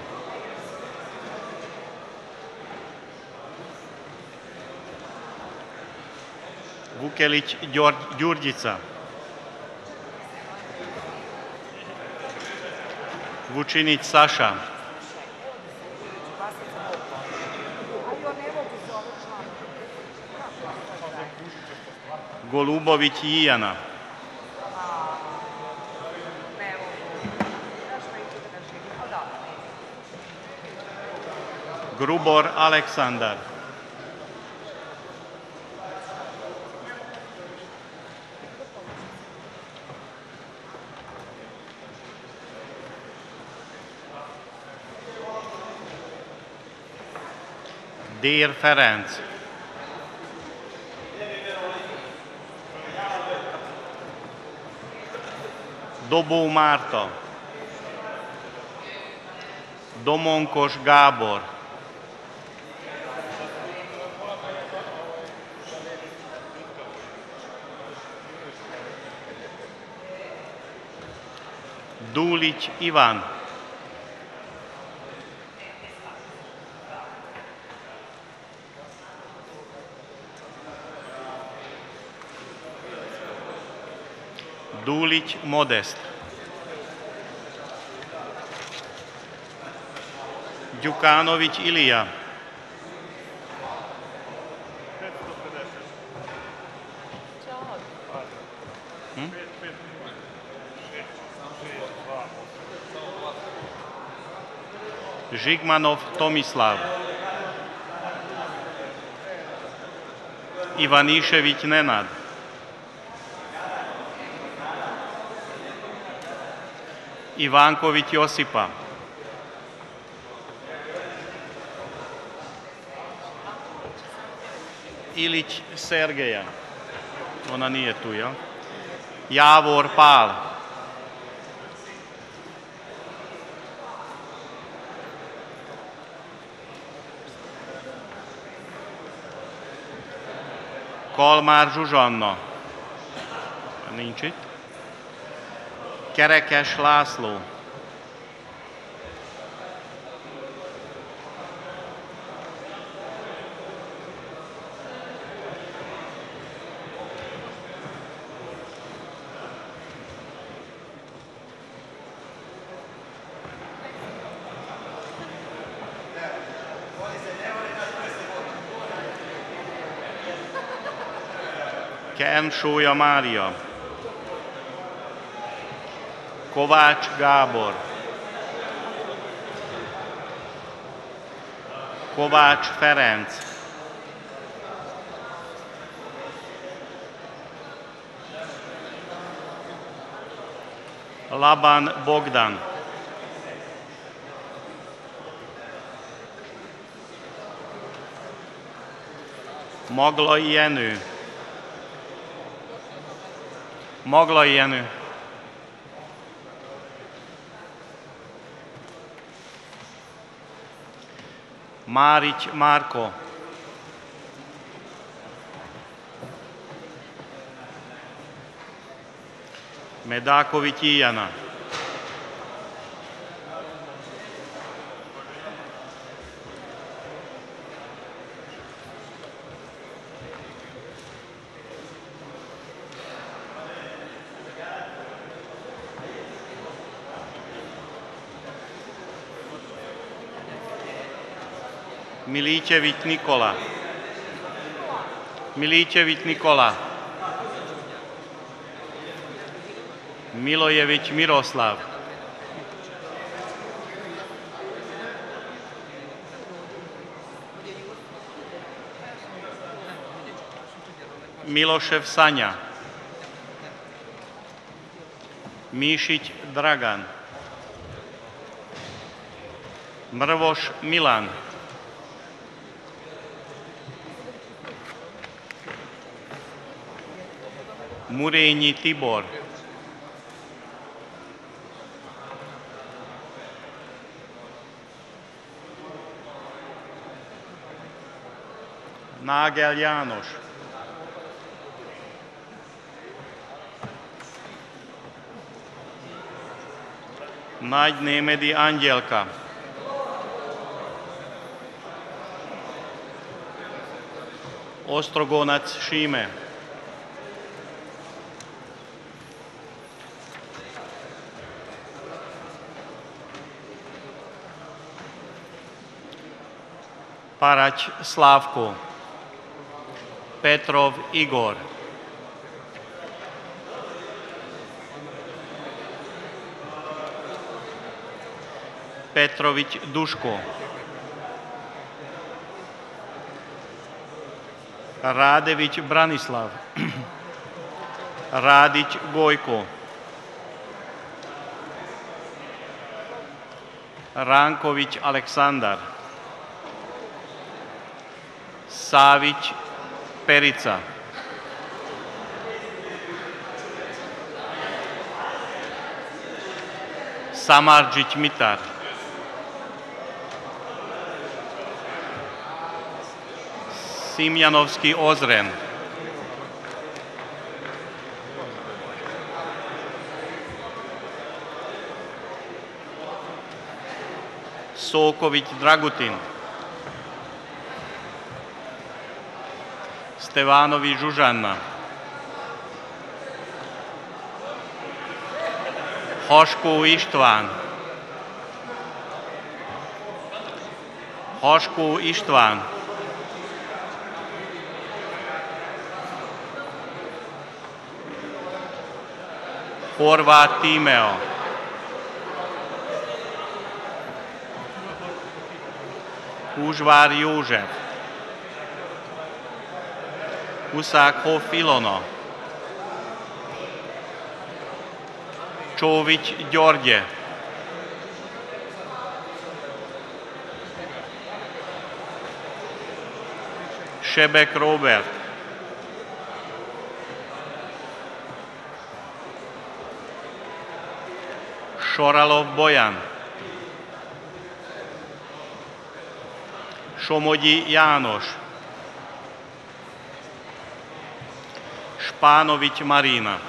Vukelić Đurđica, Vučinić Saša, Golubović Ijana, Grubor Aleksandar, Dér Ferenc, Dobó Márta, Domonkos Gábor, Dúlić Iván, Dúlić Modest, Đukanović Ilija, Žigmanov Tomislav, Ivanišević Nenad, Ivanković Josipa, Ilić Sergeja, ona nije tu, jel? Javor Pál, Kalmár Zsuzsanna, nincs itt. Kerekes László, Kensója Mária, Kovács Gábor, Kovács Ferenc, Laban Bogdan, Maglai Jenő, Maglai Jenő, Márics Márko, Medáković Ijana, Miličević Nikola, Miličević Nikola, Milojević Miroslav, Milošev Sanja, Mišić Dragan, Mrvoš Milan, Murenji Tibor, Nagel János, Nagy Némedi Angyelka, Ostrogonac Šime, Parać Slavko, Petrov Igor, Petrović Duško, Radević Branislav, Radić Gojko, Ranković Aleksandar, Savić Perica, Samarđić Mitar, Simjanovski Ozren, Soković Dragutin, Stevanović Žužanna, Hoškov Ištván, Hoškov Ištván, Horvát Tímeo, Húžvár József, Huszák Hoff Ilona, Csóvics Györgye, Sebek Robert, Soralov Bojan, Somogyi János, Spánovics Marina,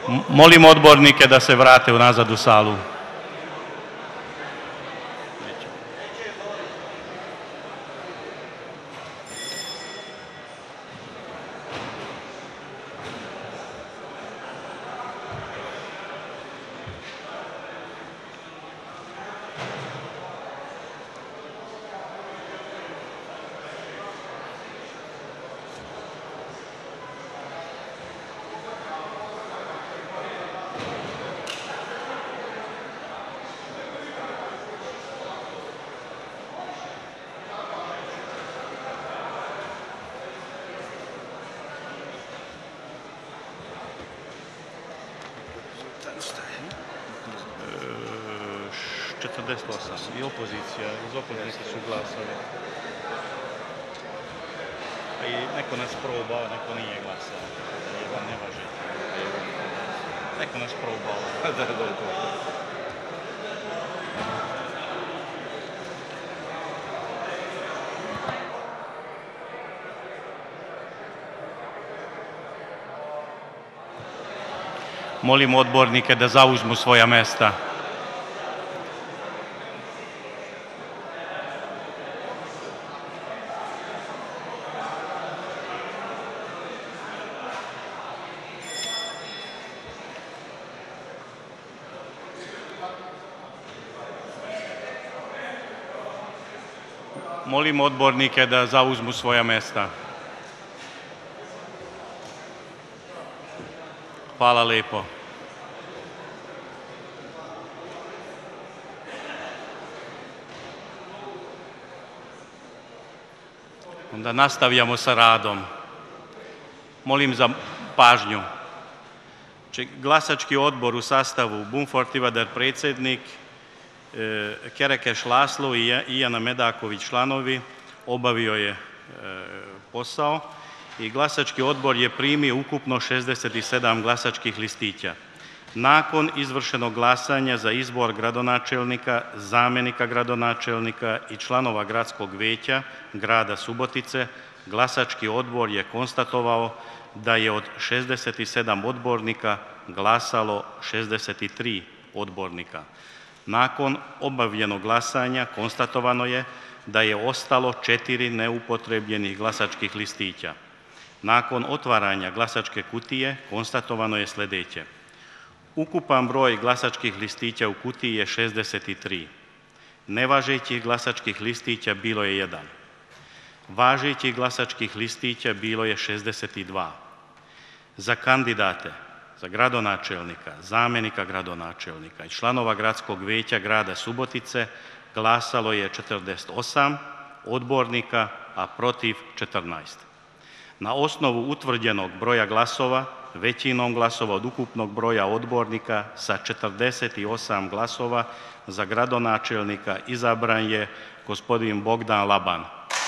Molim odbornike da se vrate unazad u salu. I opozicija, iz opozicije su glasovi. A i neko nas probao, neko nije glasao. Jedan ne važi. Neko nas probao. Molim odbornike da zauzmu svoja mesta. Molim odbornike da zauzmu svoja mesta. Hvala lepo. Onda nastavljamo sa radom. Molim za pažnju. Glasački odbor u sastavu Bumfor Tivadar predsjednik, Kerekeš Laslo i Ijana Medaković članovi obavio je posao i glasački odbor je primio ukupno 67 glasačkih listića. Nakon izvršenog glasanja za izbor gradonačelnika, zamjenika gradonačelnika i članova gradskog vijeća grada Subotice, glasački odbor je konstatovao da je od 67 odbornika glasalo 63 odbornika. Nakon obavljenog glasanja konstatovano je da je ostalo 4 neupotrebljenih glasačkih listića. Nakon otvaranja glasačke kutije konstatovano je sljedeće. Ukupan broj glasačkih listića u kutiji je 63. Nevažećih glasačkih listića bilo je 1. Važećih glasačkih listića bilo je 62. Za kandidate, za gradonačelnika, zamjenika gradonačelnika i članova gradskog vijeća grada Subotice glasalo je 48 odbornika, a protiv 14. Na osnovu utvrđenog broja glasova, većinom glasova od ukupnog broja odbornika sa 48 glasova za gradonačelnika izabran je gospodin Bogdan Laban.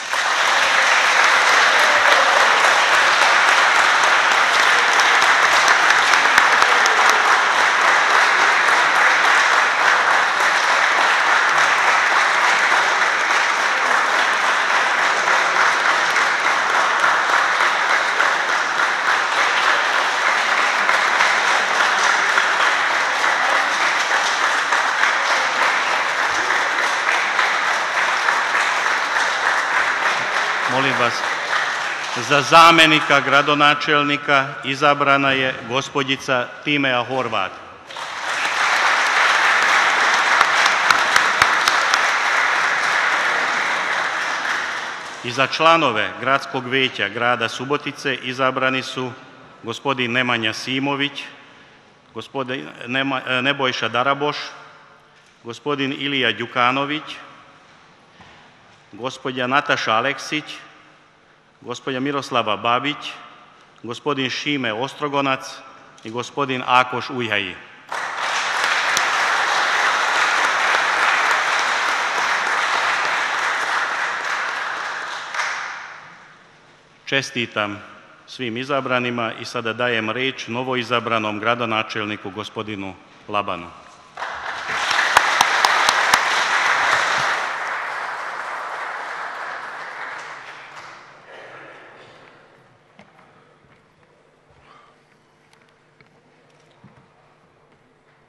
Molim vas, za zamjenika gradonačelnika izabrana je gospođica Timea Horvat. I za članove gradskog vijeća grada Subotice izabrani su gospodin Nemanja Simović, gospodin Nebojša Daraboš, gospodin Ilija Đukanović, gospođa Nataša Aleksić, gospođa Miroslava Babić, gospodin Šime Ostrogonac i gospodin Akoš Ujhaji. Čestitam svim izabranima i sada dajem riječ novoizabranom gradonačelniku gospodinu Labanu.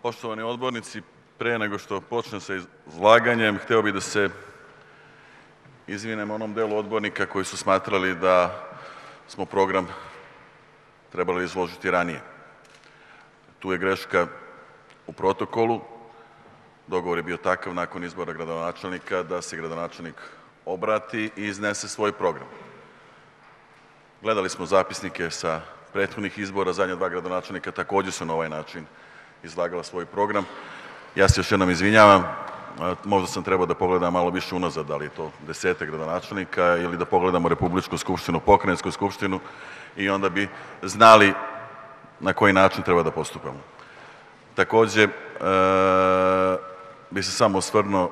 Poštovani odbornici, pre nego što počnem sa izlaganjem, hteo bih da se izvinem onom delu odbornika koji su smatrali da smo program trebali izložiti ranije. Tu je greška u protokolu. Dogovor je bio takav nakon izbora gradonačelnika da se gradonačelnik obrati i iznese svoj program. Gledali smo zapisnike sa prethodnih izbora, zadnja dva gradonačelnika takođe su na ovaj način izlagala svoj program. Ja se još jednom izvinjavam, možda sam trebao da pogledam malo više unazad, da li je to 10 gradonačelnika ili da pogledamo Republičku skupštinu, Pokrajinsku skupštinu i onda bi znali na koji način treba da postupamo. Takođe, bi se samo osvrnuo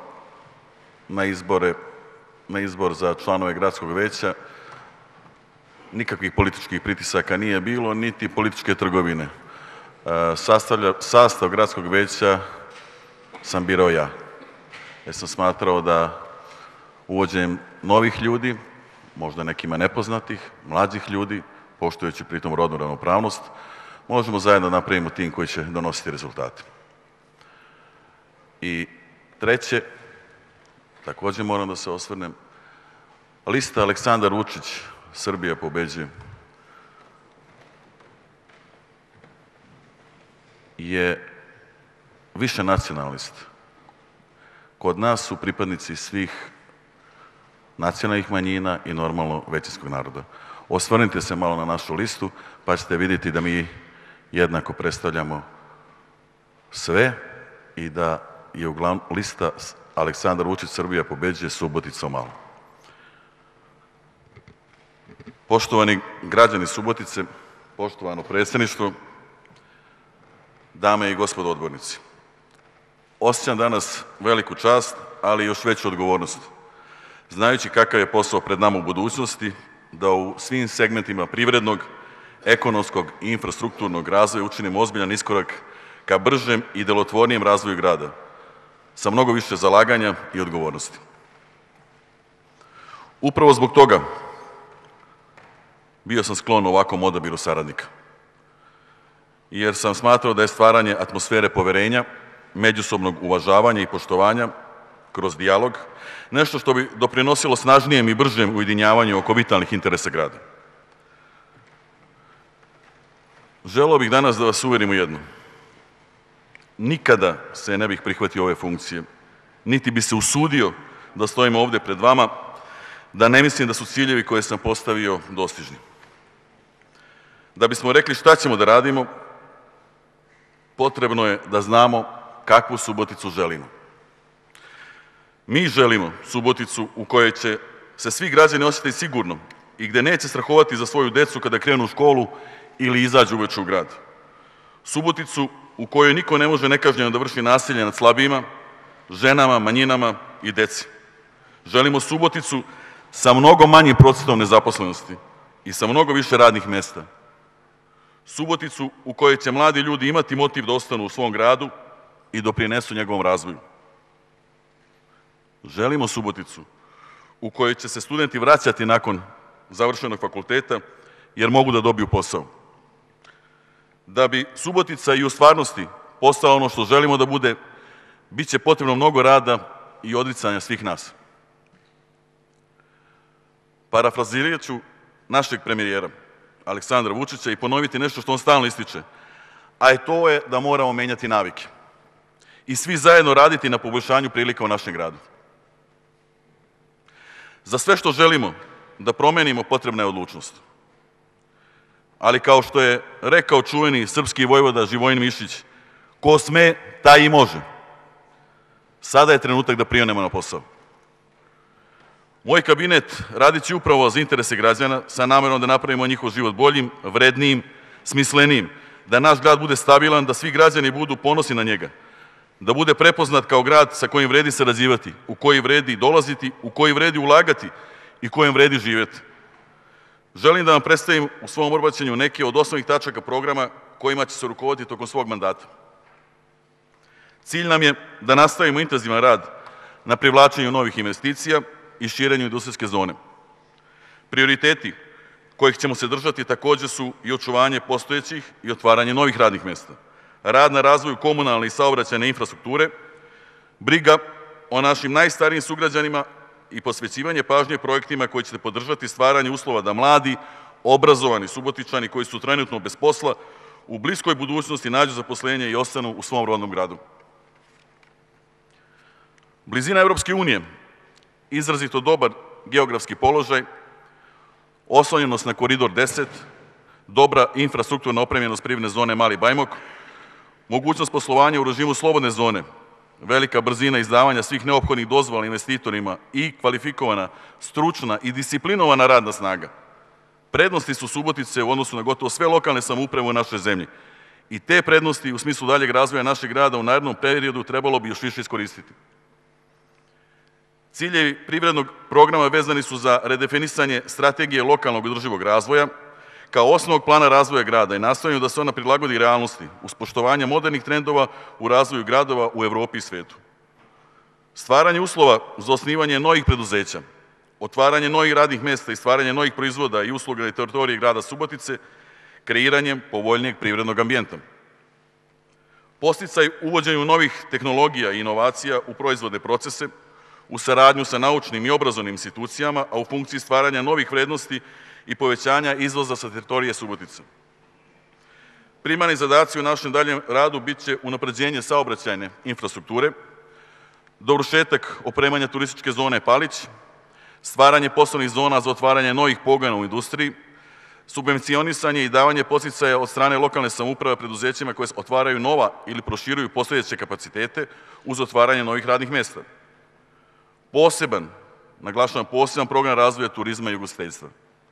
na izbor za članove gradskog veća. Nikakvih političkih pritisaka nije bilo, niti političke trgovine. Sastav gradskog veća sam birao ja. Jer sam smatrao da uvođenjem novih ljudi, možda nekima nepoznatih, mlađih ljudi, poštujući pritom rodnu ravnopravnost, možemo zajedno napravimo tim koji će donositi rezultate. I treće, takođe moram da se osvrnem, lista Aleksandar Vučić, Srbija pobeđuje, je više nacionalista. Kod nas su pripadnici svih nacionalnih manjina i normalno većinskog naroda. Osvrnite se malo na našu listu, pa ćete vidjeti da mi jednako predstavljamo sve i da je lista Aleksandar Vučić, Srbija pobeđuje, Subotica malo. Poštovani građani Subotice, poštovano predsjedništvo, dame i gospodo odbornici, osjećam danas veliku čast, ali još veću odgovornost. Znajući kakav je posao pred nama u budućnosti, da u svim segmentima privrednog, ekonomskog i infrastrukturnog razvoja učinimo ozbiljan iskorak ka bržem i delotvornijem razvoju grada, sa mnogo više zalaganja i odgovornosti. Upravo zbog toga bio sam sklon ovakvom odabiru saradnika, jer sam smatrao da je stvaranje atmosfere poverenja, međusobnog uvažavanja i poštovanja kroz dijalog nešto što bi doprinosilo snažnijem i bržem ujedinjavanju oko vitalnih interesa grada. Želeo bih danas da vas uverim u jedno. Nikada se ne bih prihvatio ove funkcije, niti bi se usudio da stojim ovde pred vama, da ne mislim da su ciljevi koje sam postavio dostižni. Da bismo rekli šta ćemo da radimo, potrebno je da znamo kakvu Suboticu želimo. Mi želimo Suboticu u kojoj će se svi građani osjetiti sigurno i gde neće strahovati za svoju decu kada krenu u školu ili izađu uveče u grad. Suboticu u kojoj niko ne može nekažnjeno da vrši nasilje nad slabijima, ženama, manjinama i deci. Želimo Suboticu sa mnogo manjim procentom nezaposlenosti i sa mnogo više radnih mesta. Suboticu u kojoj će mladi ljudi imati motiv da ostanu u svom gradu i doprinesu njegovom razvoju. Želimo Suboticu u kojoj će se studenti vraćati nakon završenog fakulteta jer mogu da dobiju posao. Da bi Subotica i u stvarnosti postala ono što želimo da bude, bit će potrebno mnogo rada i odricanja svih nas. Parafrazirat ću našeg premijera Aleksandra Vučića i ponoviti nešto što on stalno ističe, a to je da moramo menjati navike i svi zajedno raditi na poboljšanju prilika u našem gradu. Za sve što želimo da promenimo potrebna je odlučnost. Ali kao što je rekao čuveni srpski vojvoda Živojin Mišić, ko sme, taj i može. Sada je trenutak da prionemo na posao. Moj kabinet radit će upravo za interese građana sa namerom da napravimo njihov život boljim, vrednijim, smislenijim, da naš grad bude stabilan, da svi građani budu ponosni na njega, da bude prepoznat kao grad sa kojim vredi sarađivati, u koji vredi dolaziti, u koji vredi ulagati i kojem vredi živjeti. Želim da vam predstavim u svom obraćanju neke od osnovnih tačaka programa kojima će se rukovoditi tokom svog mandata. Cilj nam je da nastavimo intenzivan rad na privlačenju novih investicija i širenju industrijske zone. Prioriteti kojih ćemo se držati takođe su i očuvanje postojećih i otvaranje novih radnih mesta, rad na razvoju komunalne i saobraćajne infrastrukture, briga o našim najstarijim sugrađanima i posvećivanje pažnje projektima koji će podržati stvaranje uslova da mladi, obrazovani Subotičani koji su trenutno bez posla u bliskoj budućnosti nađu zaposlenje i ostanu u svom rodnom gradu. Blizina Evropske unije, izrazito dobar geografski položaj, oslonjenost na koridor 10, dobra infrastrukturna opremljenost privredne zone Mali Bajmok, mogućnost poslovanja u režimu slobodne zone, velika brzina izdavanja svih neophodnih dozvola investitorima i kvalifikovana, stručna i disciplinovana radna snaga. Prednosti su Subotice u odnosu na gotovo sve lokalne samouprave u našoj zemlji i te prednosti u smislu daljeg razvoja našeg grada u narednom periodu trebalo bi još više iskoristiti. Ciljevi privrednog programa vezani su za redefinisanje strategije lokalnog održivog razvoja kao osnovnog plana razvoja grada i nastojanju da se ona prilagodi realnosti uz poštovanje modernih trendova u razvoju gradova u Evropi i svetu. Stvaranje uslova za osnivanje novih preduzeća, otvaranje novih radnih mesta i stvaranje novih proizvoda i usluga na teritoriji grada Subotice, kreiranjem povoljnijeg privrednog ambijenta. Podsticaj uvođenju novih tehnologija i inovacija u proizvodne procese, u saradnju sa naučnim i obrazovnim institucijama, a u funkciji stvaranja novih vrednosti i povećanja izvoza sa teritorije Subotice. Primarni zadaci u našem daljem radu bit će unapređenje saobraćajne infrastrukture, dovršetak opremanja turističke zone Palić, stvaranje poslovnih zona za otvaranje novih pogona u industriji, subvencionisanje i davanje podsticaja od strane lokalne samouprave preduzećima koje otvaraju nova ili proširuju postojeće kapacitete uz otvaranje novih radnih mesta. Poseban, naglašavam poseban program razvoja turizma i ugostiteljstva.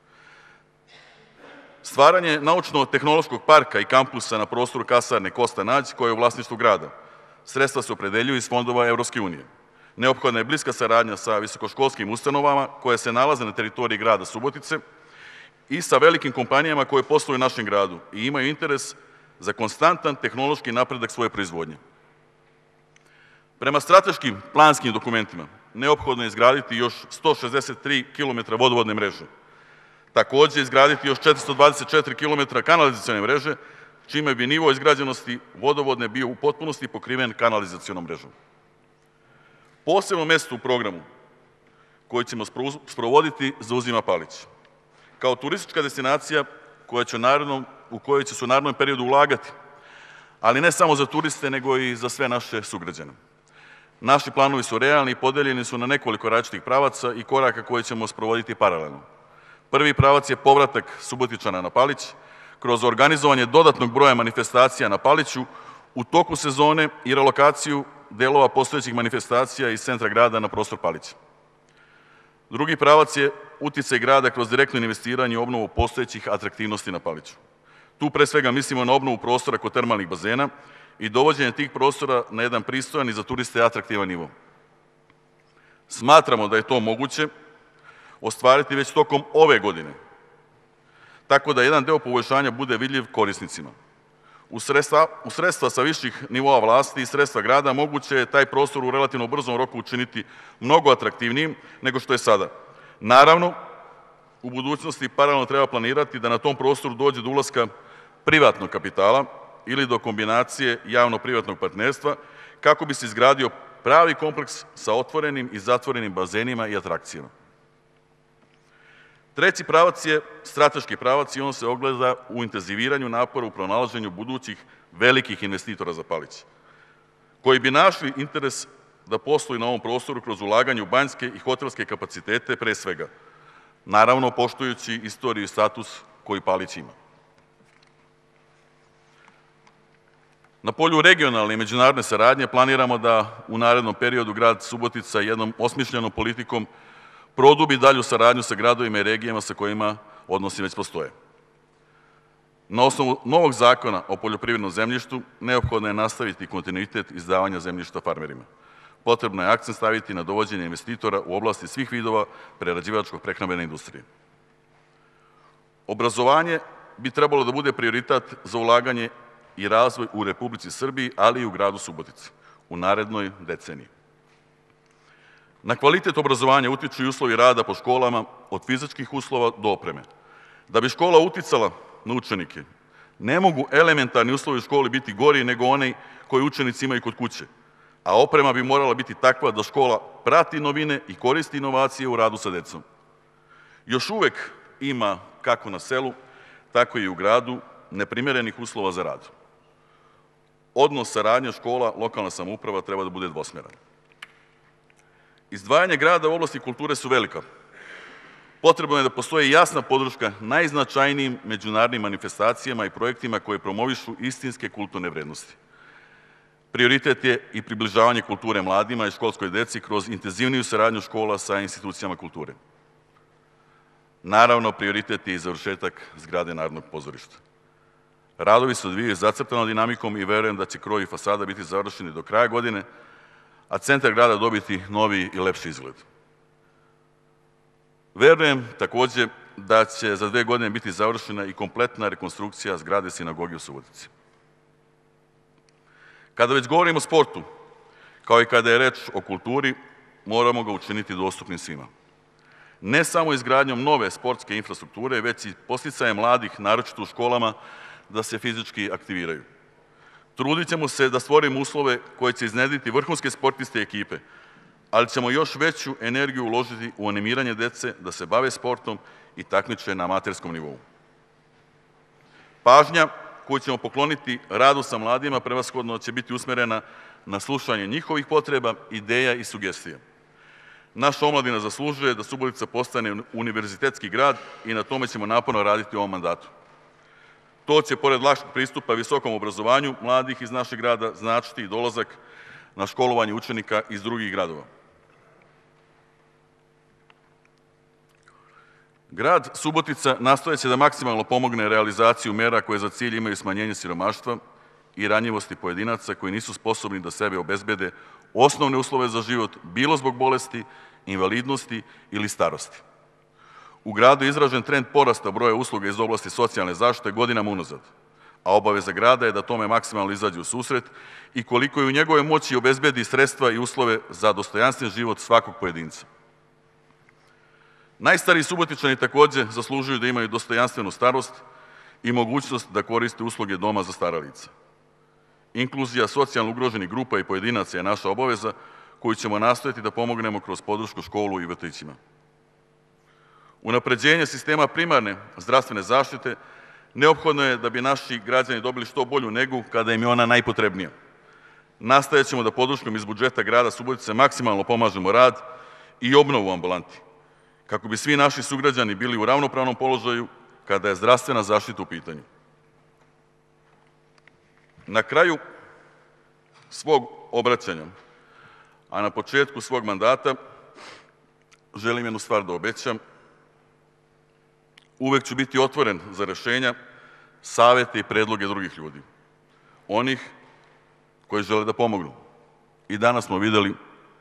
Stvaranje naučno-tehnološkog parka i kampusa na prostoru kasarne Kosta Nađ, koja je u vlasništvu grada. Sredstva se opredeljuju iz fondova Evropske unije. Neophodna je bliska saradnja sa visokoškolskim ustanovama koje se nalaze na teritoriji grada Subotice i sa velikim kompanijama koje posluju u našem gradu i imaju interes za konstantan tehnološki napredak svoje proizvodnje. Prema strateškim planskim dokumentima neophodno je izgraditi još 163 km vodovodne mreže. Takođe, izgraditi još 424 km kanalizacione mreže, čime bi nivo izgrađenosti vodovodne bio u potpunosti pokriven kanalizacionom mrežom. Posebno mesto u programu koji ćemo sprovoditi zauzima Palić. Kao turistička destinacija u kojoj će se u narednom periodu ulagati, ali ne samo za turiste, nego i za sve naše sugrađane. Naši planovi su realni i podeljeni su na nekoliko različitih pravaca i koraka koje ćemo sprovoditi paralelno. Prvi pravac je povratak Subotičana na Palić, kroz organizovanje dodatnog broja manifestacija na Paliću u toku sezone i relokaciju delova postojećih manifestacija iz centra grada na prostor Palića. Drugi pravac je uticaj grada kroz direktno investiranje i obnovu postojećih atraktivnosti na Paliću. Tu pre svega mislimo na obnovu prostora kod termalnih bazena i dovođenje tih prostora na jedan pristojan i za turiste atraktivan nivo. Smatramo da je to moguće ostvariti već tokom ove godine, tako da jedan deo poboljšanja bude vidljiv korisnicima. U sredstva sa viših nivoa vlasti i sredstva grada moguće je taj prostor u relativno brzom roku učiniti mnogo atraktivnijim nego što je sada. Naravno, u budućnosti paralelno treba planirati da na tom prostoru dođe do ulaska privatnog kapitala ili do kombinacije javno-privatnog partnerstva kako bi se izgradio pravi kompleks sa otvorenim i zatvorenim bazenima i atrakcijama. Treći pravac je strateški pravac i on se ogleda u intenziviranju napora u pronalaženju budućih velikih investitora za Palić, koji bi našli interes da posluju na ovom prostoru kroz ulaganje u banjske i hotelske kapacitete pre svega, naravno poštujući istoriju i status koji Palić ima. Na polju regionalne i međunarodne saradnje planiramo da u narednom periodu grad Subotica jednom osmišljenom politikom produbi dalju saradnju sa gradovima i regijama sa kojima odnosi već postoje. Na osnovu novog zakona o poljoprivrednom zemljištu neophodno je nastaviti kontinuitet izdavanja zemljišta farmerima. Potrebno je akcent staviti na dovođenje investitora u oblasti svih vidova prerađivačko-prehrambene industrije. Obrazovanje bi trebalo da bude prioritet za ulaganje i razvoj u Republici Srbiji, ali i u gradu Subotici u narednoj deceniji. Na kvalitet obrazovanja utiču i uslovi rada po školama, od fizičkih uslova do opreme. Da bi škola uticala na učenike, Ne mogu elementarni uslovi u školi biti gori nego oni koji učenici imaju kod kuće, a oprema bi morala biti takva da škola prati novine i koristi inovacije u radu sa decom. Još uvek ima, kako na selu, tako i u gradu, neprimerenih uslova za rad. Odnos saradnje škola, lokalna samouprava treba da bude dvosmeran. Izdvajanje grada u oblasti kulture su velika. Potrebno je da postoji jasna podrška najznačajnijim međunarodnim manifestacijama i projektima koje promovišu istinske kulturne vrednosti. Prioritet je i približavanje kulture mladima i školskoj deci kroz intenzivniju saradnju škola sa institucijama kulture. Naravno, prioritet je i završetak zgrade Narodnog pozorišta. Radovi se odvijaju zacrtanom dinamikom i verujem da će kroj i fasada biti završeni do kraja godine, a centar grada dobiti novi i lepši izgled. Verujem takođe da će za 2 godine biti završena i kompletna rekonstrukcija zgrade sinagoge u Subotici. Kada već govorimo o sportu, kao i kada je reč o kulturi, moramo ga učiniti dostupnim svima. Ne samo izgradnjom nove sportske infrastrukture, već i podsticajem mladih, naročito u školama, da se fizički aktiviraju. Trudit ćemo se da stvorimo uslove koje će iznedriti vrhunske sportiste i ekipe, ali ćemo još veću energiju uložiti u animiranje dece da se bave sportom i takmiče na amaterskom nivou. Pažnja koju ćemo pokloniti radu sa mladima prevashodno će biti usmerena na slušanje njihovih potreba, ideja i sugestija. Naša omladina zaslužuje da Subotica postane univerzitetski grad i na tome ćemo naporno raditi u ovom mandatu. To će, pored lakšeg pristupa visokom obrazovanju mladih iz našeg grada, značiti i dolazak na školovanje učenika iz drugih gradova. Grad Subotica nastojeće da maksimalno pomogne realizaciju mera koje za cilj imaju smanjenje siromaštva i ranjivosti pojedinaca koji nisu sposobni da sebe obezbede osnovne uslove za život, bilo zbog bolesti, invalidnosti ili starosti. U gradu je izražen trend porasta broja usluga iz oblasti socijalne zaštite godinama unazad, a obaveza grada je da tome maksimalno izađe u susret i koliko je u njegove moći obezbedi sredstva i uslove za dostojanstven život svakog pojedinca. Najstariji Subotičani takođe zaslužuju da imaju dostojanstvenu starost i mogućnost da koriste usluge doma za stara lica. Inkluzija socijalno ugroženih grupa i pojedinaca je naša obaveza koju ćemo nastojati da pomognemo kroz podršku školu i vrtićima. Unapređenje sistema primarne zdravstvene zaštite neophodno je da bi naši građani dobili što bolju negu kada im je ona najpotrebnija. Nastojat ćemo da podrškom iz budžeta grada Subotice maksimalno pomažemo rad i obnovu ambulanti, kako bi svi naši sugrađani bili u ravnopravnom položaju kada je zdravstvena zaštita u pitanju. Na kraju svog obraćanja, a na početku svog mandata, želim jednu stvar da obećam. Uvek ću biti otvoren za rešenja, savete i predloge drugih ljudi. Onih koji žele da pomognu. I danas smo videli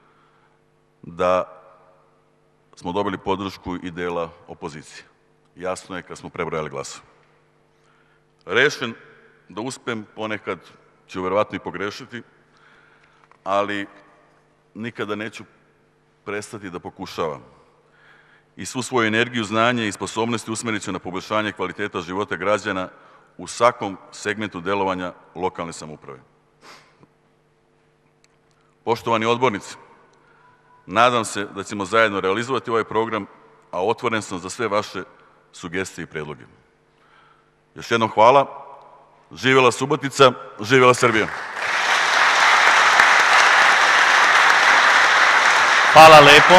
da smo dobili podršku i dela opozicije. Jasno je kad smo prebrojali glasove. Rešen da uspem, ponekad ću verovatno i pogrešiti, ali nikada neću prestati da pokušavam. I svu svoju energiju, znanje i sposobnosti usmerit ću na poboljšanje kvaliteta života građana u svakom segmentu delovanja lokalne samouprave. Poštovani odbornici, nadam se da ćemo zajedno realizovati ovaj program, a otvoren sam za sve vaše sugestije i predloge. Još jednom hvala. Živela Subotica, živela Srbija. Hvala lepo.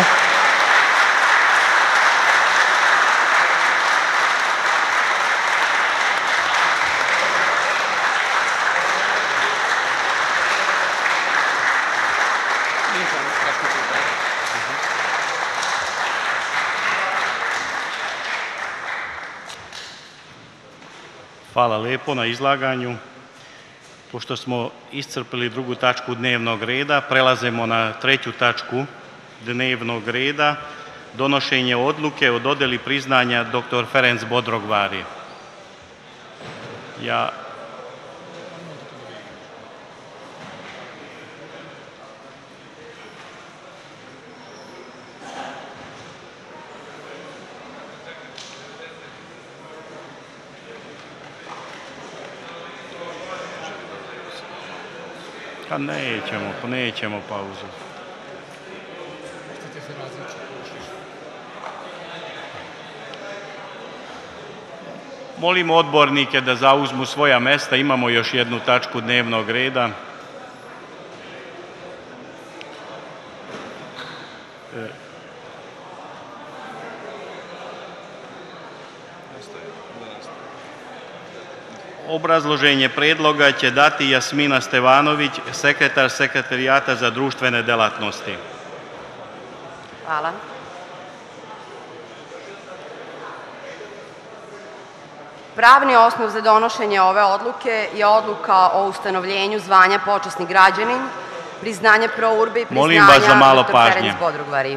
Hvala lepo na izlaganju. Pošto smo iscrpili drugu tačku dnevnog reda, prelazimo na treću tačku dnevnog reda, donošenje odluke o dodeli priznanja dr. Ferenc Bodrogvari. Pa nećemo pauzu. Molim odbornike da zauzmu svoja mesta, imamo još jednu tačku dnevnog reda. Obrazloženje predloga će dati Jasmina Stevanović, sekretar Sekretarijata za društvene delatnosti. Hvala. Pravni osnov za donošenje ove odluke je odluka o ustanovljenju zvanja počasni građanin, priznanje pro urbe i priznanja dr. Ferenc Bodrugvari.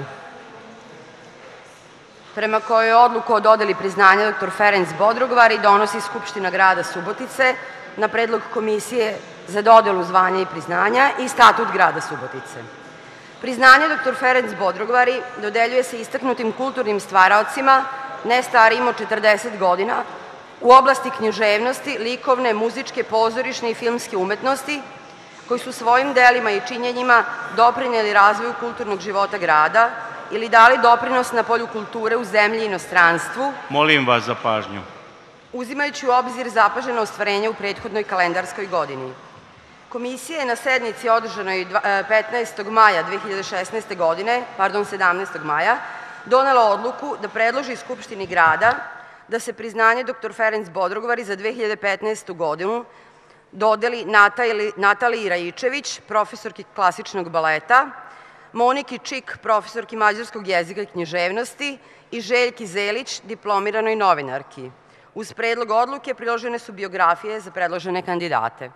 Prema kojoj odluku o dodeli priznanja dr. Ferenc Bodrugvari donosi Skupština grada Subotice na predlog Komisije za dodelu zvanja i priznanja i Statut grada Subotice. Priznanje dr. Ferenc Bodrugvari dodeljuje se istaknutim kulturnim stvaraocima ne starijim od 40 godina u oblasti književnosti, likovne, muzičke, pozorišne i filmske umetnosti, koji su svojim delima i činjenjima doprineli razvoju kulturnog života grada ili dali doprinos na polju kulture u zemlji i inostranstvu. Molim vas za pažnju. Uzimajući u obzir zapaženo ostvarenje u prethodnoj kalendarskoj godini. Komisija je na sednici održanoj 15. maja 2016. godine, 17. maja, donela odluku da predloži Skupštini grada da se priznanje dr. Ferenc Bodrugvari za 2015. godinu dodeli Nataliji Raičević, profesorki klasičnog baleta, Moniki Čik, profesorki mađarskog jezika i književnosti i Željki Zelić, diplomiranoj novinarki. Uz predlog odluke priložene su biografije za predložene kandidate.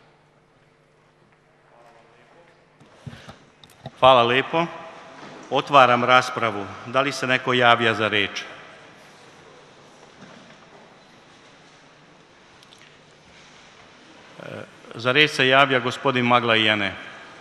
Hvala lepo. Otvaram raspravu. Da li se neko javlja za reč? Za reč se javlja gospodin Magla Jene.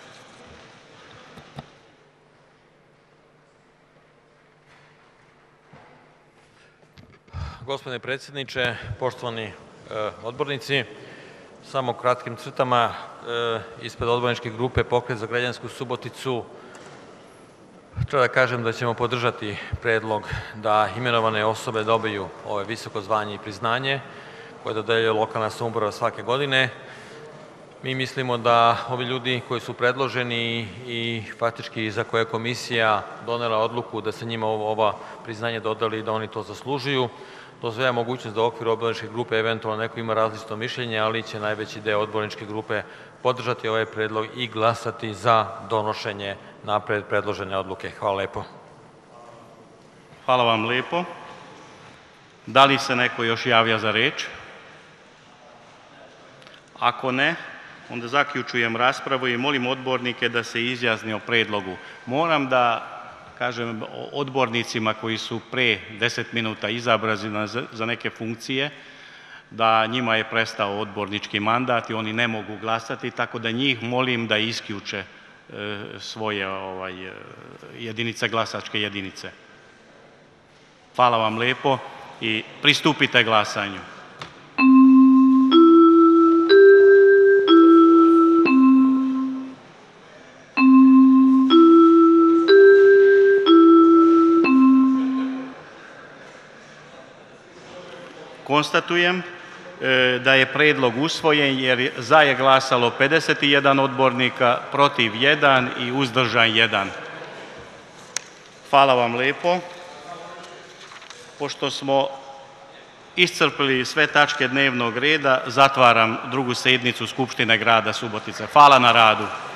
Gospodine predsjedniče, poštovani odbornici, samo kratkim crtama ispred odborničke grupe Pokret za građansku Suboticu treba da kažem da ćemo podržati predlog da imenovane osobe dobiju ove visoko zvanje i priznanje koje dodeljuje lokalna samouprava svake godine. Mi mislimo da ovi ljudi koji su predloženi i faktički za koje je komisija donela odluku da se njima ova priznanje dodeli i da oni to zaslužuju, dozvolja mogućnost da u okviru odborničke grupe eventualno neko ima različito mišljenje, ali će najveći deo odborničke grupe podržati ovaj predlog i glasati za donošenje napred predložene odluke. Hvala lepo. Hvala vam lepo. Da li se neko još javlja za reč? Ako ne, onda zaključujem raspravu i molim odbornike da se izjasne o predlogu. Moram da kažem odbornicima koji su pre 10 minuta izabrani za neke funkcije, da njima je prestao odbornički mandat i oni ne mogu glasati, tako da njih molim da isključe svoje jedinice, glasačke jedinice. Hvala vam lepo i pristupite glasanju. Konstatujem da je predlog usvojen jer za je glasalo 51 odbornika, protiv 1 i uzdržan 1. Hvala vam lepo. Pošto smo iscrpili sve tačke dnevnog reda, zatvaram drugu sednicu Skupštine grada Subotice. Hvala na radu.